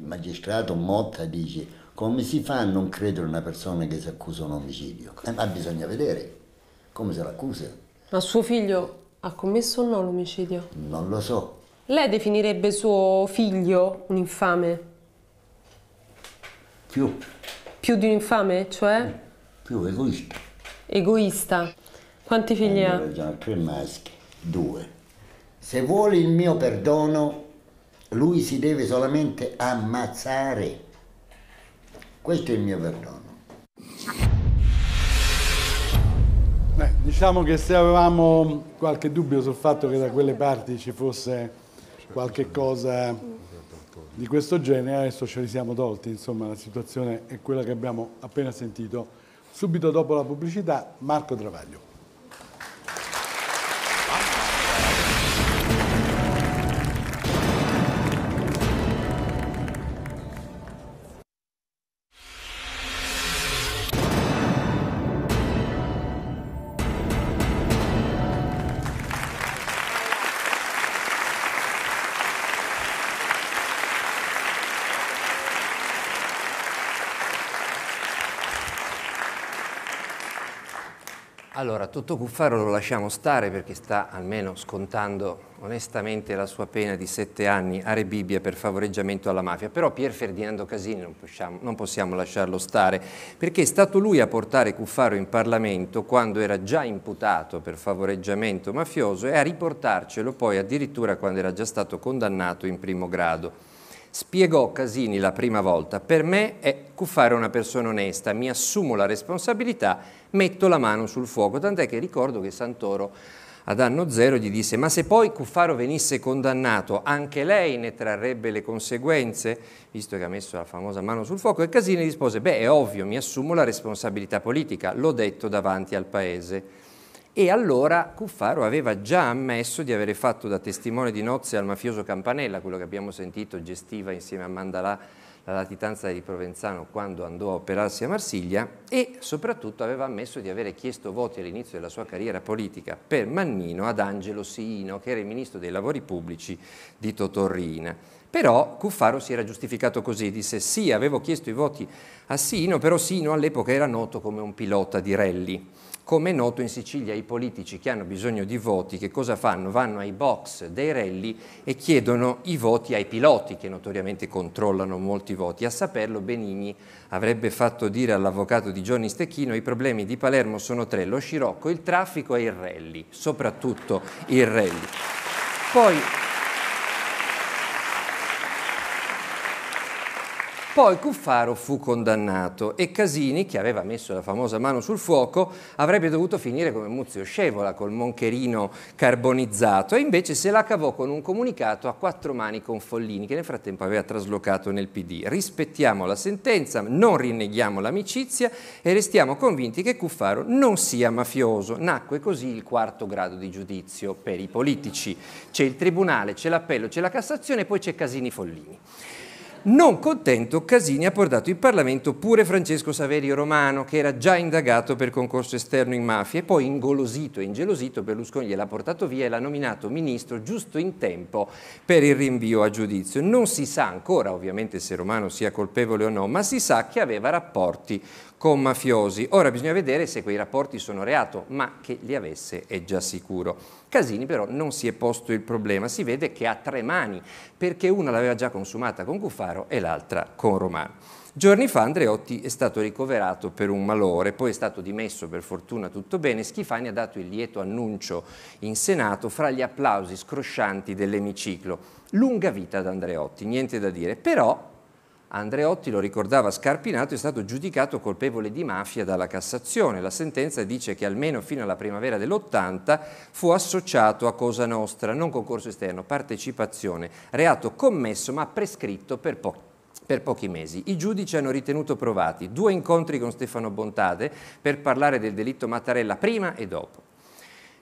[SPEAKER 13] magistrato Motta dice: come si fa a non credere a una persona che si accusa un omicidio? Ma bisogna vedere come se l'accusa.
[SPEAKER 9] Ma suo figlio ha commesso o no l'omicidio?
[SPEAKER 13] Non lo so.
[SPEAKER 9] Lei definirebbe suo figlio un infame?
[SPEAKER 13] Più
[SPEAKER 9] di un infame, cioè?
[SPEAKER 13] più egoista.
[SPEAKER 9] Egoista. Quanti figli ha?
[SPEAKER 13] 3 maschi, 2. Se vuole il mio perdono, lui si deve solamente ammazzare. Questo è il mio perdono.
[SPEAKER 10] Diciamo che se avevamo qualche dubbio sul fatto che da quelle parti ci fosse qualche cosa di questo genere, adesso ce li siamo tolti, insomma la situazione è quella che abbiamo appena sentito. Subito dopo la pubblicità, Marco Travaglio.
[SPEAKER 3] Allora, Totò Cuffaro lo lasciamo stare perché sta almeno scontando onestamente la sua pena di 7 anni a Rebibbia per favoreggiamento alla mafia, però Pier Ferdinando Casini non possiamo lasciarlo stare perché è stato lui a portare Cuffaro in Parlamento quando era già imputato per favoreggiamento mafioso e a riportarcelo poi addirittura quando era già stato condannato in primo grado. Spiegò Casini la prima volta: per me Cuffaro è una persona onesta, mi assumo la responsabilità, metto la mano sul fuoco, tant'è che ricordo che Santoro ad anno zero gli disse: ma se poi Cuffaro venisse condannato anche lei ne trarrebbe le conseguenze, visto che ha messo la famosa mano sul fuoco? E Casini rispose: beh, è ovvio, mi assumo la responsabilità politica, l'ho detto davanti al paese. E allora Cuffaro aveva già ammesso di avere fatto da testimone di nozze al mafioso Campanella, quello che abbiamo sentito gestiva insieme a Mandalà la latitanza di Provenzano quando andò a operarsi a Marsiglia, e soprattutto aveva ammesso di avere chiesto voti all'inizio della sua carriera politica per Mannino ad Angelo Siino, che era il ministro dei lavori pubblici di Totò Riina. Però Cuffaro si era giustificato così, disse: sì, avevo chiesto i voti a Siino, però Siino all'epoca era noto come un pilota di rally. Come è noto, in Sicilia i politici che hanno bisogno di voti che cosa fanno? Vanno ai box dei rally e chiedono i voti ai piloti che notoriamente controllano molti voti. A saperlo Benigni avrebbe fatto dire all'avvocato di Gianni Stecchino: i problemi di Palermo sono 3, lo scirocco, il traffico e il rally, soprattutto il rally. Poi Cuffaro fu condannato e Casini, che aveva messo la famosa mano sul fuoco, avrebbe dovuto finire come Muzio Scevola, col moncherino carbonizzato, e invece se la cavò con un comunicato a 4 mani con Follini, che nel frattempo aveva traslocato nel PD. Rispettiamo la sentenza, non rinneghiamo l'amicizia e restiamo convinti che Cuffaro non sia mafioso. Nacque così il 4° grado di giudizio per i politici. C'è il Tribunale, c'è l'Appello, c'è la Cassazione e poi c'è Casini-Follini. Non contento, Casini ha portato in Parlamento pure Francesco Saverio Romano, che era già indagato per concorso esterno in mafia, e poi, ingolosito e ingelosito, Berlusconi gliel'ha portato via e l'ha nominato ministro giusto in tempo per il rinvio a giudizio. Non si sa ancora, ovviamente, se Romano sia colpevole o no, ma si sa che aveva rapporti con mafiosi. Ora bisogna vedere se quei rapporti sono reato, ma che li avesse è già sicuro. Casini però non si è posto il problema, si vede che ha 3 mani, perché una l'aveva già consumata con Cuffaro e l'altra con Romano. Giorni fa Andreotti è stato ricoverato per un malore, poi è stato dimesso, per fortuna tutto bene. Schifani ha dato il lieto annuncio in Senato fra gli applausi scroscianti dell'emiciclo. Lunga vita ad Andreotti, niente da dire, però Andreotti, lo ricordava Scarpinato, è stato giudicato colpevole di mafia dalla Cassazione. La sentenza dice che almeno fino alla primavera dell'80 fu associato a Cosa Nostra, non concorso esterno, partecipazione, reato commesso ma prescritto per pochi mesi. I giudici hanno ritenuto provati 2 incontri con Stefano Bontade per parlare del delitto Mattarella prima e dopo.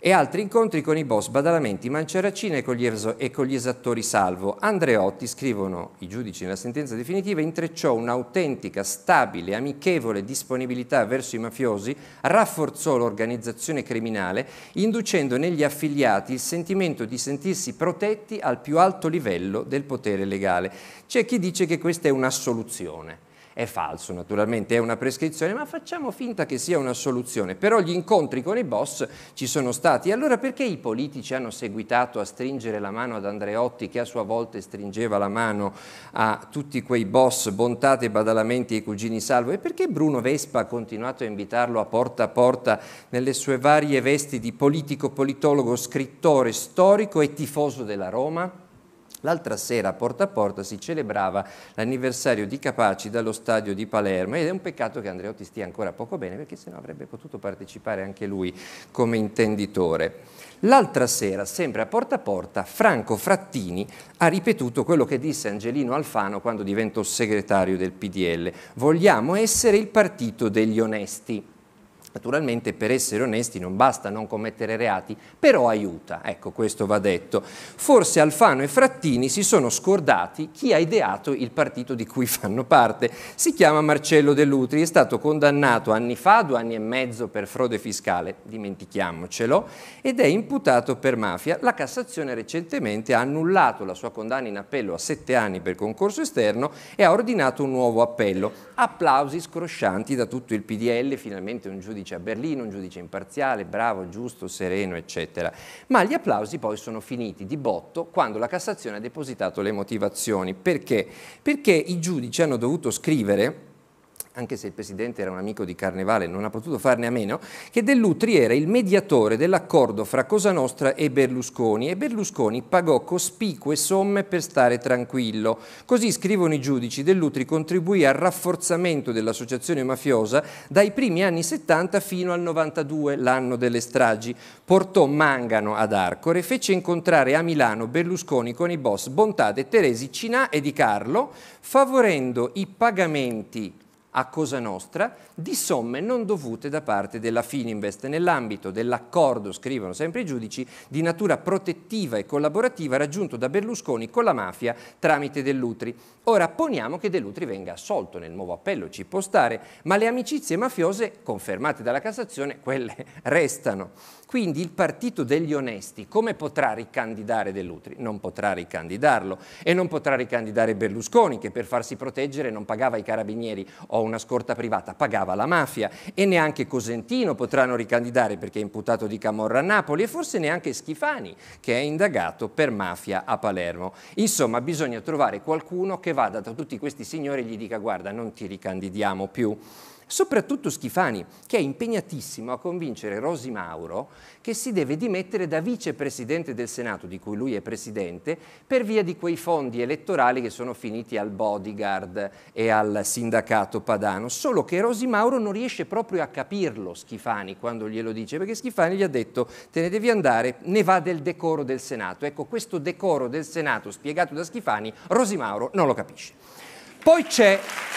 [SPEAKER 3] e altri incontri con i boss Badalamenti, Manciaracina e con gli esattori Salvo. Andreotti, scrivono i giudici nella sentenza definitiva, intrecciò un'autentica, stabile, amichevole disponibilità verso i mafiosi, rafforzò l'organizzazione criminale, inducendo negli affiliati il sentimento di sentirsi protetti al più alto livello del potere legale. C'è chi dice che questa è un'assoluzione. È falso, naturalmente, è una prescrizione, ma facciamo finta che sia una soluzione. Però gli incontri con i boss ci sono stati. Allora perché i politici hanno seguitato a stringere la mano ad Andreotti, che a sua volta stringeva la mano a tutti quei boss, Bontate, Badalamenti e i cugini Salvo? E perché Bruno Vespa ha continuato a invitarlo a porta nelle sue varie vesti di politico, politologo, scrittore, storico e tifoso della Roma? L'altra sera a porta si celebrava l'anniversario di Capaci dallo stadio di Palermo ed è un peccato che Andreotti stia ancora poco bene, perché sennò avrebbe potuto partecipare anche lui come intenditore. L'altra sera, sempre a porta, Franco Frattini ha ripetuto quello che disse Angelino Alfano quando diventò segretario del PDL: vogliamo essere il partito degli onesti. Naturalmente per essere onesti non basta non commettere reati, però aiuta, ecco, questo va detto. Forse Alfano e Frattini si sono scordati chi ha ideato il partito di cui fanno parte. Si chiama Marcello Dell'Utri, è stato condannato anni fa, 2 anni e mezzo per frode fiscale, dimentichiamocelo, ed è imputato per mafia. La Cassazione recentemente ha annullato la sua condanna in appello a 7 anni per concorso esterno e ha ordinato un nuovo appello. Applausi scroscianti da tutto il PDL, finalmente un giudice a Berlino, un giudice imparziale, bravo, giusto, sereno, eccetera. Ma gli applausi poi sono finiti di botto quando la Cassazione ha depositato le motivazioni. Perché? Perché i giudici hanno dovuto scrivere, anche se il Presidente era un amico di Carnevale, non ha potuto farne a meno, che Dell'Utri era il mediatore dell'accordo fra Cosa Nostra e Berlusconi pagò cospicue somme per stare tranquillo. Così, scrivono i giudici, Dell'Utri contribuì al rafforzamento dell'associazione mafiosa dai primi anni 70 fino al 92, l'anno delle stragi. Portò Mangano ad Arcore, fece incontrare a Milano Berlusconi con i boss Bontate, Teresi, Cinà e Di Carlo, favorendo i pagamenti a Cosa Nostra di somme non dovute da parte della Fininvest nell'ambito dell'accordo, scrivono sempre i giudici, di natura protettiva e collaborativa raggiunto da Berlusconi con la mafia tramite Dell'Utri. Ora poniamo che Dell'Utri venga assolto nel nuovo appello, ci può stare, ma le amicizie mafiose confermate dalla Cassazione, quelle restano. Quindi il partito degli onesti come potrà ricandidare Dell'Utri? Non potrà ricandidarlo, e non potrà ricandidare Berlusconi, che per farsi proteggere non pagava i carabinieri o una scorta privata, pagava la mafia, e neanche Cosentino potranno ricandidare perché è imputato di camorra a Napoli, e forse neanche Schifani, che è indagato per mafia a Palermo. Insomma, bisogna trovare qualcuno che vada da tutti questi signori e gli dica: guarda, non ti ricandidiamo più. Soprattutto Schifani, che è impegnatissimo a convincere Rosi Mauro che si deve dimettere da vicepresidente del Senato, di cui lui è presidente, per via di quei fondi elettorali che sono finiti al bodyguard e al sindacato padano. Solo che Rosi Mauro non riesce proprio a capirlo, Schifani, quando glielo dice, perché Schifani gli ha detto: te ne devi andare, ne va del decoro del Senato. Ecco, questo decoro del Senato spiegato da Schifani, Rosi Mauro non lo capisce. Poi c'è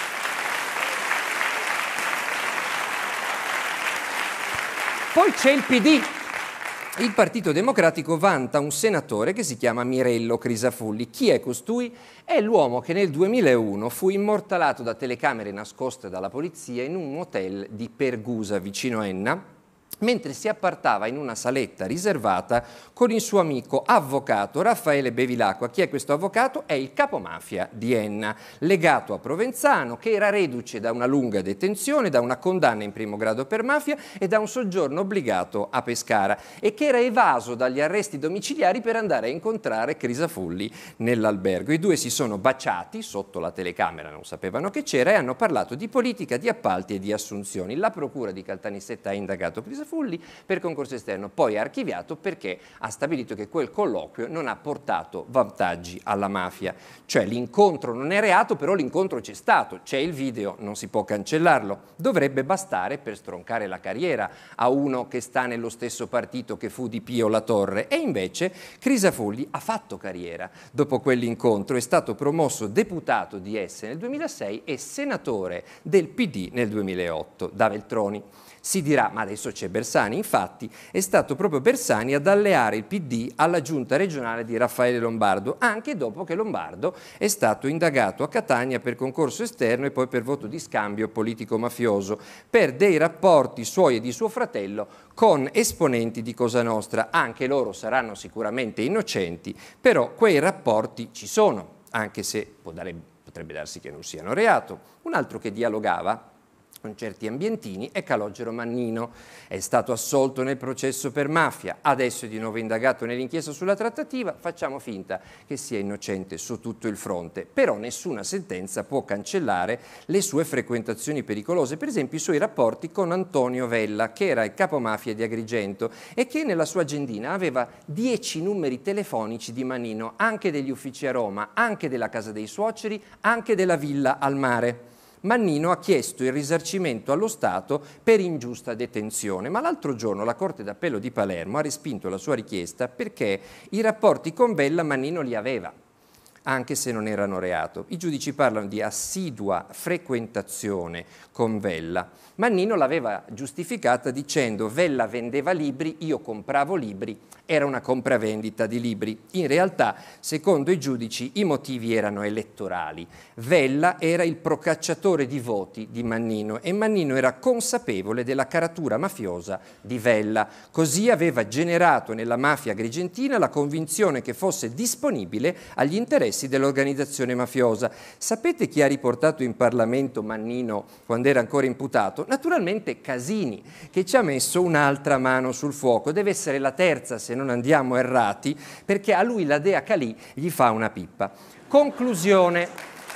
[SPEAKER 3] il PD. Il Partito Democratico vanta un senatore che si chiama Mirello Crisafulli. Chi è costui? È l'uomo che nel 2001 fu immortalato da telecamere nascoste dalla polizia in un motel di Pergusa, vicino Enna, mentre si appartava in una saletta riservata con il suo amico avvocato Raffaele Bevilacqua. Chi è questo avvocato? È il capomafia di Enna, legato a Provenzano, che era reduce da una lunga detenzione, da una condanna in primo grado per mafia e da un soggiorno obbligato a Pescara, e che era evaso dagli arresti domiciliari per andare a incontrare Crisafulli nell'albergo. I due si sono baciati sotto la telecamera, non sapevano che c'era, e hanno parlato di politica, di appalti e di assunzioni. La procura di Caltanissetta ha indagato Crisafulli per concorso esterno, poi ha archiviato perché ha stabilito che quel colloquio non ha portato vantaggi alla mafia. Cioè l'incontro non è reato, però l'incontro c'è stato, c'è il video, non si può cancellarlo. Dovrebbe bastare per stroncare la carriera a uno che sta nello stesso partito che fu di Pio La Torre, e invece Crisafulli ha fatto carriera. Dopo quell'incontro è stato promosso deputato DS nel 2006 e senatore del PD nel 2008 da Veltroni. Si dirà: ma adesso c'è Bersani. Infatti è stato proprio Bersani ad alleare il PD alla giunta regionale di Raffaele Lombardo, anche dopo che Lombardo è stato indagato a Catania per concorso esterno e poi per voto di scambio politico-mafioso per dei rapporti suoi e di suo fratello con esponenti di Cosa Nostra. Anche loro saranno sicuramente innocenti, però quei rapporti ci sono, anche se potrebbe darsi che non siano reato. Un altro che dialogava con certi ambientini è Calogero Mannino. È stato assolto nel processo per mafia, adesso è di nuovo indagato nell'inchiesta sulla trattativa. Facciamo finta che sia innocente su tutto il fronte, però nessuna sentenza può cancellare le sue frequentazioni pericolose, per esempio i suoi rapporti con Antonio Vella, che era il capomafia di Agrigento e che nella sua agendina aveva 10 numeri telefonici di Mannino, anche degli uffici a Roma, anche della casa dei suoceri, anche della villa al mare. Mannino ha chiesto il risarcimento allo Stato per ingiusta detenzione, ma l'altro giorno la Corte d'Appello di Palermo ha respinto la sua richiesta perché i rapporti con Vella Mannino li aveva, anche se non erano reato. I giudici parlano di assidua frequentazione con Vella. Mannino l'aveva giustificata dicendo: Vella vendeva libri, io compravo libri, era una compravendita di libri. In realtà, secondo i giudici, i motivi erano elettorali. Vella era il procacciatore di voti di Mannino e Mannino era consapevole della caratura mafiosa di Vella. Così aveva generato nella mafia agrigentina la convinzione che fosse disponibile agli interessi dell'organizzazione mafiosa. Sapete chi ha riportato in Parlamento Mannino quando era ancora imputato? Naturalmente Casini, che ci ha messo un'altra mano sul fuoco. Deve essere la terza, se non andiamo errati, perché a lui la Dea Calì gli fa una pippa. Conclusione.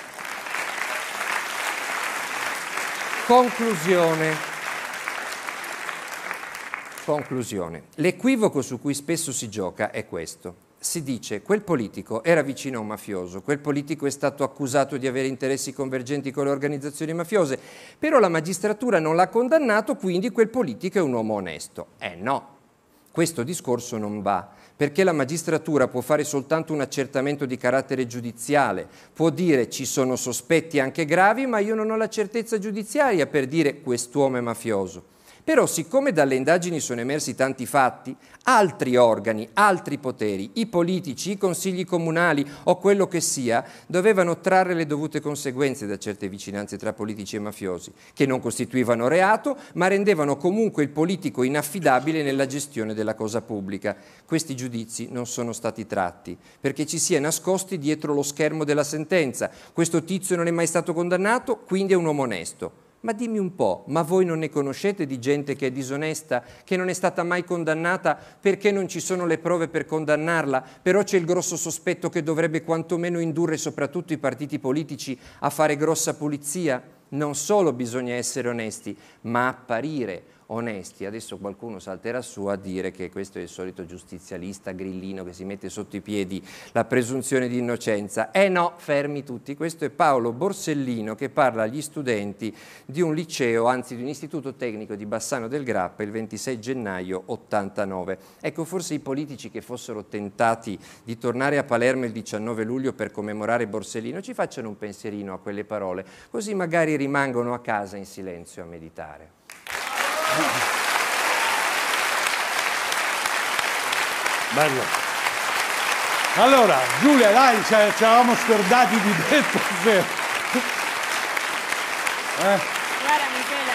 [SPEAKER 3] L'equivoco su cui spesso si gioca è questo. Si dice: quel politico era vicino a un mafioso, quel politico è stato accusato di avere interessi convergenti con le organizzazioni mafiose, però la magistratura non l'ha condannato, quindi quel politico è un uomo onesto. No, questo discorso non va, perché la magistratura può fare soltanto un accertamento di carattere giudiziale, può dire ci sono sospetti anche gravi, ma io non ho la certezza giudiziaria per dire quest'uomo è mafioso. Però siccome dalle indagini sono emersi tanti fatti, altri organi, altri poteri, i politici, i consigli comunali o quello che sia, dovevano trarre le dovute conseguenze da certe vicinanze tra politici e mafiosi, che non costituivano reato, ma rendevano comunque il politico inaffidabile nella gestione della cosa pubblica. Questi giudizi non sono stati tratti, perché ci si è nascosti dietro lo schermo della sentenza. Questo tizio non è mai stato condannato, quindi è un uomo onesto. Ma dimmi un po', ma voi non ne conoscete di gente che è disonesta, che non è stata mai condannata perché non ci sono le prove per condannarla, però c'è il grosso sospetto che dovrebbe quantomeno indurre soprattutto i partiti politici a fare grossa pulizia? Non solo bisogna essere onesti, ma apparire onesti. Adesso qualcuno salterà su a dire che questo è il solito giustizialista grillino che si mette sotto i piedi la presunzione di innocenza. No, fermi tutti, questo è Paolo Borsellino che parla agli studenti di un liceo, anzi di un istituto tecnico di Bassano del Grappa il 26 gennaio 89. Ecco, forse i politici che fossero tentati di tornare a Palermo il 19 luglio per commemorare Borsellino ci facciano un pensierino a quelle parole, così magari rimangono a casa in silenzio a meditare.
[SPEAKER 10] Bello. Allora, Giulia, dai, ci eravamo scordati di detto.
[SPEAKER 1] Guarda Michele,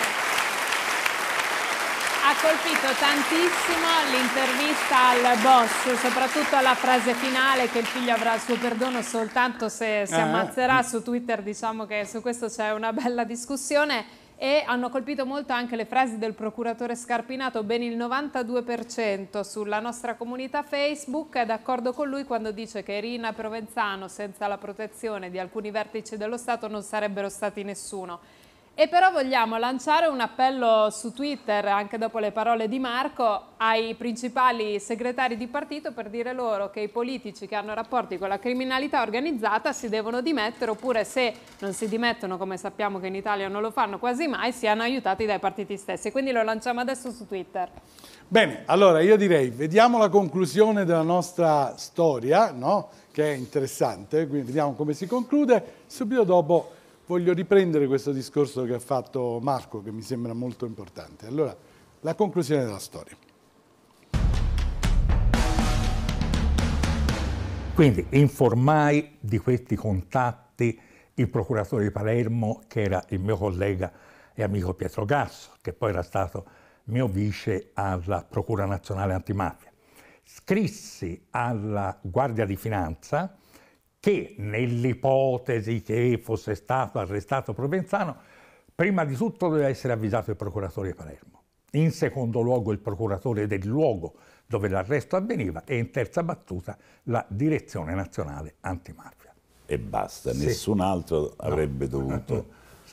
[SPEAKER 1] ha colpito tantissimo l'intervista al boss, soprattutto alla frase finale che il figlio avrà il suo perdono soltanto se si ammazzerà. Su Twitter diciamo che su questo c'è una bella discussione. E hanno colpito molto anche le frasi del procuratore Scarpinato. Ben il 92% sulla nostra comunità Facebook è d'accordo con lui quando dice che Rina e Provenzano senza la protezione di alcuni vertici dello Stato non sarebbero stati nessuno. E però vogliamo lanciare un appello su Twitter, anche dopo le parole di Marco, ai principali segretari di partito per dire loro che i politici che hanno rapporti con la criminalità organizzata si devono dimettere, oppure se non si dimettono, come sappiamo che in Italia non lo fanno quasi mai, siano aiutati dai partiti stessi. Quindi lo lanciamo adesso su Twitter.
[SPEAKER 10] Bene, allora io direi, vediamo la conclusione della nostra storia, no? Che è interessante, quindi vediamo come si conclude. Subito dopo voglio riprendere questo discorso che ha fatto Marco, che mi sembra molto importante. Allora, La conclusione della storia.
[SPEAKER 4] Quindi informai di questi contatti il procuratore di Palermo, che era il mio collega e amico Pietro Grasso, che poi era stato mio vice alla Procura Nazionale Antimafia. Scrissi alla Guardia di Finanza che nell'ipotesi che fosse stato arrestato Provenzano, prima di tutto doveva essere avvisato il procuratore di Palermo, in secondo luogo il procuratore del luogo dove l'arresto avveniva e in terza battuta la Direzione Nazionale Antimafia.
[SPEAKER 14] E basta,
[SPEAKER 4] Sì.
[SPEAKER 14] nessun altro avrebbe dovuto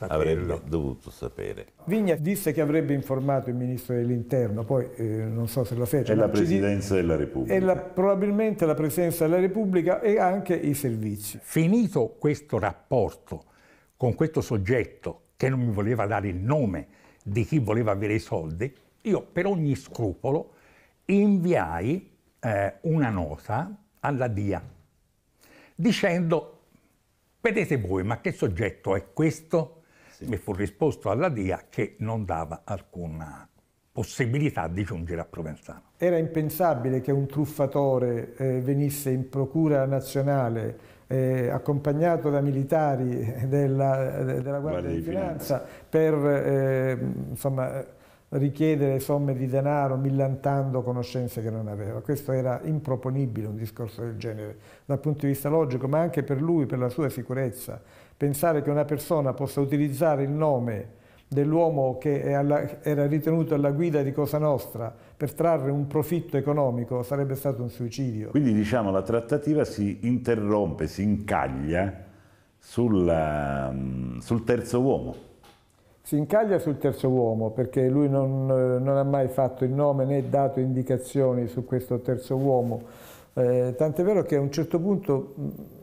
[SPEAKER 14] sapere.
[SPEAKER 7] Vigna disse che avrebbe informato il Ministro dell'Interno, poi non so se lo fece.
[SPEAKER 14] E la Presidenza della Repubblica.
[SPEAKER 7] E probabilmente la Presidenza della Repubblica e anche i servizi.
[SPEAKER 4] Finito questo rapporto con questo soggetto che non mi voleva dare il nome di chi voleva avere i soldi, io per ogni scrupolo inviai una nota alla DIA dicendo: vedete voi, ma che soggetto è questo? Sì. Mi fu risposto alla DIA che non dava alcuna possibilità di giungere a Provenzano.
[SPEAKER 7] Era impensabile che un truffatore venisse in Procura Nazionale accompagnato da militari della Guardia di Finanza per richiedere somme di denaro millantando conoscenze che non aveva. Questo era improponibile, un discorso del genere, dal punto di vista logico, ma anche per lui, per la sua sicurezza. Pensare che una persona possa utilizzare il nome dell'uomo che era ritenuto alla guida di Cosa Nostra per trarre un profitto economico sarebbe stato un suicidio.
[SPEAKER 14] Quindi diciamo la trattativa si interrompe, si incaglia sul terzo uomo.
[SPEAKER 7] Si incaglia sul terzo uomo perché lui non ha mai fatto il nome né dato indicazioni su questo terzo uomo, tant'è vero che a un certo punto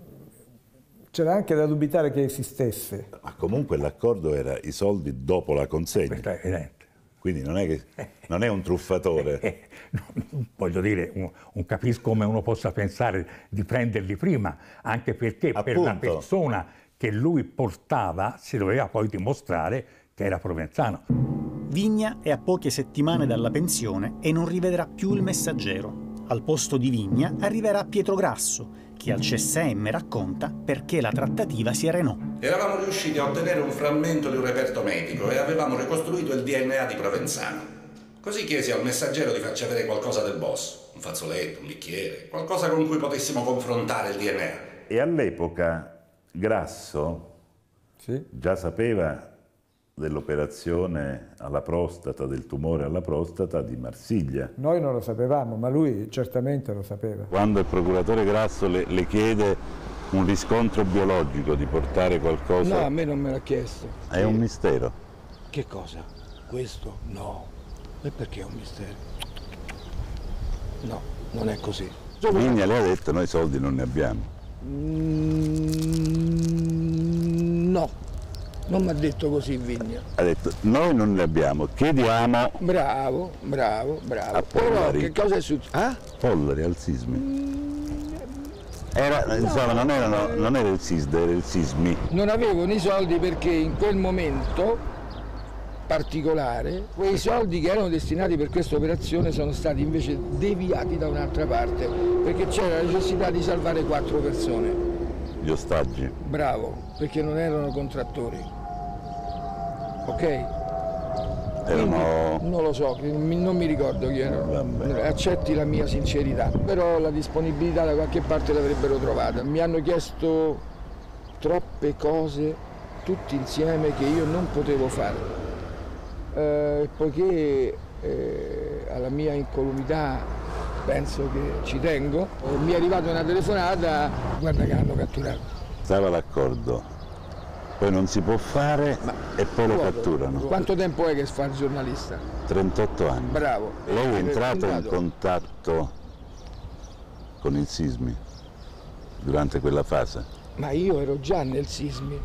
[SPEAKER 7] c'era anche da dubitare che esistesse.
[SPEAKER 14] Ma comunque l'accordo era i soldi dopo la consegna.
[SPEAKER 4] Questo è evidente.
[SPEAKER 14] Quindi non è un truffatore.
[SPEAKER 4] Voglio dire, non capisco come uno possa pensare di prenderli prima, anche perché per la persona che lui portava si doveva poi dimostrare che era Provenzano.
[SPEAKER 11] Vigna è a poche settimane dalla pensione e non rivedrà più il Messaggero. Al posto di Vigna arriverà Pietro Grasso, che al CSM racconta perché la trattativa si arenò.
[SPEAKER 16] Eravamo riusciti a ottenere un frammento di un reperto medico e avevamo ricostruito il DNA di Provenzano. Così chiesi al Messaggero di farci avere qualcosa del boss, un fazzoletto, un bicchiere, qualcosa con cui potessimo confrontare il DNA.
[SPEAKER 14] E all'epoca Grasso già sapeva dell'operazione alla prostata, del tumore alla prostata di Marsiglia.
[SPEAKER 7] Noi non lo sapevamo, ma lui certamente lo sapeva.
[SPEAKER 14] Quando il procuratore Grasso le chiede un riscontro biologico di portare qualcosa...
[SPEAKER 17] No, a me non me l'ha chiesto.
[SPEAKER 14] È un mistero.
[SPEAKER 17] Che cosa? Questo? No. E perché è un mistero? No, non è così.
[SPEAKER 14] Vigna le ha detto noi soldi non ne abbiamo.
[SPEAKER 17] No. Non mi ha detto così Vigna.
[SPEAKER 14] Ha detto noi non ne abbiamo, chiediamo...
[SPEAKER 17] Bravo.
[SPEAKER 14] A
[SPEAKER 17] Però che cosa è successo?
[SPEAKER 14] Pollari al Sismi. Insomma, non era il SISD, era il Sismi.
[SPEAKER 17] Non avevano i soldi perché in quel momento particolare quei soldi che erano destinati per questa operazione sono stati invece deviati da un'altra parte perché c'era la necessità di salvare 4 persone.
[SPEAKER 14] Gli ostaggi.
[SPEAKER 17] Bravo, perché non erano contrattori. Ok?
[SPEAKER 14] Erano...
[SPEAKER 17] Non lo so, non mi ricordo chi erano. Accetti la mia sincerità, però la disponibilità da qualche parte l'avrebbero trovata. Mi hanno chiesto troppe cose tutti insieme che io non potevo fare. Poiché alla mia incolumità penso che ci tengo, mi è arrivata una telefonata, guarda che hanno catturato.
[SPEAKER 14] Stava l'accordo. Poi non si può fare e poi lo catturano.
[SPEAKER 17] Quanto tempo è che fa il giornalista?
[SPEAKER 14] 38 anni.
[SPEAKER 17] Bravo.
[SPEAKER 14] Lei è entrato in contatto con il Sismi durante quella fase?
[SPEAKER 17] Ma io ero già nel Sismi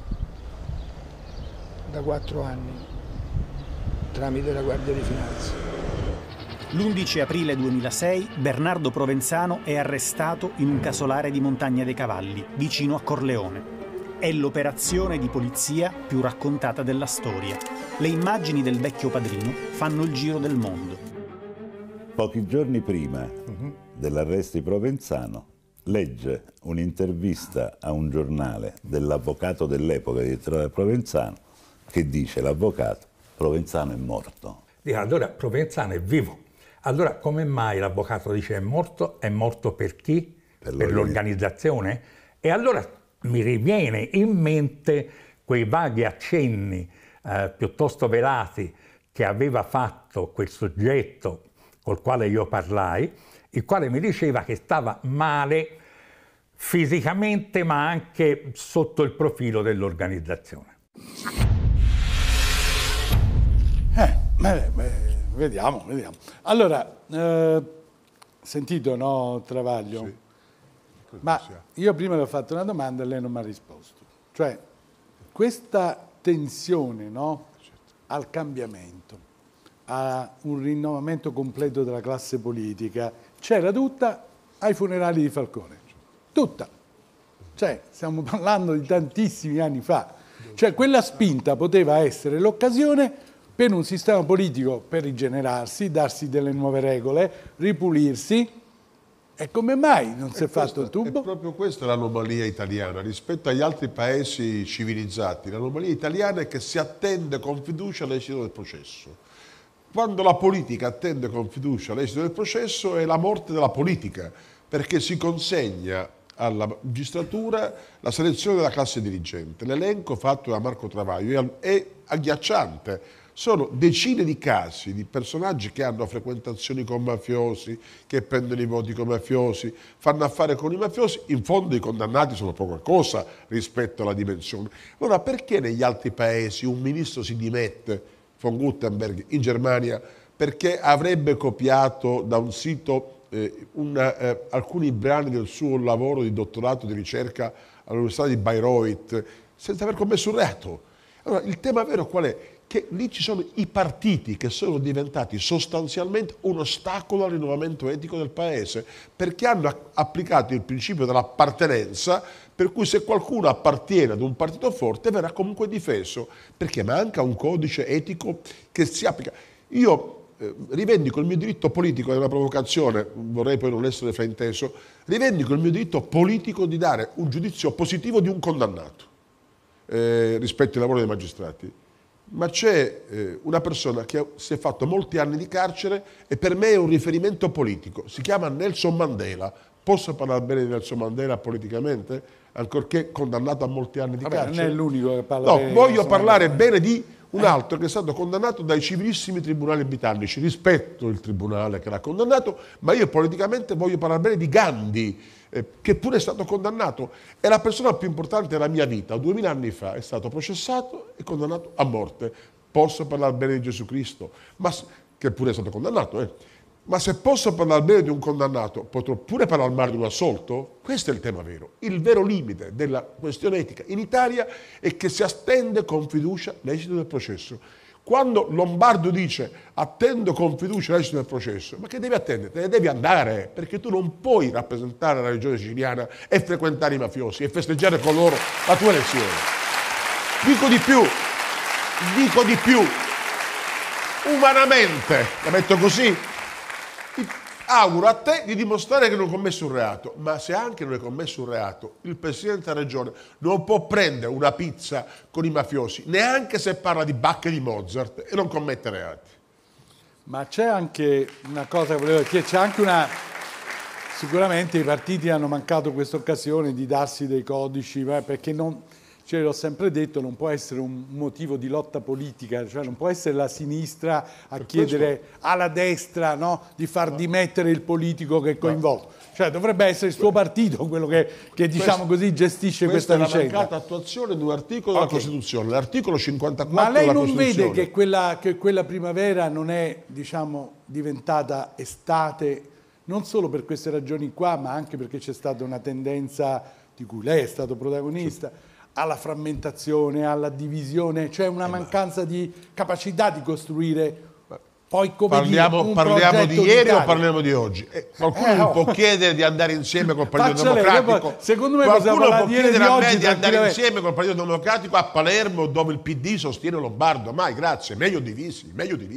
[SPEAKER 17] da 4 anni, tramite la Guardia di Finanza.
[SPEAKER 11] L'11 aprile 2006 Bernardo Provenzano è arrestato in un casolare di Montagna dei Cavalli, vicino a Corleone. È l'operazione di polizia più raccontata della storia. Le immagini del vecchio padrino fanno il giro del mondo.
[SPEAKER 14] Pochi giorni prima dell'arresto di Provenzano, legge un'intervista a un giornale dell'avvocato dell'epoca, direttore del Provenzano, che dice l'avvocato: Provenzano è morto.
[SPEAKER 4] Dico, allora Provenzano è vivo. Allora come mai l'avvocato dice è morto? È morto per chi? Per l'organizzazione? E allora mi riviene in mente quei vaghi accenni piuttosto velati che aveva fatto quel soggetto col quale io parlai, il quale mi diceva che stava male fisicamente ma anche sotto il profilo dell'organizzazione.
[SPEAKER 10] Vediamo. Allora, sentito, no, Travaglio? Sì. Ma io prima le ho fatto una domanda e lei non mi ha risposto. Cioè, questa tensione, no, al cambiamento, a un rinnovamento completo della classe politica, c'era tutta ai funerali di Falcone. Tutta. Cioè, stiamo parlando di tantissimi anni fa. Cioè, quella spinta poteva essere l'occasione per un sistema politico per rigenerarsi, darsi delle nuove regole, ripulirsi. E come mai non si è fatto il tubo?
[SPEAKER 18] È proprio questa l'anomalia italiana rispetto agli altri paesi civilizzati. L'anomalia italiana è che si attende con fiducia l'esito del processo. Quando la politica attende con fiducia l'esito del processo è la morte della politica, perché si consegna alla magistratura la selezione della classe dirigente. L'elenco fatto da Marco Travaglio è agghiacciante. Sono decine di casi di personaggi che hanno frequentazioni con mafiosi, che prendono i voti con mafiosi, fanno affari con i mafiosi. In fondo i condannati sono poca cosa rispetto alla dimensione. Allora perché negli altri paesi un ministro si dimette, von Guttenberg, in perché avrebbe copiato da un sito alcuni brani del suo lavoro di dottorato di ricerca all'Università di Bayreuth senza aver commesso un reato? Allora il tema vero qual è? Che lì ci sono i partiti che sono diventati sostanzialmente un ostacolo al rinnovamento etico del paese, perché hanno applicato il principio dell'appartenenza, per cui se qualcuno appartiene ad un partito forte verrà comunque difeso, perché manca un codice etico che si applica. Io rivendico il mio diritto politico, è una provocazione, vorrei poi non essere frainteso, rivendico il mio diritto politico di dare un giudizio positivo di un condannato rispetto al lavoro dei magistrati. Ma c'è una persona che si è fatto molti anni di carcere e per me è un riferimento politico, si chiama Nelson Mandela. Posso parlare bene di Nelson Mandela politicamente, ancorché condannato a molti anni di carcere?
[SPEAKER 10] Non è l'unico che parla bene.
[SPEAKER 18] No, voglio parlare bene di un altro che è stato condannato dai civilissimi tribunali britannici. Rispetto il tribunale che l'ha condannato, ma io politicamente voglio parlare bene di Gandhi, che pure è stato condannato. È la persona più importante della mia vita. 2000 anni fa è stato processato e condannato a morte. Posso parlare bene di Gesù Cristo, che pure è stato condannato. Ma se posso parlare bene di un condannato, potrò pure parlare male di un assolto? Questo è il tema vero. Il vero limite della questione etica in Italia è che si attende con fiducia l'esito del processo. Quando Lombardo dice attendo con fiducia l'esito del processo, ma che devi attendere? Te ne devi andare, perché tu non puoi rappresentare la regione siciliana e frequentare i mafiosi e festeggiare con loro la tua elezione. Dico di più, umanamente, la metto così, auguro a te di dimostrare che non hai commesso un reato, ma se anche non hai commesso un reato, il Presidente della Regione non può prendere una pizza con i mafiosi, neanche se parla di bacche di Mozart, e non commette reati.
[SPEAKER 10] Ma c'è anche una cosa che volevo dire, c'è anche una... Sicuramente i partiti hanno mancato questa occasione di darsi dei codici, perché non... Cioè, l'ho sempre detto, non può essere un motivo di lotta politica, cioè non può essere la sinistra a chiedere alla destra, no, di far dimettere il politico che è coinvolto. Cioè dovrebbe essere il suo partito quello che diciamo così, gestisce questa vicenda.
[SPEAKER 18] Questa è la mancata attuazione di un articolo della Costituzione, l'articolo 54
[SPEAKER 10] Ma lei
[SPEAKER 18] della
[SPEAKER 10] non
[SPEAKER 18] Costituzione.
[SPEAKER 10] vede che quella primavera non è, diciamo, diventata estate, non solo per queste ragioni qua, ma anche perché c'è stata una tendenza di cui lei è stato protagonista, alla frammentazione, alla divisione, cioè una mancanza di capacità di costruire poi come
[SPEAKER 18] parliamo di ieri o parliamo di oggi? Qualcuno può chiedere di andare insieme col Partito Democratico.
[SPEAKER 10] Secondo me
[SPEAKER 18] qualcuno può
[SPEAKER 10] di
[SPEAKER 18] chiedere a me
[SPEAKER 10] oggi
[SPEAKER 18] di andare insieme col Partito Democratico a Palermo, dove il PD sostiene Lombardo. Mai, grazie, meglio divisi.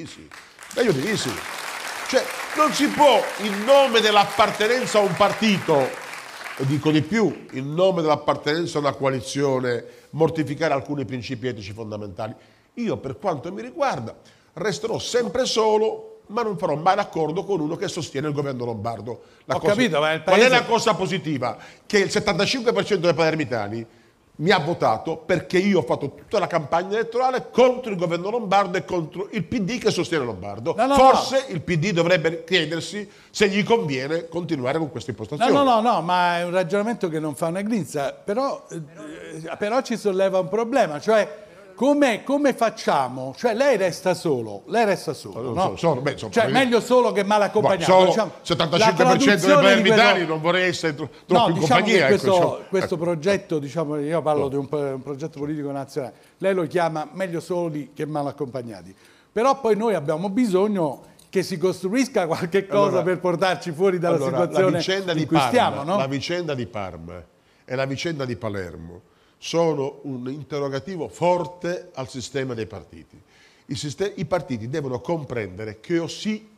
[SPEAKER 18] Cioè, non si può, in nome dell'appartenenza a un partito, dico di più, in nome dell'appartenenza a una coalizione, mortificare alcuni principi etici fondamentali. Io, per quanto mi riguarda, resterò sempre solo, ma non farò mai d'accordo con uno che sostiene il governo lombardo.
[SPEAKER 10] Capito, ma il
[SPEAKER 18] Qual è la cosa positiva? Che il 75% dei palermitani mi ha votato perché io ho fatto tutta la campagna elettorale contro il governo lombardo e contro il PD che sostiene Lombardo. Forse il PD dovrebbe chiedersi se gli conviene continuare con questa impostazione.
[SPEAKER 10] No, ma è un ragionamento che non fa una grinza, però ci solleva un problema, cioè come facciamo? Cioè lei resta solo, no? Cioè meglio solo che mal accompagnato.
[SPEAKER 18] Diciamo, 75% dei palermitani non vorrei essere troppo in compagnia.
[SPEAKER 10] Questo progetto, diciamo, io parlo di un progetto politico nazionale, lei lo chiama meglio soli che mal accompagnati. Però poi noi abbiamo bisogno che si costruisca qualche cosa per portarci fuori dalla situazione in cui stiamo, no?
[SPEAKER 18] La vicenda di Parma e la vicenda di Palermo sono un interrogativo forte al sistema dei partiti. I partiti devono comprendere che o si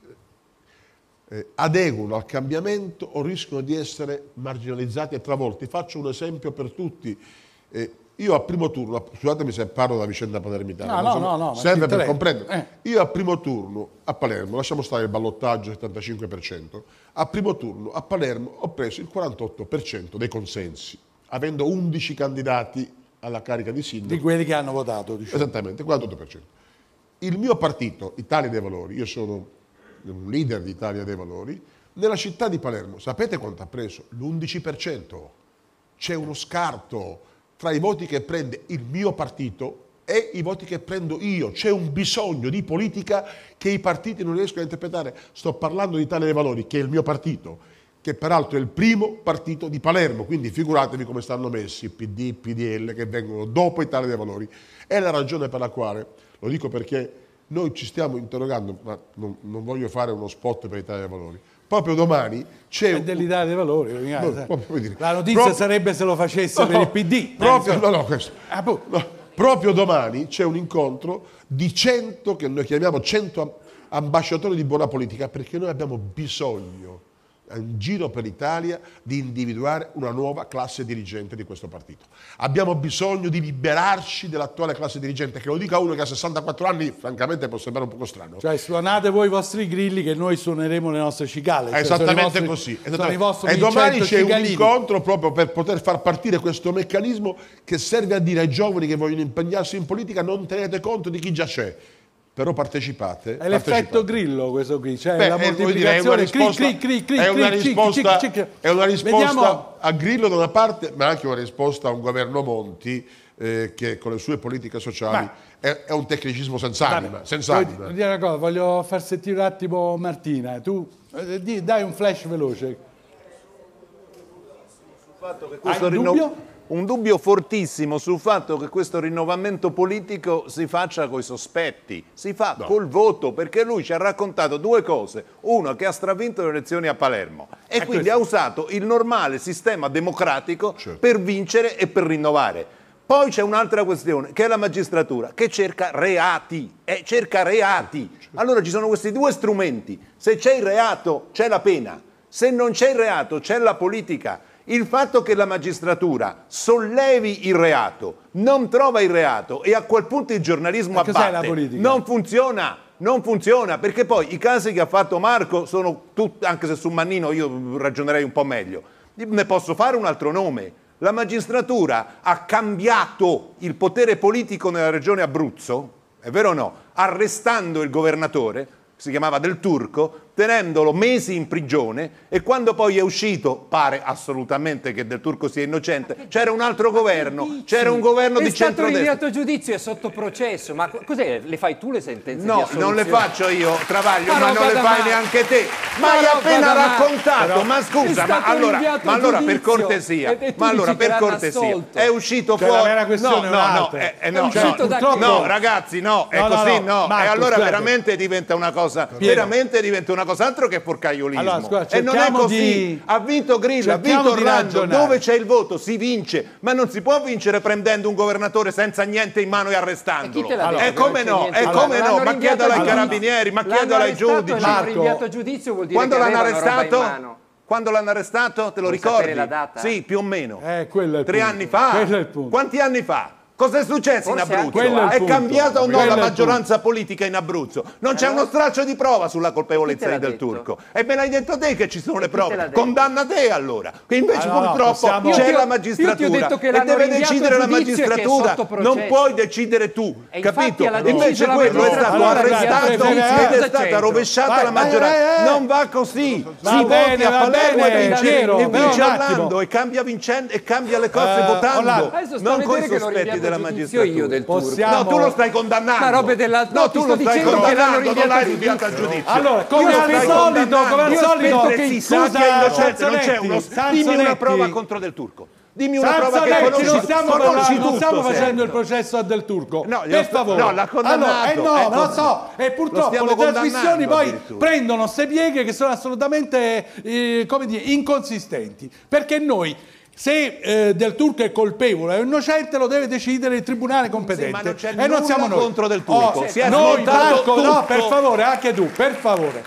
[SPEAKER 18] adeguano al cambiamento o rischiano di essere marginalizzati e travolti. Faccio un esempio per tutti. Io al primo turno, scusatemi se parlo della vicenda palermitana,
[SPEAKER 10] no,
[SPEAKER 18] serve per comprendere. Io al primo turno a Palermo, lasciamo stare il ballottaggio 75%, al primo turno a Palermo ho preso il 48% dei consensi, avendo 11 candidati alla carica di sindaco.
[SPEAKER 10] Di quelli che hanno votato, diciamo.
[SPEAKER 18] Esattamente, 48%. Il mio partito, Italia dei Valori, io sono un leader di Italia dei Valori, nella città di Palermo, sapete quanto ha preso? L'11%. C'è uno scarto tra i voti che prende il mio partito e i voti che prendo io. C'è un bisogno di politica che i partiti non riescono a interpretare. Sto parlando di Italia dei Valori, che è il mio partito, che peraltro è il primo partito di Palermo, quindi figuratevi come stanno messi il PD, il PDL, che vengono dopo Italia dei Valori. È la ragione per la quale, lo dico perché noi ci stiamo interrogando, ma non voglio fare uno spot per Italia dei Valori. Proprio domani c'è...
[SPEAKER 10] È dell'Italia dei Valori. La notizia sarebbe se lo facesse per il PD.
[SPEAKER 18] Proprio domani c'è un incontro di 100, che noi chiamiamo 100 ambasciatori di buona politica, perché noi abbiamo bisogno in giro per l'Italia di individuare una nuova classe dirigente di questo partito. Abbiamo bisogno di liberarci dell'attuale classe dirigente, che lo dica uno che ha 64 anni, francamente può sembrare un poco strano.
[SPEAKER 10] Cioè suonate voi i vostri grilli che noi suoneremo le nostre cicale.
[SPEAKER 18] Cioè, esattamente così. E domani c'è un incontro proprio per poter far partire questo meccanismo che serve a dire ai giovani che vogliono impegnarsi in politica: non tenete conto di chi già c'è, però partecipate.
[SPEAKER 10] È l'effetto Grillo questo qui, cioè la moltiplicazione,
[SPEAKER 18] è una risposta a Grillo da una parte, ma anche una risposta a un governo Monti che con le sue politiche sociali è un tecnicismo senza anima.
[SPEAKER 10] Voglio dire una cosa, voglio far sentire un attimo Martina, tu dai un flash veloce.
[SPEAKER 21] Hai un dubbio? Un dubbio fortissimo sul fatto che questo rinnovamento politico si faccia coi sospetti, si fa col voto, perché lui ci ha raccontato due cose: uno, che ha stravinto le elezioni a Palermo e quindi ha usato il normale sistema democratico per vincere e per rinnovare. Poi c'è un'altra questione, che è la magistratura, che cerca reati, Allora ci sono questi due strumenti: se c'è il reato c'è la pena, se non c'è il reato c'è la politica. Il fatto che la magistratura sollevi il reato, non trova il reato e a quel punto il giornalismo abbatte, non funziona, perché poi i casi che ha fatto Marco sono tutti, anche se su Mannino io ragionerei un po' meglio, ne posso fare un altro nome. La magistratura ha cambiato il potere politico nella regione Abruzzo, è vero o no? Arrestando il governatore, si chiamava Del Turco, tenendolo mesi in prigione, e quando poi è uscito, pare assolutamente che Del Turco sia innocente, c'era un altro governo, c'era un governo di centrodestra.
[SPEAKER 3] È stato rinviato a giudizio, è sotto processo, ma cos'è? Le fai tu le sentenze?
[SPEAKER 21] No, non le faccio io, Travaglio, ma non le fai neanche te. Ma hai appena raccontato, ma scusa, ma allora per cortesia, è uscito fuori. No, ragazzi, no, è così, no. E allora veramente diventa una cosa, altro che porcaiolismo.
[SPEAKER 10] Allora,
[SPEAKER 21] e non è così. Ha vinto Grillo, ha vinto Orlando. Dove c'è il voto si vince, ma non si può vincere prendendo un governatore senza niente in mano e arrestandolo. E come no? Ma chiedala ai carabinieri, ma chiedala ai giudici.
[SPEAKER 3] Rinviato a giudizio vuol dire
[SPEAKER 21] quando
[SPEAKER 3] che
[SPEAKER 21] l'hanno
[SPEAKER 3] aveva una roba in
[SPEAKER 21] arrestato?
[SPEAKER 3] mano.
[SPEAKER 21] Quando l'hanno arrestato, te lo
[SPEAKER 3] Vuoi sapere
[SPEAKER 21] ricordi?
[SPEAKER 3] la data?
[SPEAKER 21] Sì, più o meno.
[SPEAKER 10] 3
[SPEAKER 21] anni fa.
[SPEAKER 10] Quello è il punto.
[SPEAKER 21] Quanti anni fa? Cosa è successo in Abruzzo?
[SPEAKER 10] È
[SPEAKER 21] cambiata o no la maggioranza politica in Abruzzo? Non c'è uno straccio di prova sulla colpevolezza di Del Turco. E me l'hai detto te che ci sono le prove. Condanna te allora. Che invece purtroppo c'è la magistratura e deve decidere la magistratura. Non puoi decidere tu, capito? Invece quello è stato arrestato ed è stata rovesciata la maggioranza. Non va così. Si voti a Palermo e vince Orlando e cambia vincendo e cambia le cose votando. Non con i sospetti della magistratura.
[SPEAKER 3] Del Turco.
[SPEAKER 21] No, tu lo stai condannando.
[SPEAKER 3] Ma robe della...
[SPEAKER 21] No, tu lo stai condannando, non l'hai rinviato al giudizio.
[SPEAKER 10] Allora, come al solito,
[SPEAKER 21] si sa che è innocente, non c'è uno... Dimmi una prova contro Del Turco. Dimmi una prova che conosci.
[SPEAKER 10] Non stiamo facendo il processo a Del Turco, per favore.
[SPEAKER 21] No, l'ha condannato.
[SPEAKER 10] No, lo so, e purtroppo le trasmissioni poi prendono queste pieghe che sono assolutamente, come dire, inconsistenti, perché noi... Se Del Turco è colpevole o innocente lo deve decidere il tribunale competente.
[SPEAKER 21] Ma non c'è
[SPEAKER 10] e non siamo noi
[SPEAKER 21] contro Del Turco.
[SPEAKER 10] Noi, Marco, no, per favore, anche tu, per favore.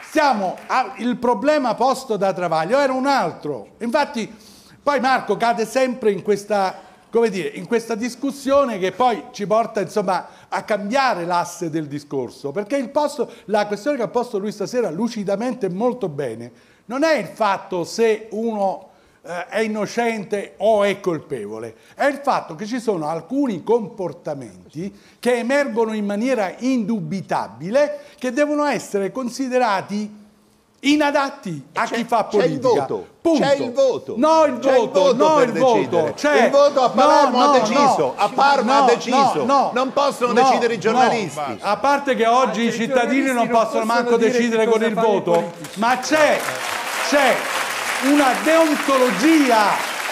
[SPEAKER 10] Il problema posto da Travaglio era un altro. Infatti, poi Marco cade sempre in questa, come dire, in questa discussione che poi ci porta, insomma, a cambiare l'asse del discorso. Perché la questione che ha posto lui stasera lucidamente molto bene non è il fatto se uno è innocente o è colpevole, è il fatto che ci sono alcuni comportamenti che emergono in maniera indubitabile che devono essere considerati inadatti a chi fa politica.
[SPEAKER 21] C'è il voto.
[SPEAKER 10] No, il voto.
[SPEAKER 21] Il voto a Palermo ha deciso. A Parma ha deciso. Non possono decidere i giornalisti.
[SPEAKER 10] A parte che oggi i cittadini non possono manco decidere con il voto, ma c'è una deontologia,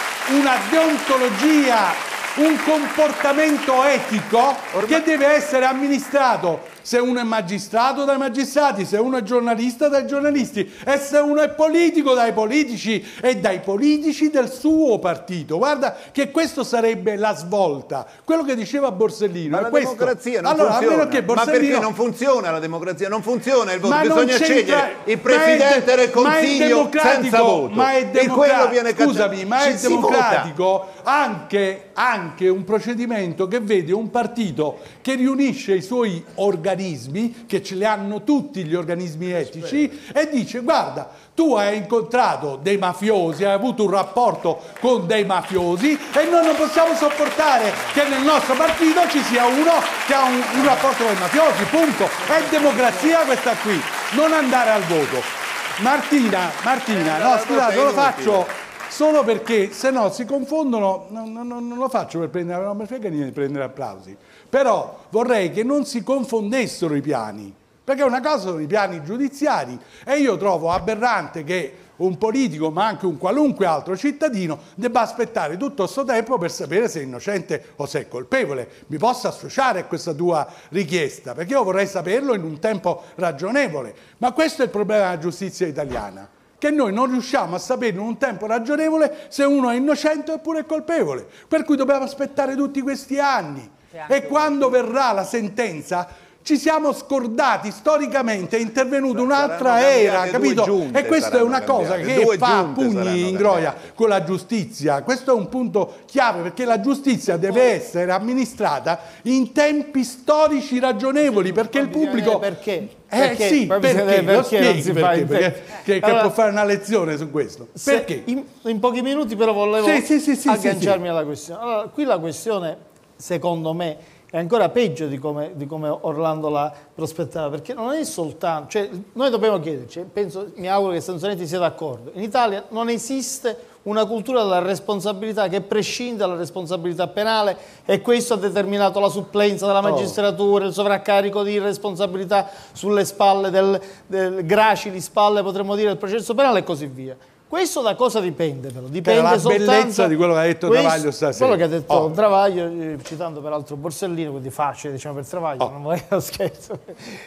[SPEAKER 10] un comportamento etico che deve essere amministrato. Se uno è magistrato, dai magistrati, se uno è giornalista, dai giornalisti, e se uno è politico, dai politici e dai politici del suo partito. Guarda che questo sarebbe la svolta. Quello che diceva Borsellino.
[SPEAKER 21] Ma la democrazia non funziona. Ma perché non funziona la democrazia? Non funziona il voto. Bisogna scegliere il Presidente del Consiglio senza voto.
[SPEAKER 10] Ma è democratico. Scusami, ma è democratico anche un procedimento che vede un partito che riunisce i suoi organismi, che ce li hanno tutti gli organismi etici, e dice: guarda, tu hai incontrato dei mafiosi, hai avuto un rapporto con dei mafiosi e noi non possiamo sopportare che nel nostro partito ci sia uno che ha un rapporto con i mafiosi, punto. È democrazia questa qui, non andare al voto. Martina, no, scusate, lo faccio solo perché se no si confondono, non lo faccio per prendere, non mi frega niente di prendere applausi, però vorrei che non si confondessero i piani, perché una cosa sono i piani giudiziari e io trovo aberrante che un politico, ma anche un qualunque altro cittadino, debba aspettare tutto questo tempo per sapere se è innocente o se è colpevole. Mi posso associare a questa tua richiesta, perché io vorrei saperlo in un tempo ragionevole, ma questo è il problema della giustizia italiana, che noi non riusciamo a sapere in un tempo ragionevole se uno è innocente oppure è colpevole, per cui dobbiamo aspettare tutti questi anni. E quando verrà la sentenza ci siamo scordati, storicamente è intervenuta un'altra era, capito? E questa è una cosa che fa pugni in groia con la giustizia. Questo è un punto chiave, perché la giustizia deve essere amministrata in tempi storici ragionevoli, perché il pubblico... Perché può fare una lezione su questo. Perché?
[SPEAKER 19] In pochi minuti però volevo agganciarmi alla questione. Allora, qui la questione, secondo me, è ancora peggio di come Orlando la prospettava, perché non è soltanto, cioè noi dobbiamo chiederci, mi auguro che Sansonetti sia d'accordo, in Italia non esiste una cultura della responsabilità che prescinde dalla responsabilità penale, e questo ha determinato la supplenza della magistratura, il sovraccarico di responsabilità sulle spalle del gracili spalle, potremmo dire, del processo penale e così via. Questo da cosa dipende però? Dipende
[SPEAKER 10] la
[SPEAKER 19] soltanto
[SPEAKER 10] bellezza di quello che ha detto Travaglio stasera.
[SPEAKER 19] Quello che ha detto Travaglio, citando peraltro Borsellino, quindi facile diciamo per Travaglio, non vorrei scherzo.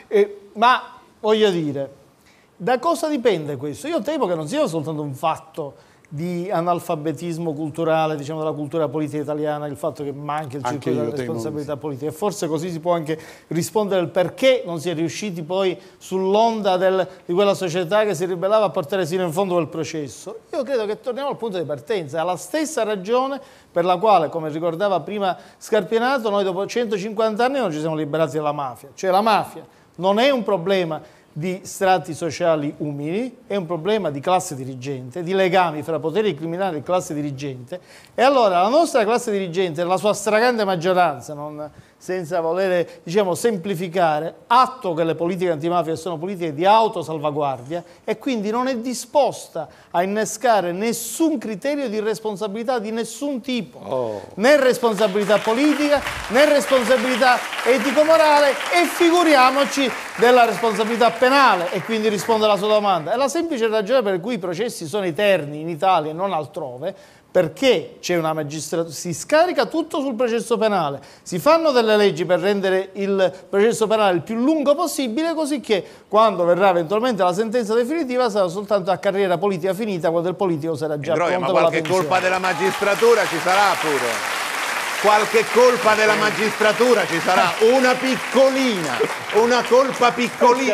[SPEAKER 19] Ma voglio dire, da cosa dipende questo? Io temo che non sia soltanto un fatto di analfabetismo culturale, diciamo della cultura politica italiana, il fatto che manchi il circolo della responsabilità politica, e forse così si può anche rispondere al perché non si è riusciti poi sull'onda di quella società che si ribellava a portare sino in fondo quel processo. Io credo che torniamo al punto di partenza, alla stessa ragione per la quale, come ricordava prima Scarpinato, noi dopo 150 anni non ci siamo liberati dalla mafia, cioè la mafia non è un problema di strati sociali umili, è un problema di classe dirigente, di legami fra poteri criminali e classe dirigente, e allora la nostra classe dirigente, nella sua stragrande maggioranza, senza voler diciamo, semplificare, atto che le politiche antimafia sono politiche di autosalvaguardia, e quindi non è disposta a innescare nessun criterio di responsabilità di nessun tipo, né responsabilità politica, né responsabilità etico-morale, e figuriamoci della responsabilità penale. E quindi rispondo alla sua domanda. È la semplice ragione per cui i processi sono eterni in Italia e non altrove, perché c'è una magistratura, si scarica tutto sul processo penale, si fanno delle leggi per rendere il processo penale il più lungo possibile, così che quando verrà eventualmente la sentenza definitiva sarà soltanto a carriera politica finita, quando il politico sarà già pronto.
[SPEAKER 21] Ma qualche colpa della magistratura ci sarà pure. Qualche colpa della magistratura ci sarà, una piccolina, una colpa piccolina.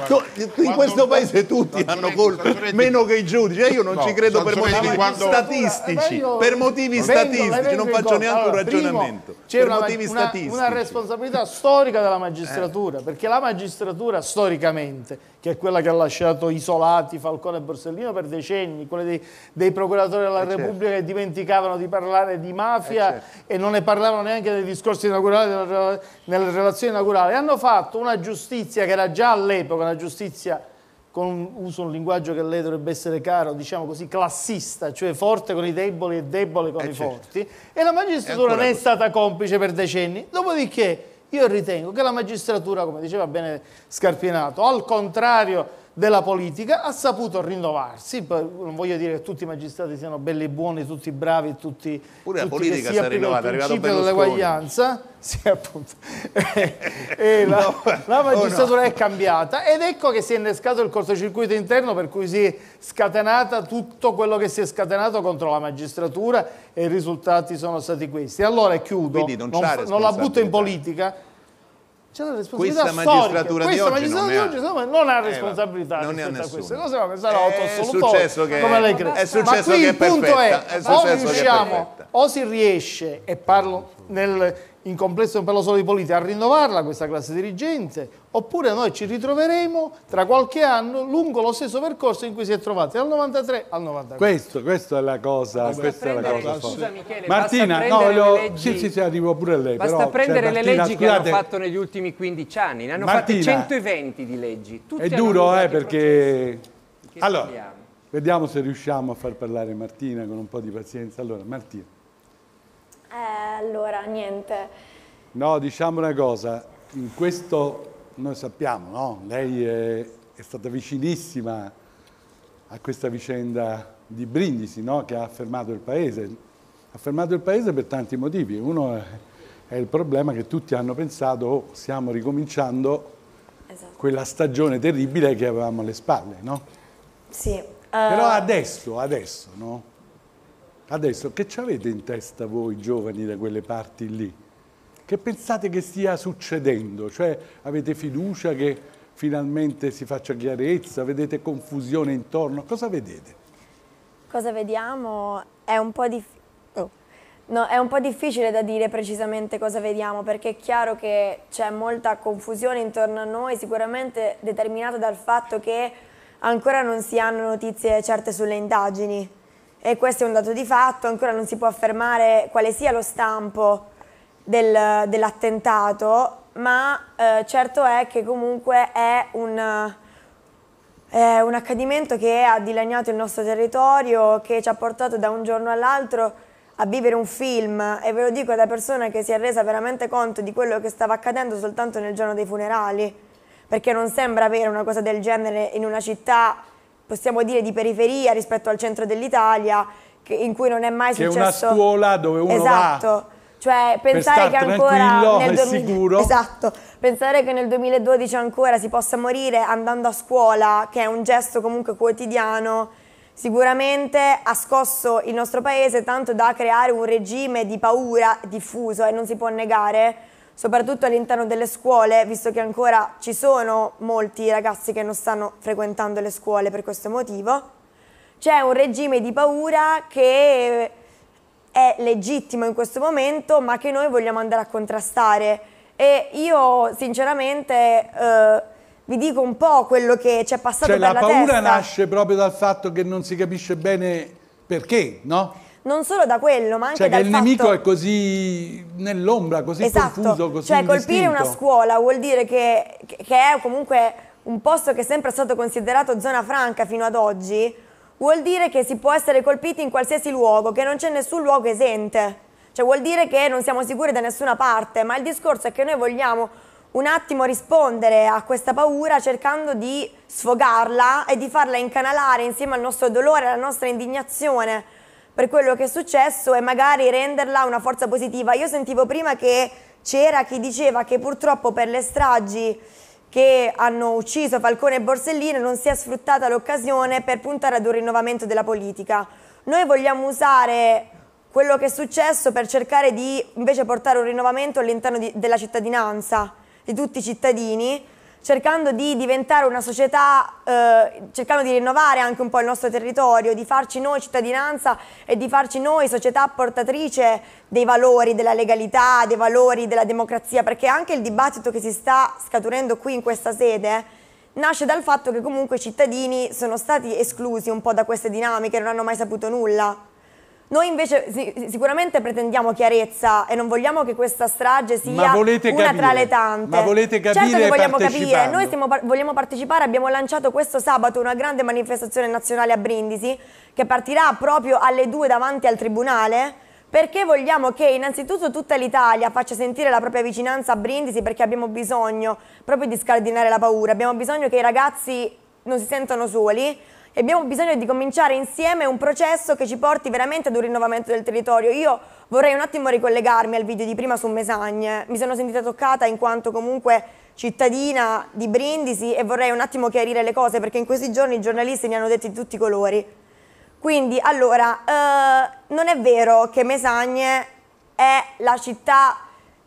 [SPEAKER 21] In questo paese tutti hanno colpa, meno che i giudici. Io non ci credo per motivi statistici. Per motivi statistici, non faccio neanche un ragionamento.
[SPEAKER 19] C'è una responsabilità storica della magistratura, perché la magistratura storicamente, che è quella che ha lasciato isolati Falcone e Borsellino per decenni, quelle dei procuratori della Repubblica che dimenticavano di parlare di mafia e non ne parlavano neanche nei discorsi inaugurali, nelle relazioni inaugurali, hanno fatto una giustizia che era già all'epoca una giustizia, uso un linguaggio che a lei dovrebbe essere caro, diciamo così, classista, cioè forte con i deboli e debole con i forti, e la magistratura ne è stata complice per decenni. Dopodiché io ritengo che la magistratura, come diceva bene Scarpinato, al contrario della politica, ha saputo rinnovarsi. Non voglio dire che tutti i magistrati siano belli e buoni, tutti bravi, tutti
[SPEAKER 21] pure la politica si è rinnovata, è arrivato
[SPEAKER 19] il principio dell'eguaglianza. Sì, appunto. La magistratura è cambiata, ed ecco che si è innescato il cortocircuito interno, per cui si è scatenata tutto quello che si è scatenato contro la magistratura, e i risultati sono stati questi. Allora chiudo, non la butto in politica. C'è la responsabilità
[SPEAKER 21] questa magistratura di oggi
[SPEAKER 19] non ha responsabilità rispetto a queste cose, ma sarà
[SPEAKER 21] autoassolutore, come lei crede. È successo
[SPEAKER 19] ma qui
[SPEAKER 21] che
[SPEAKER 19] il punto è, o si riesce, e parlo in complesso, non parlo solo di politica, a rinnovarla questa classe dirigente, oppure noi ci ritroveremo tra qualche anno lungo lo stesso percorso in cui si è trovati dal 93 al 94.
[SPEAKER 10] Questa è la cosa,
[SPEAKER 3] Scusa Michele,
[SPEAKER 10] Martina, sì, arrivo pure a lei.
[SPEAKER 3] Basta prendere le
[SPEAKER 10] Martina,
[SPEAKER 3] leggi che hanno fatto negli ultimi 15 anni, ne hanno fatte 120 di leggi.
[SPEAKER 10] È duro, perché... Allora, vediamo se riusciamo a far parlare Martina con un po' di pazienza. Allora, Martina.
[SPEAKER 6] Allora, niente.
[SPEAKER 10] No, diciamo una cosa, in questo noi sappiamo, no? Lei è stata vicinissima a questa vicenda di Brindisi, no? Che ha fermato il paese. Ha fermato il paese per tanti motivi. Uno è il problema che tutti hanno pensato, stiamo ricominciando quella stagione terribile che avevamo alle spalle, no?
[SPEAKER 6] Sì.
[SPEAKER 10] Però adesso, no? Adesso, che ci avete in testa voi giovani da quelle parti lì? Che pensate che stia succedendo? Cioè, avete fiducia che finalmente si faccia chiarezza? Vedete confusione intorno? Cosa vedete?
[SPEAKER 6] Cosa vediamo? È un po' difficile da dire precisamente cosa vediamo, perché è chiaro che c'è molta confusione intorno a noi, sicuramente determinata dal fatto che ancora non si hanno notizie certe sulle indagini. E questo è un dato di fatto, ancora non si può affermare quale sia lo stampo dell'attentato, ma certo è che comunque è un accadimento che ha dilaniato il nostro territorio, che ci ha portato da un giorno all'altro a vivere un film, e ve lo dico da persona che si è resa veramente conto di quello che stava accadendo soltanto nel giorno dei funerali, perché non sembra avere una cosa del genere in una città, possiamo dire, di periferia rispetto al centro dell'Italia, in cui non è mai successo...
[SPEAKER 10] Che è una scuola dove uno va...
[SPEAKER 6] Cioè, pensare che ancora nel
[SPEAKER 10] sicuro.
[SPEAKER 6] Esatto, pensare che nel 2012 ancora si possa morire andando a scuola, che è un gesto comunque quotidiano, sicuramente ha scosso il nostro paese tanto da creare un regime di paura diffuso, e non si può negare, soprattutto all'interno delle scuole, visto che ancora ci sono molti ragazzi che non stanno frequentando le scuole per questo motivo. C'è un regime di paura che è legittimo in questo momento, ma che noi vogliamo andare a contrastare. E io sinceramente vi dico un po' quello che ci è passato per la testa.
[SPEAKER 10] Cioè la paura nasce proprio dal fatto che non si capisce bene perché, no?
[SPEAKER 6] Non solo da quello, ma anche
[SPEAKER 10] dal fatto... Cioè che il nemico è così nell'ombra, così confuso, così
[SPEAKER 6] cioè
[SPEAKER 10] indistinto.
[SPEAKER 6] Colpire una scuola vuol dire che è comunque un posto che è sempre stato considerato zona franca fino ad oggi, vuol dire che si può essere colpiti in qualsiasi luogo, che non c'è nessun luogo esente. Cioè vuol dire che non siamo sicuri da nessuna parte, ma il discorso è che noi vogliamo un attimo rispondere a questa paura cercando di sfogarla e di farla incanalare insieme al nostro dolore, alla nostra indignazione per quello che è successo, e magari renderla una forza positiva. Io sentivo prima che c'era chi diceva che purtroppo per le stragi che hanno ucciso Falcone e Borsellino non si è sfruttata l'occasione per puntare ad un rinnovamento della politica. Noi vogliamo usare quello che è successo per cercare di invece portare un rinnovamento all'interno della cittadinanza, di tutti i cittadini, cercando di diventare una società, cercando di rinnovare anche un po' il nostro territorio, di farci noi cittadinanza e di farci noi società portatrice dei valori della legalità, dei valori della democrazia, perché anche il dibattito che si sta scaturendo qui in questa sede nasce dal fatto che comunque i cittadini sono stati esclusi un po' da queste dinamiche, non hanno mai saputo nulla. Noi invece sicuramente pretendiamo chiarezza e non vogliamo che questa strage sia una tra le tante.
[SPEAKER 10] Ma volete capire?
[SPEAKER 6] Certo che vogliamo capire, noi vogliamo partecipare, abbiamo lanciato questo sabato una grande manifestazione nazionale a Brindisi che partirà proprio alle 2 davanti al Tribunale, perché vogliamo che innanzitutto tutta l'Italia faccia sentire la propria vicinanza a Brindisi, perché abbiamo bisogno proprio di scardinare la paura, abbiamo bisogno che i ragazzi non si sentano soli. E abbiamo bisogno di cominciare insieme un processo che ci porti veramente ad un rinnovamento del territorio. Io vorrei un attimo ricollegarmi al video di prima su Mesagne. Mi sono sentita toccata in quanto comunque cittadina di Brindisi e vorrei un attimo chiarire le cose, perché in questi giorni i giornalisti ne hanno detti di tutti i colori. Quindi, allora, non è vero che Mesagne è la città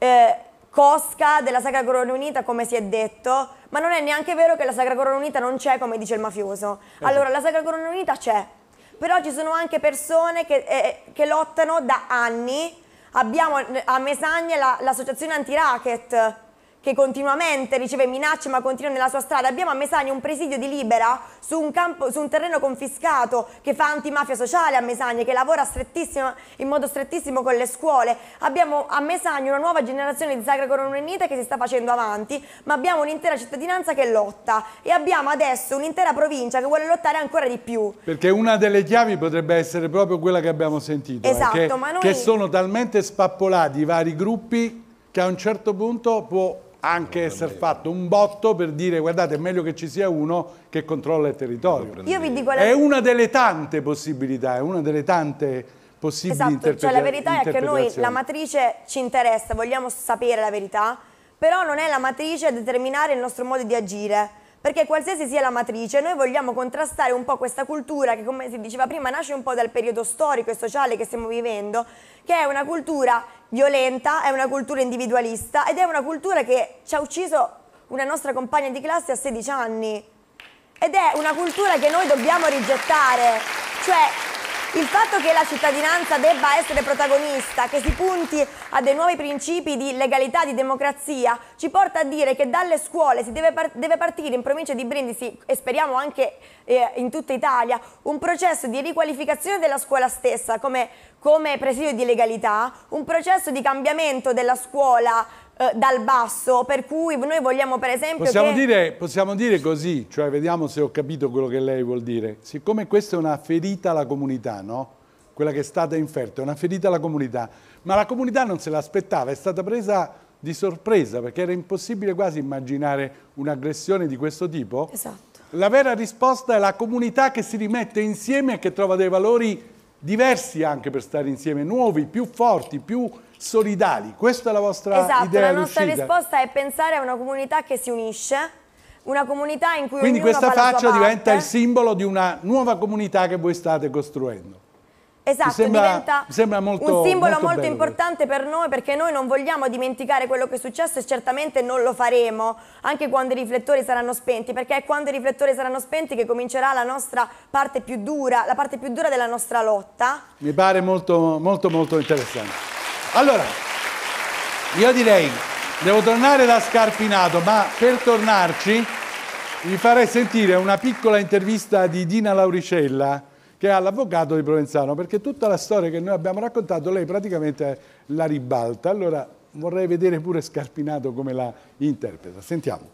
[SPEAKER 6] cosca della Sacra Corona Unita, come si è detto, ma non è neanche vero che la Sacra Corona Unita non c'è, come dice il mafioso. Allora, la Sacra Corona Unita c'è, però ci sono anche persone che lottano da anni. Abbiamo a Mesagne l'associazione anti-racket, che continuamente riceve minacce ma continua nella sua strada. Abbiamo a Mesagne un presidio di Libera su un terreno confiscato che fa antimafia sociale a Mesagne, che lavora in modo strettissimo con le scuole. Abbiamo a Mesagne una nuova generazione di Sacra Corona Unita che si sta facendo avanti, ma abbiamo un'intera cittadinanza che lotta e abbiamo adesso un'intera provincia che vuole lottare ancora di più.
[SPEAKER 10] Perché una delle chiavi potrebbe essere proprio quella che abbiamo sentito,
[SPEAKER 6] esatto, ma noi...
[SPEAKER 10] che sono talmente spappolati i vari gruppi che a un certo punto può anche essere fatto un botto per dire guardate, è meglio che ci sia uno che controlla il territorio.
[SPEAKER 6] Io vi dico
[SPEAKER 10] è una delle tante possibilità, è una delle tante possibili
[SPEAKER 6] interpretazioni. Cioè la verità è che noi la matrice ci interessa, vogliamo sapere la verità, però non è la matrice a determinare il nostro modo di agire, perché qualsiasi sia la matrice noi vogliamo contrastare un po' questa cultura che, come si diceva prima, nasce un po' dal periodo storico e sociale che stiamo vivendo, che è una cultura violenta, è una cultura individualista ed è una cultura che ci ha ucciso una nostra compagna di classe a 16 anni ed è una cultura che noi dobbiamo rigettare. Cioè il fatto che la cittadinanza debba essere protagonista, che si punti a dei nuovi principi di legalità, di democrazia, ci porta a dire che dalle scuole si deve partire in provincia di Brindisi e speriamo anche in tutta Italia un processo di riqualificazione della scuola stessa come come presidio di legalità, un processo di cambiamento della scuola dal basso, per cui noi vogliamo per esempio
[SPEAKER 10] possiamo dire così, cioè vediamo se ho capito quello che lei vuol dire. Siccome questa è una ferita alla comunità, no? Quella che è stata inferta, è una ferita alla comunità, ma la comunità non se l'aspettava, è stata presa di sorpresa perché era impossibile quasi immaginare un'aggressione di questo tipo.
[SPEAKER 6] Esatto.
[SPEAKER 10] La vera risposta è la comunità che si rimette insieme e che trova dei valori diversi anche per stare insieme, nuovi, più forti, più solidali. Questa è la vostra idea
[SPEAKER 6] la nostra
[SPEAKER 10] riuscita?
[SPEAKER 6] risposta è pensare a una comunità che si unisce, una comunità in cui
[SPEAKER 10] quindi
[SPEAKER 6] ognuno
[SPEAKER 10] questa
[SPEAKER 6] fa la
[SPEAKER 10] faccia
[SPEAKER 6] sua
[SPEAKER 10] diventa
[SPEAKER 6] parte.
[SPEAKER 10] il simbolo di una nuova comunità che voi state costruendo.
[SPEAKER 6] Esatto,
[SPEAKER 10] mi sembra molto,
[SPEAKER 6] un simbolo molto
[SPEAKER 10] bello
[SPEAKER 6] importante per noi, perché noi non vogliamo dimenticare quello che è successo e certamente non lo faremo anche quando i riflettori saranno spenti, perché è quando i riflettori saranno spenti che comincerà la nostra parte più dura, la parte più dura della nostra lotta.
[SPEAKER 10] Mi pare molto interessante. Allora, io direi, devo tornare da Scarpinato, ma per tornarci vi farei sentire una piccola intervista di Dina Lauricella, che è l'avvocato di Provenzano, perché tutta la storia che noi abbiamo raccontato lei praticamente la ribalta. Allora vorrei vedere pure Scarpinato come la interpreta. Sentiamo.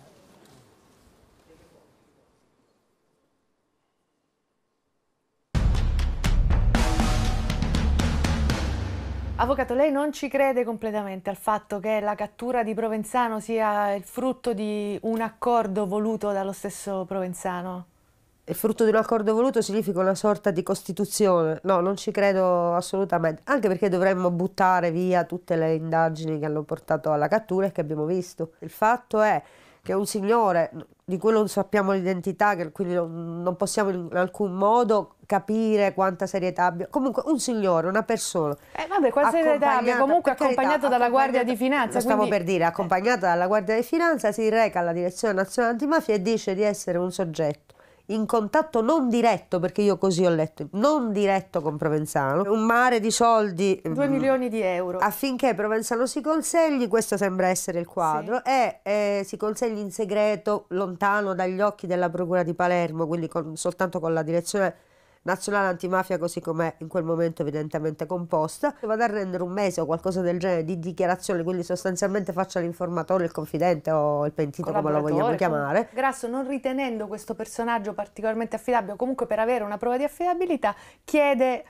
[SPEAKER 5] Avvocato, lei non ci crede completamente al fatto che la cattura di Provenzano sia il frutto di un accordo voluto dallo stesso Provenzano?
[SPEAKER 15] Il frutto di un accordo voluto significa una sorta di costituzione. No, non ci credo assolutamente, anche perché dovremmo buttare via tutte le indagini che hanno portato alla cattura e che abbiamo visto. Il fatto è che un signore di cui non sappiamo l'identità, quindi non possiamo in alcun modo capire quanta serietà abbia. Comunque un signore, una persona.
[SPEAKER 5] Vabbè, quanta serietà abbia? Comunque accompagnato dalla Guardia di Finanza.
[SPEAKER 15] Stavo per dire, accompagnata dalla Guardia di Finanza, si reca alla Direzione Nazionale Antimafia e dice di essere un soggetto in contatto non diretto, perché io così ho letto, non diretto con Provenzano, un mare di soldi,
[SPEAKER 5] 2 milioni di euro,
[SPEAKER 15] affinché Provenzano si consegli. Questo sembra essere il quadro, sì. E si consegli in segreto, lontano dagli occhi della Procura di Palermo, quindi soltanto con la Direzione Nazionale Antimafia, così com'è in quel momento evidentemente composta. Vado a rendere un mese o qualcosa del genere di dichiarazione, quindi sostanzialmente faccia l'informatore, il confidente o il pentito, come lo vogliamo chiamare.
[SPEAKER 5] Grasso, non ritenendo questo personaggio particolarmente affidabile, o comunque per avere una prova di affidabilità, chiede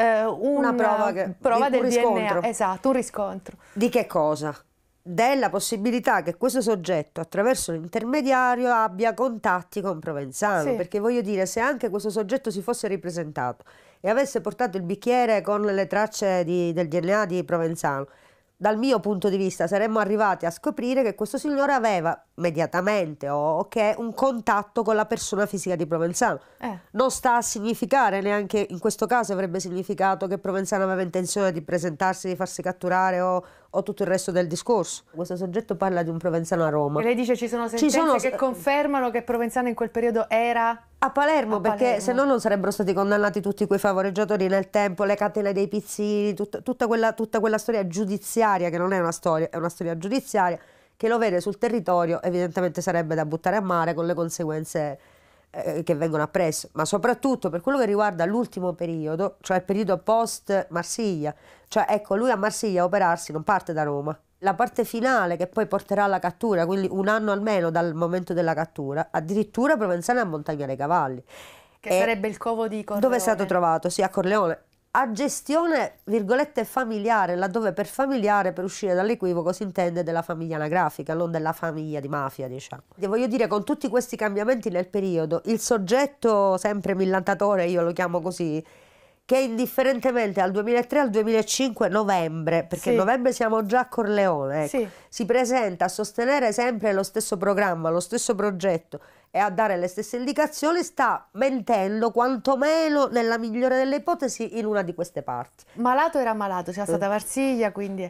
[SPEAKER 5] una prova del DNA. Esatto, un riscontro.
[SPEAKER 15] Di che cosa? Della possibilità che questo soggetto attraverso l'intermediario abbia contatti con Provenzano, sì. Perché voglio dire, se anche questo soggetto si fosse ripresentato e avesse portato il bicchiere con le tracce del DNA di Provenzano, dal mio punto di vista saremmo arrivati a scoprire che questo signore aveva immediatamente un contatto con la persona fisica di Provenzano. Non sta a significare, neanche in questo caso avrebbe significato che Provenzano aveva intenzione di presentarsi, di farsi catturare o tutto il resto del discorso. Questo soggetto parla di un Provenzano a Roma.
[SPEAKER 5] E lei dice ci sono sentenze che confermano che Provenzano in quel periodo era
[SPEAKER 15] a Palermo, perché se no non sarebbero stati condannati tutti quei favoreggiatori nel tempo, le catene dei pizzini, tutta quella storia giudiziaria, che non è una storia, è una storia giudiziaria, che lo vede sul territorio, evidentemente sarebbe da buttare a mare con le conseguenze che vengono appresso, ma soprattutto per quello che riguarda l'ultimo periodo, cioè il periodo post Marsiglia. Cioè ecco, lui a Marsiglia a operarsi non parte da Roma. La parte finale che poi porterà alla cattura, quindi un anno almeno dal momento della cattura, addirittura Provenzano è a Montagna dei Cavalli.
[SPEAKER 5] Che sarebbe il covo di Corleone.
[SPEAKER 15] Dove è stato trovato? Sì, a Corleone. A gestione, virgolette, familiare, laddove per familiare, per uscire dall'equivoco, si intende della famiglia anagrafica, non della famiglia di mafia, diciamo. E voglio dire, con tutti questi cambiamenti nel periodo, il soggetto sempre millantatore, io lo chiamo così, che indifferentemente al 2003 al 2005 novembre, perché
[SPEAKER 5] sì.
[SPEAKER 15] Novembre siamo già a Corleone, ecco,
[SPEAKER 5] sì.
[SPEAKER 15] Si presenta a sostenere sempre lo stesso programma, lo stesso progetto e a dare le stesse indicazioni, sta mentendo quantomeno nella migliore delle ipotesi in una di queste parti.
[SPEAKER 5] Malato era malato, c'era stata Marsiglia, quindi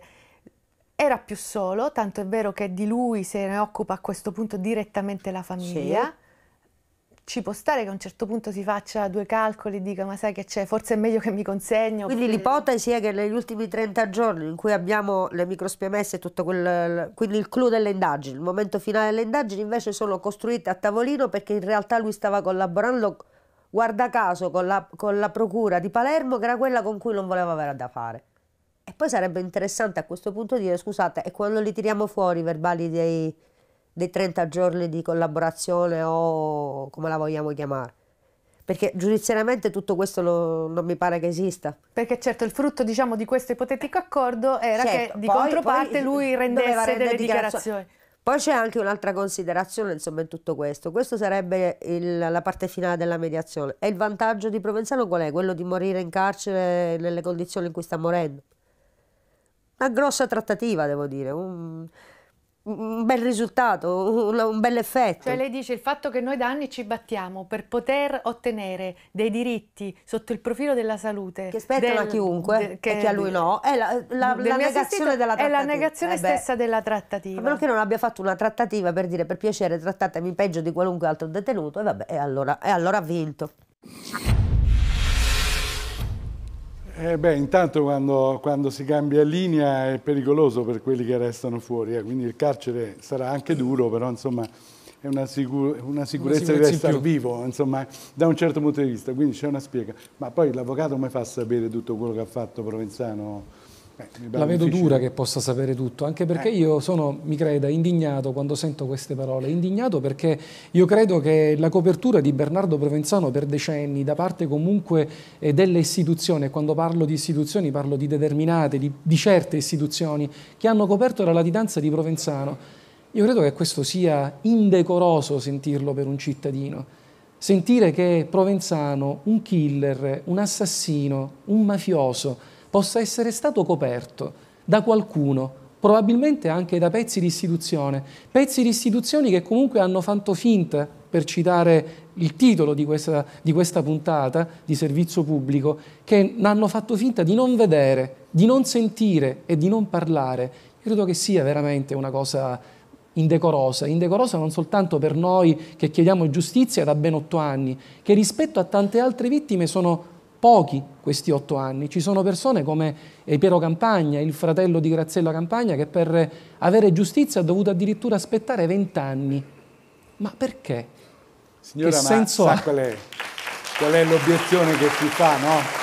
[SPEAKER 5] era più solo, tanto è vero che di lui se ne occupa a questo punto direttamente la famiglia. Sì. Ci può stare che a un certo punto si faccia due calcoli e dica ma sai che c'è, forse è meglio che mi consegno.
[SPEAKER 15] Quindi l'ipotesi è che negli ultimi 30 giorni in cui abbiamo le microspiamesse e tutto quindi il clou delle indagini, il momento finale delle indagini invece sono costruite a tavolino, perché in realtà lui stava collaborando guarda caso con la procura di Palermo, che era quella con cui non voleva avere da fare. E poi sarebbe interessante a questo punto dire, scusate, e quando li tiriamo fuori i verbali dei 30 giorni di collaborazione o come la vogliamo chiamare? Perché giudiziariamente tutto questo non mi pare che esista.
[SPEAKER 5] Perché certo il frutto, diciamo, di questo ipotetico accordo era
[SPEAKER 15] Certo,
[SPEAKER 5] che di
[SPEAKER 15] poi
[SPEAKER 5] controparte lui rendesse delle dichiarazioni.
[SPEAKER 15] Poi c'è anche un'altra considerazione, insomma, in tutto questo. Questo sarebbe la parte finale della mediazione. E il vantaggio di Provenzano qual è? Quello di morire in carcere nelle condizioni in cui sta morendo. Una grossa trattativa, devo dire, un bel risultato, un bel effetto.
[SPEAKER 5] Cioè lei dice il fatto che noi da anni ci battiamo per poter ottenere dei diritti sotto il profilo della salute
[SPEAKER 15] che spettano a chiunque e che a lui no, è la negazione della trattativa.
[SPEAKER 5] È la negazione stessa della trattativa.
[SPEAKER 15] A meno che non abbia fatto una trattativa per dire per piacere trattatemi peggio di qualunque altro detenuto, e vabbè, e allora ha vinto.
[SPEAKER 10] Intanto quando si cambia linea è pericoloso per quelli che restano fuori, quindi il carcere sarà anche duro, però insomma è una sicurezza di restare vivo, insomma, da un certo punto di vista, quindi c'è una spiega. Ma poi l'avvocato come fa a sapere tutto quello che ha fatto Provenzano?
[SPEAKER 12] La vedo dura che possa sapere tutto, anche perché io sono, mi creda, indignato quando sento queste parole, indignato perché io credo che la copertura di Bernardo Provenzano per decenni da parte comunque delle istituzioni, e quando parlo di istituzioni parlo di determinate, di certe istituzioni che hanno coperto la latitanza di Provenzano, io credo che questo sia indecoroso sentirlo per un cittadino. Sentire che Provenzano, un killer, un assassino, un mafioso, possa essere stato coperto da qualcuno, probabilmente anche da pezzi di istituzioni che comunque hanno fatto finta, per citare il titolo di questa puntata di servizio pubblico, che hanno fatto finta di non vedere, di non sentire e di non parlare. Io credo che sia veramente una cosa indecorosa non soltanto per noi che chiediamo giustizia da ben 8 anni, che rispetto a tante altre vittime sono pochi questi 8 anni. Ci sono persone come Piero Campagna, il fratello di Graziella Campagna, che per avere giustizia ha dovuto addirittura aspettare 20 anni. Ma perché?
[SPEAKER 10] Signora,
[SPEAKER 12] che senso
[SPEAKER 10] sa
[SPEAKER 12] ha?
[SPEAKER 10] Qual è l'obiezione che si fa, no?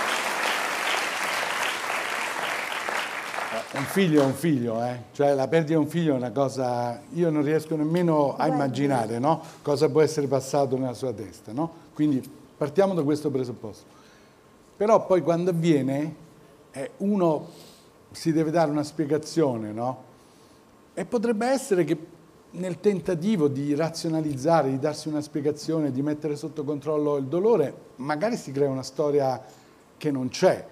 [SPEAKER 10] Un figlio è un figlio, cioè la perdita di un figlio è una cosa, io non riesco nemmeno a immaginare, no? Cosa può essere passato nella sua testa, no? Quindi partiamo da questo presupposto. Però poi quando avviene, uno si deve dare una spiegazione, no? E potrebbe essere che nel tentativo di razionalizzare, di darsi una spiegazione, di mettere sotto controllo il dolore, magari si crea una storia che non c'è.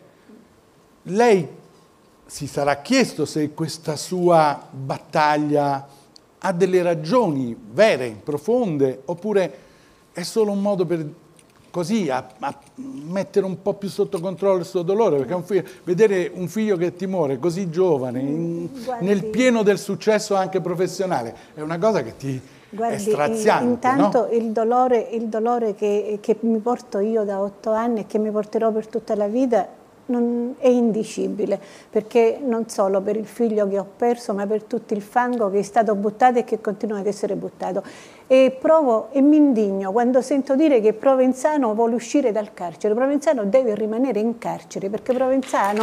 [SPEAKER 10] Lei si sarà chiesto se questa sua battaglia ha delle ragioni vere, profonde, oppure è solo un modo per così a mettere un po' più sotto controllo il suo dolore, perché vedere un figlio che ti muore così giovane, nel pieno del successo anche professionale, è una cosa che ti è straziante.
[SPEAKER 20] Intanto
[SPEAKER 10] no?
[SPEAKER 20] il dolore che mi porto io da 8 anni e che mi porterò per tutta la vita è indicibile, perché non solo per il figlio che ho perso, ma per tutto il fango che è stato buttato e che continua ad essere buttato. E provo e mi indigno quando sento dire che Provenzano vuole uscire dal carcere. Provenzano deve rimanere in carcere, perché Provenzano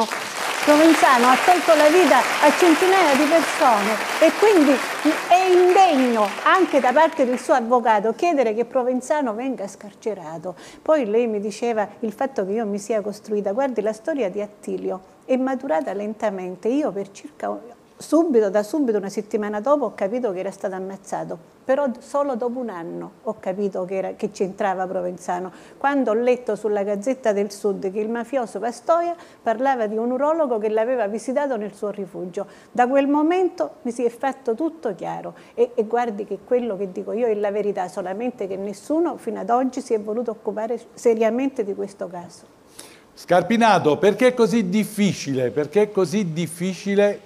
[SPEAKER 20] ha tolto la vita a centinaia di persone, e quindi è indegno anche da parte del suo avvocato chiedere che Provenzano venga scarcerato. Poi lei mi diceva il fatto che io mi sia costruita, guardi, la storia di Attilio è maturata lentamente. Io per circa da subito, una settimana dopo, ho capito che era stato ammazzato, però solo dopo un anno ho capito che c'entrava Provenzano, quando ho letto sulla Gazzetta del Sud che il mafioso Pastoia parlava di un urologo che l'aveva visitato nel suo rifugio. Da quel momento mi si è fatto tutto chiaro, e guardi che quello che dico io è la verità, solamente che nessuno fino ad oggi si è voluto occupare seriamente di questo caso.
[SPEAKER 10] Scarpinato, perché è così difficile? Perché è così difficile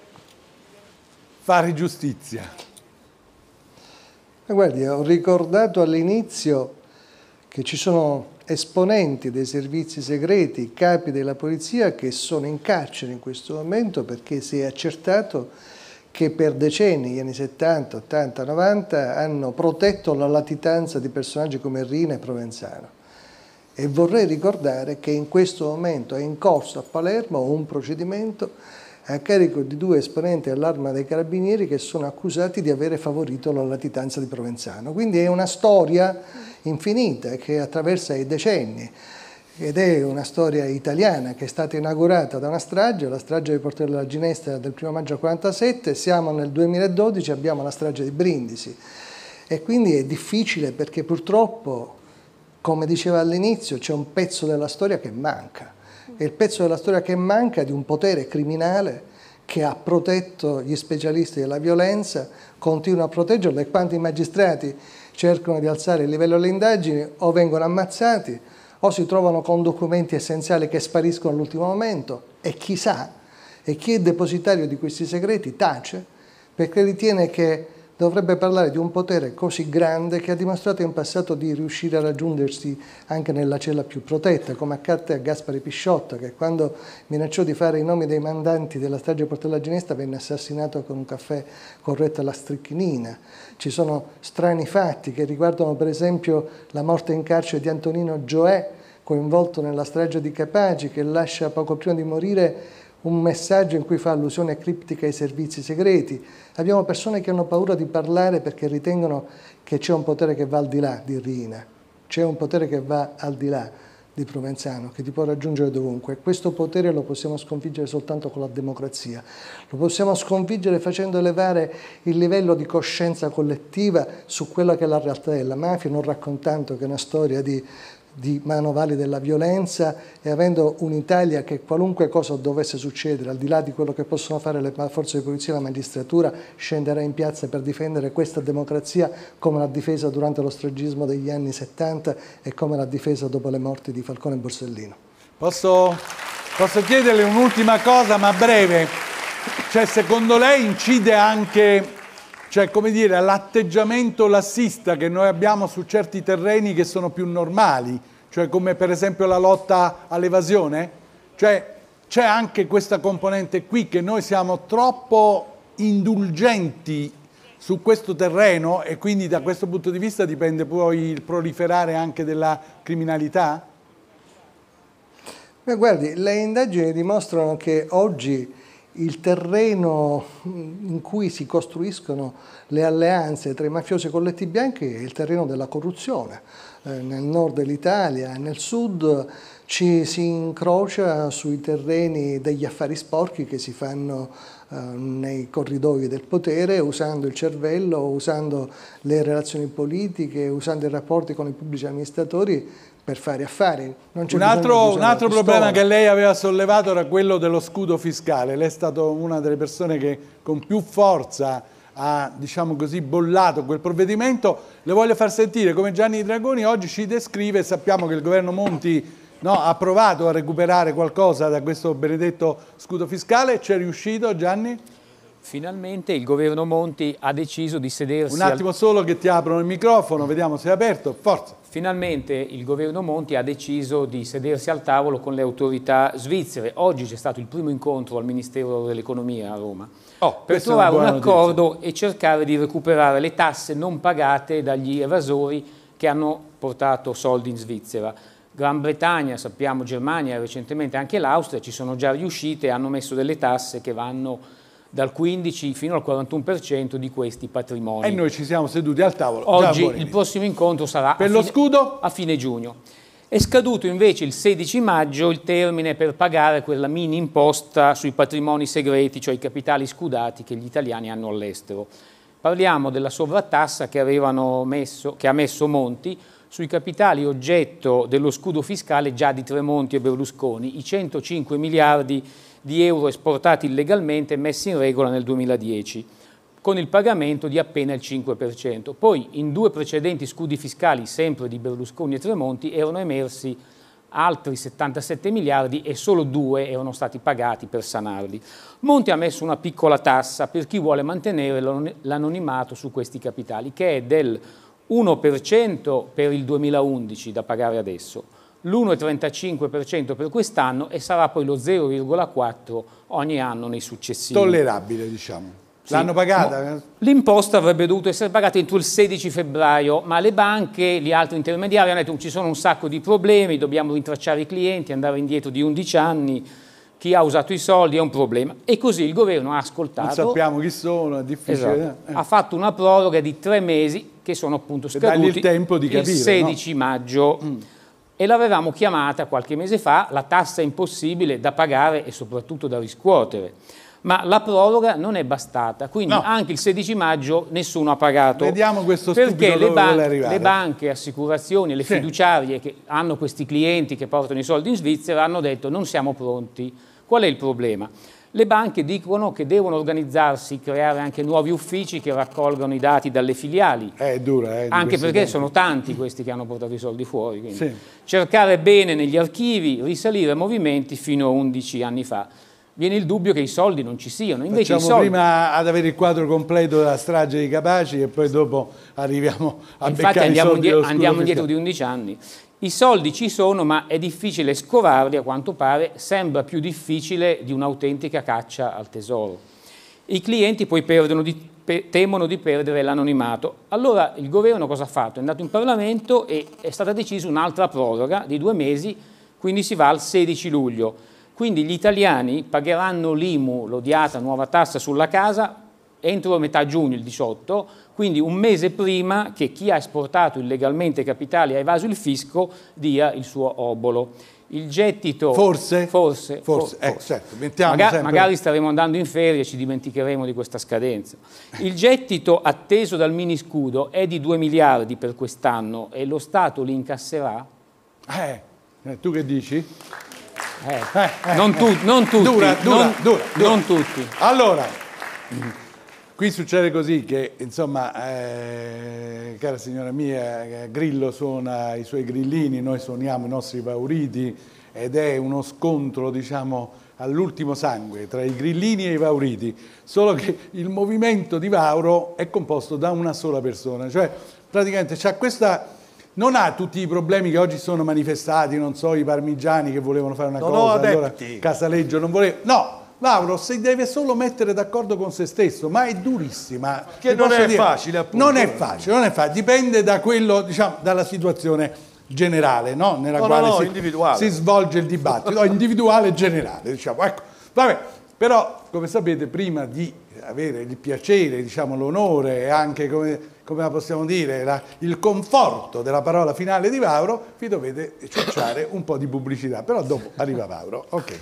[SPEAKER 10] fare giustizia?
[SPEAKER 22] Guardi, ho ricordato all'inizio che ci sono esponenti dei servizi segreti, capi della polizia, che sono in carcere in questo momento perché si è accertato che per decenni, negli anni 70, 80, 90, hanno protetto la latitanza di personaggi come Rina e Provenzano. E vorrei ricordare che in questo momento è in corso a Palermo un procedimento a carico di 2 esponenti dell'Arma dei Carabinieri che sono accusati di avere favorito la latitanza di Provenzano. Quindi è una storia infinita che attraversa i decenni ed è una storia italiana che è stata inaugurata da una strage, la strage di Porto della Ginestra del 1 maggio 1947, siamo nel 2012, abbiamo la strage di Brindisi e quindi è difficile perché purtroppo, come diceva all'inizio, c'è un pezzo della storia che manca. È il pezzo della storia che manca di un potere criminale che ha protetto gli specialisti della violenza, continua a proteggerlo e quando i magistrati cercano di alzare il livello delle indagini o vengono ammazzati o si trovano con documenti essenziali che spariscono all'ultimo momento e chi sa, e chi è depositario di questi segreti tace perché ritiene che dovrebbe parlare di un potere così grande che ha dimostrato in passato di riuscire a raggiungersi anche nella cella più protetta, come accadde a Gaspare Pisciotta, che quando minacciò di fare i nomi dei mandanti della strage di Porto della Ginestra venne assassinato con un caffè corretto alla strichinina. Ci sono strani fatti che riguardano per esempio la morte in carcere di Antonino Gioè, coinvolto nella strage di Capaci, che lascia poco prima di morire un messaggio in cui fa allusione criptica ai servizi segreti. Abbiamo persone che hanno paura di parlare perché ritengono che c'è un potere che va al di là di Riina, c'è un potere che va al di là di Provenzano, che ti può raggiungere dovunque. Questo potere lo possiamo sconfiggere soltanto con la democrazia, lo possiamo sconfiggere facendo elevare il livello di coscienza collettiva su quella che è la realtà della mafia, non raccontando che è una storia di manovali della violenza e avendo un'Italia che qualunque cosa dovesse succedere, al di là di quello che possono fare le forze di polizia e la magistratura, scenderà in piazza per difendere questa democrazia come l'ha difesa durante lo stragismo degli anni 70 e come l'ha difesa dopo le morti di Falcone e Borsellino.
[SPEAKER 10] Posso chiederle un'ultima cosa, ma breve? Cioè, secondo lei incide anche, cioè, come dire, l'atteggiamento lassista che noi abbiamo su certi terreni che sono più normali, cioè come per esempio la lotta all'evasione? Cioè, c'è anche questa componente qui che noi siamo troppo indulgenti su questo terreno e quindi da questo punto di vista dipende poi il proliferare anche della criminalità?
[SPEAKER 22] Beh, guardi, le indagini dimostrano che oggi il terreno in cui si costruiscono le alleanze tra i mafiosi e i colletti bianchi è il terreno della corruzione. Nel nord dell'Italia, nel sud ci si incrocia sui terreni degli affari sporchi che si fanno nei corridoi del potere, usando il cervello, usando le relazioni politiche, usando i rapporti con i pubblici amministratori per fare affari. Non c'è un altro
[SPEAKER 10] problema che lei aveva sollevato era quello dello scudo fiscale. Lei è stata una delle persone che con più forza ha, diciamo così, bollato quel provvedimento. Le voglio far sentire come Gianni Dragoni oggi ci descrive. Sappiamo che il governo Monti ha provato a recuperare qualcosa da questo benedetto scudo fiscale. C'è riuscito, Gianni?
[SPEAKER 2] Finalmente il governo Monti ha deciso di sedersi...
[SPEAKER 10] Un attimo solo che ti aprono il microfono, vediamo se è aperto, forza.
[SPEAKER 2] Finalmente il governo Monti ha deciso di sedersi al tavolo con le autorità svizzere. Oggi c'è stato il primo incontro al Ministero dell'Economia a Roma per trovare un accordo e cercare di recuperare le tasse non pagate dagli evasori che hanno portato soldi in Svizzera. Gran Bretagna, sappiamo, Germania e recentemente anche l'Austria ci sono già riuscite e hanno messo delle tasse che vanno dal 15 fino al 41% di questi patrimoni.
[SPEAKER 10] E noi ci siamo seduti al tavolo.
[SPEAKER 2] Oggi il prossimo incontro sarà a fine giugno. È scaduto invece il 16 maggio il termine per pagare quella mini imposta sui patrimoni segreti, cioè i capitali scudati che gli italiani hanno all'estero. Parliamo della sovrattassa che ha messo Monti sui capitali oggetto dello scudo fiscale già di Tremonti e Berlusconi, i 105 miliardi di euro esportati illegalmente e messi in regola nel 2010, con il pagamento di appena il 5%. Poi in 2 precedenti scudi fiscali, sempre di Berlusconi e Tremonti, erano emersi altri 77 miliardi e solo 2 erano stati pagati per sanarli. Monti ha messo una piccola tassa per chi vuole mantenere l'anonimato su questi capitali, che è del 1% per il 2011 da pagare adesso, l'1,35% per quest'anno e sarà poi lo 0,4% ogni anno nei successivi.
[SPEAKER 10] Tollerabile, diciamo. L'hanno pagata?
[SPEAKER 2] L'imposta avrebbe dovuto essere pagata entro il 16 febbraio, ma le banche, gli altri intermediari hanno detto ci sono un sacco di problemi, dobbiamo rintracciare i clienti, andare indietro di 11 anni, chi ha usato i soldi è un problema. E così il governo ha ascoltato.
[SPEAKER 10] Non sappiamo chi sono, è difficile.
[SPEAKER 2] Esatto. Ha fatto una proroga di 3 mesi che sono appunto scaduti
[SPEAKER 10] il tempo di capire,
[SPEAKER 2] il 16 maggio. E l'avevamo chiamata qualche mese fa la tassa impossibile da pagare e soprattutto da riscuotere. Ma la proroga non è bastata, quindi anche il 16 maggio nessuno ha pagato.
[SPEAKER 10] Vediamo questo stupido
[SPEAKER 2] perché
[SPEAKER 10] dove vuole arrivare.
[SPEAKER 2] Le banche, assicurazioni, le fiduciarie che hanno questi clienti che portano i soldi in Svizzera hanno detto non siamo pronti. Qual è il problema? Le banche dicono che devono organizzarsi, creare anche nuovi uffici che raccolgano i dati dalle filiali.
[SPEAKER 10] È dura,
[SPEAKER 2] anche perché sono tanti questi che hanno portato i soldi fuori. Cercare bene negli archivi, risalire a movimenti fino a 11 anni fa. Viene il dubbio che i soldi non ci siano. Invece
[SPEAKER 10] Facciamo prima ad avere il quadro completo della strage di Capaci e poi dopo arriviamo a beccare i soldi.
[SPEAKER 2] Andiamo indietro di 11 anni. I soldi ci sono, ma è difficile scovarli, a quanto pare, sembra più difficile di un'autentica caccia al tesoro. I clienti poi temono di perdere l'anonimato. Allora il governo cosa ha fatto? È andato in Parlamento e è stata decisa un'altra proroga di 2 mesi, quindi si va al 16 luglio. Quindi gli italiani pagheranno l'IMU, l'odiata nuova tassa sulla casa, entro metà giugno, il 18, quindi un mese prima che chi ha esportato illegalmente capitali e ha evaso il fisco dia il suo obolo. Il gettito...
[SPEAKER 10] Forse. Certo,
[SPEAKER 2] magari staremo andando in ferie e ci dimenticheremo di questa scadenza. Il gettito atteso dal miniscudo è di 2 miliardi per quest'anno e lo Stato li incasserà?
[SPEAKER 10] Tu che dici?
[SPEAKER 2] Non tutti.
[SPEAKER 10] Dura.
[SPEAKER 2] Non tutti.
[SPEAKER 10] Allora, qui succede così che, insomma, cara signora mia, Grillo suona i suoi grillini, noi suoniamo i nostri pauriti ed è uno scontro, diciamo, all'ultimo sangue tra i grillini e i pauriti, solo che il movimento di Vauro è composto da una sola persona, cioè praticamente c'ha questa... Non ha tutti i problemi che oggi sono manifestati, non so, i parmigiani che volevano fare una cosa, allora Casaleggio non voleva... No, Vauro si deve solo mettere d'accordo con se stesso, ma è durissima.
[SPEAKER 8] Che non è facile, appunto.
[SPEAKER 10] Non è facile, dipende da quello, diciamo, dalla situazione generale, no? Nella quale si svolge il dibattito, individuale e generale, diciamo. Ecco, vabbè, però, come sapete, prima di avere il piacere, diciamo, l'onore e anche, come la possiamo dire, il conforto della parola finale di Vauro, vi dovete ciucciare un po' di pubblicità, però dopo arriva Vauro. Ok.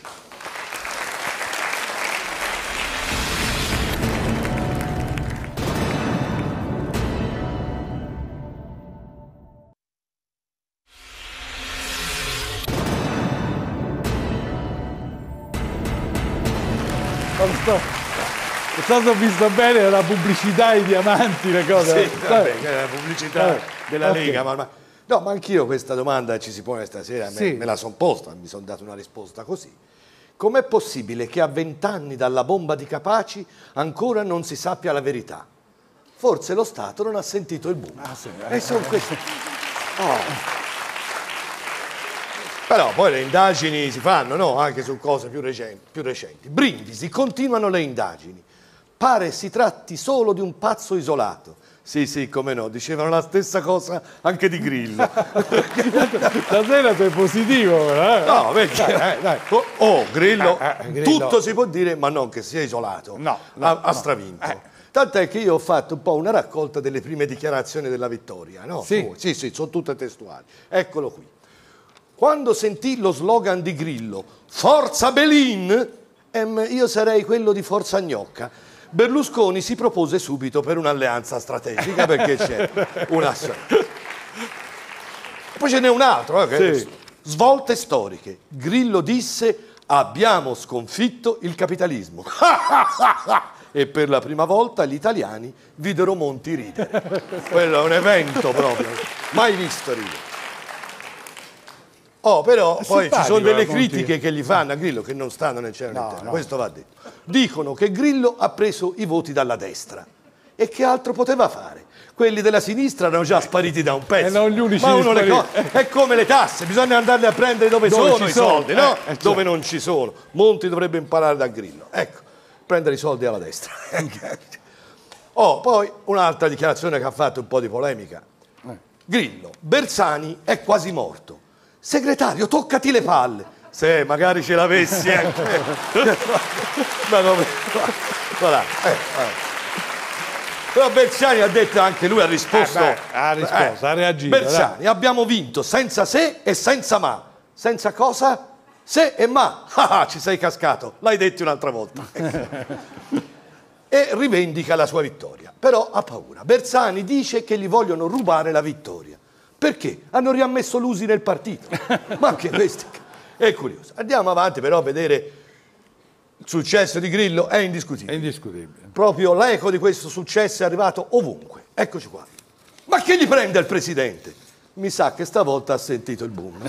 [SPEAKER 10] Non so se ho visto bene la pubblicità, i diamanti, le cose.
[SPEAKER 8] Sì, vabbè, la pubblicità della Lega. No, ma anch'io questa domanda ci si pone stasera, me la sono posta, mi sono dato una risposta così. Com'è possibile che a 20 anni dalla bomba di Capaci ancora non si sappia la verità? Forse lo Stato non ha sentito il boom. E sono queste... Però poi le indagini si fanno, no? Anche su cose più recenti. Brindisi, continuano le indagini. Pare si tratti solo di un pazzo isolato. Sì, come no, dicevano la stessa cosa anche di Grillo.
[SPEAKER 10] Stasera sei positivo,
[SPEAKER 8] No, perché Grillo, tutto si può dire, ma non che sia isolato. Ha stravinto. Tant'è che io ho fatto un po' una raccolta delle prime dichiarazioni della vittoria, no? Sì, sono tutte testuali. Eccolo qui. Quando sentì lo slogan di Grillo, Forza Belin, io sarei quello di Forza Gnocca. Berlusconi si propose subito per un'alleanza strategica perché c'è una... Poi ce n'è un altro, svolte storiche. Grillo disse, abbiamo sconfitto il capitalismo. E per la prima volta gli italiani videro Monti ridere. Quello è un evento proprio, mai visto ridere. Però poi ci sono delle critiche che gli fanno a Grillo che non stanno nel cielo all'interno, questo va detto. Dicono che Grillo ha preso i voti dalla destra e che altro poteva fare? Quelli della sinistra erano già spariti da un pezzo.
[SPEAKER 10] Non gli unici
[SPEAKER 8] è come le tasse, bisogna andarle a prendere dove sono i soldi, no? Dove non ci sono. Monti dovrebbe imparare da Grillo. Ecco, prendere i soldi alla destra. Poi un'altra dichiarazione che ha fatto un po' di polemica. Grillo, Bersani è quasi morto. Segretario, toccati le palle. Se magari ce l'avessi anche. Ma come? Voilà. Però Bersani ha detto anche lui, ha risposto.
[SPEAKER 10] Ha reagito.
[SPEAKER 8] Bersani, abbiamo vinto senza se e senza ma. Senza cosa? Se e ma. Ci sei cascato. L'hai detto un'altra volta. E rivendica la sua vittoria. Però ha paura. Bersani dice che gli vogliono rubare la vittoria. Perché? Hanno riammesso l'Usi nel partito. Ma anche questi... È curioso. Andiamo avanti però a vedere il successo di Grillo. È indiscutibile.
[SPEAKER 10] È indiscutibile.
[SPEAKER 8] Proprio l'eco di questo successo è arrivato ovunque. Eccoci qua. Ma che gli prende il presidente? Mi sa che stavolta ha sentito il boom.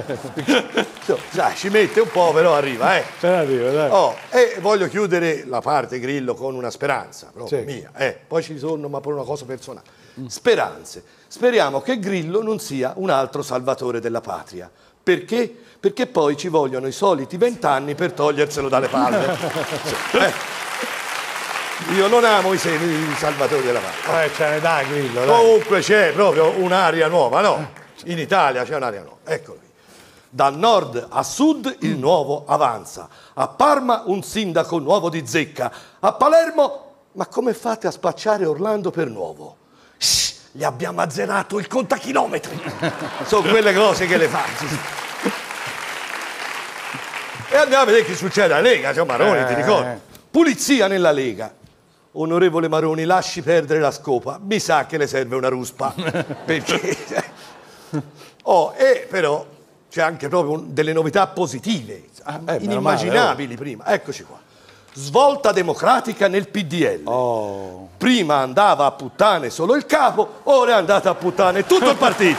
[SPEAKER 8] Ci mette un po', però arriva.
[SPEAKER 10] Dai.
[SPEAKER 8] E voglio chiudere la parte Grillo con una speranza, proprio mia. Poi ci sono, ma per una cosa personale. Speranze. Speriamo che Grillo non sia un altro salvatore della patria. Perché? Perché poi ci vogliono i soliti 20 anni per toglierselo dalle palle. Io non amo i salvatori della patria.
[SPEAKER 10] Ce ne dà Grillo.
[SPEAKER 8] Comunque c'è proprio un'aria nuova, no? In Italia c'è un'aria nuova. Eccolo qui. Da nord a sud il nuovo avanza. A Parma un sindaco nuovo di zecca. A Palermo, ma come fate a spacciare Orlando per nuovo? Gli abbiamo azzerato il contachilometri. Sono quelle cose che le fanno. E andiamo a vedere che succede alla Lega. Cioè, Maroni, ti ricordi? Pulizia nella Lega. Onorevole Maroni, lasci perdere la scopa. Mi sa che le serve una ruspa. Perché... però c'è anche proprio delle novità positive, inimmaginabili prima. Eccoci qua. Svolta democratica nel PDL. Prima andava a puttane solo il capo, ora è andata a puttane tutto il partito.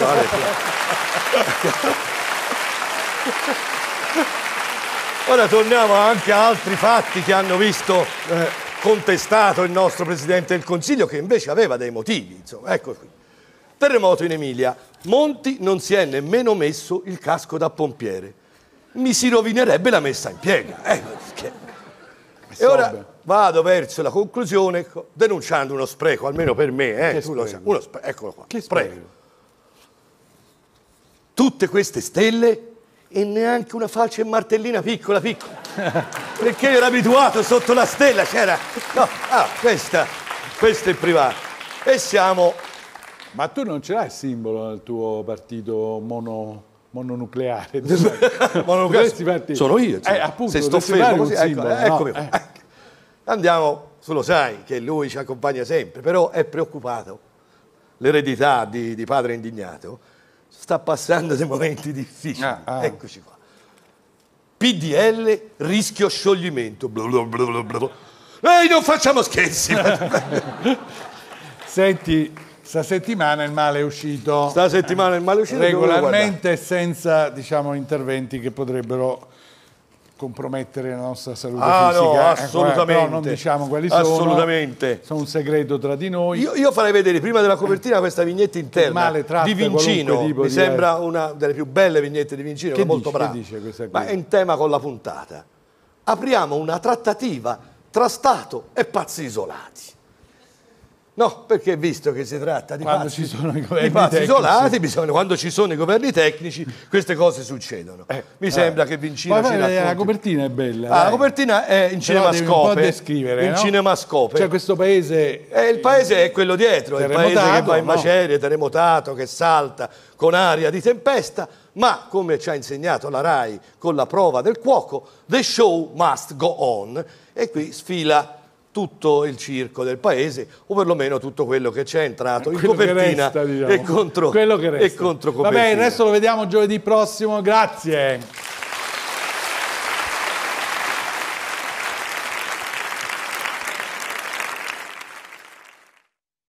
[SPEAKER 8] Ora torniamo anche a altri fatti che hanno visto contestato il nostro Presidente del Consiglio, che invece aveva dei motivi. Insomma, ecco qui. Terremoto in Emilia. Monti non si è nemmeno messo il casco da pompiere. Mi si rovinerebbe la messa in piega. E ora vado verso la conclusione denunciando uno spreco, almeno per me. Tu lo sai. Eccolo qua. Che spreco? Tutte queste stelle e neanche una falce e martellina piccola. Perché io ero abituato sotto la stella, c'era... No, questo è privato. E siamo...
[SPEAKER 10] Ma tu non ce l'hai il simbolo del tuo partito mononucleare?
[SPEAKER 8] Sono io.
[SPEAKER 10] Appunto,
[SPEAKER 8] se sto fermo così,
[SPEAKER 10] eccomi.
[SPEAKER 8] Andiamo, tu lo sai che lui ci accompagna sempre, però è preoccupato. L'eredità di padre indignato sta passando dei momenti difficili. Eccoci qua. PDL, rischio scioglimento. Ehi, non facciamo scherzi.
[SPEAKER 10] Senti, sta settimana il male è uscito.
[SPEAKER 8] Regolarmente
[SPEAKER 10] regolarmente, senza, interventi che potrebbero compromettere la nostra salute fisica.
[SPEAKER 8] No, assolutamente.
[SPEAKER 10] Però non diciamo quali sono.
[SPEAKER 8] Assolutamente.
[SPEAKER 10] Sono un segreto tra di noi.
[SPEAKER 8] Io farei vedere prima della copertina questa vignetta interna di Vincino. Mi sembra una delle più belle vignette di Vincino, che è molto bravo.
[SPEAKER 10] Che dice questa qui?
[SPEAKER 8] Ma è in tema con la puntata. Apriamo una trattativa tra Stato e pazzi isolati. No, perché visto che si tratta di pazzi isolati, quando ci sono i governi tecnici, queste cose succedono. Mi sembra che Vincino ci racconti.
[SPEAKER 10] La copertina è bella.
[SPEAKER 8] La copertina è in cinemascope.
[SPEAKER 10] Un po' descrivere,
[SPEAKER 8] in cinemascope.
[SPEAKER 10] Cioè questo paese...
[SPEAKER 8] il paese è quello dietro, il paese che va in macerie, terremotato, che salta con aria di tempesta, ma come ci ha insegnato la RAI con la prova del cuoco, the show must go on. E qui sfila tutto il circo del paese, o perlomeno tutto quello che c'è entrato in copertina e contro copertina.
[SPEAKER 10] Vabbè, il resto lo vediamo giovedì prossimo, grazie.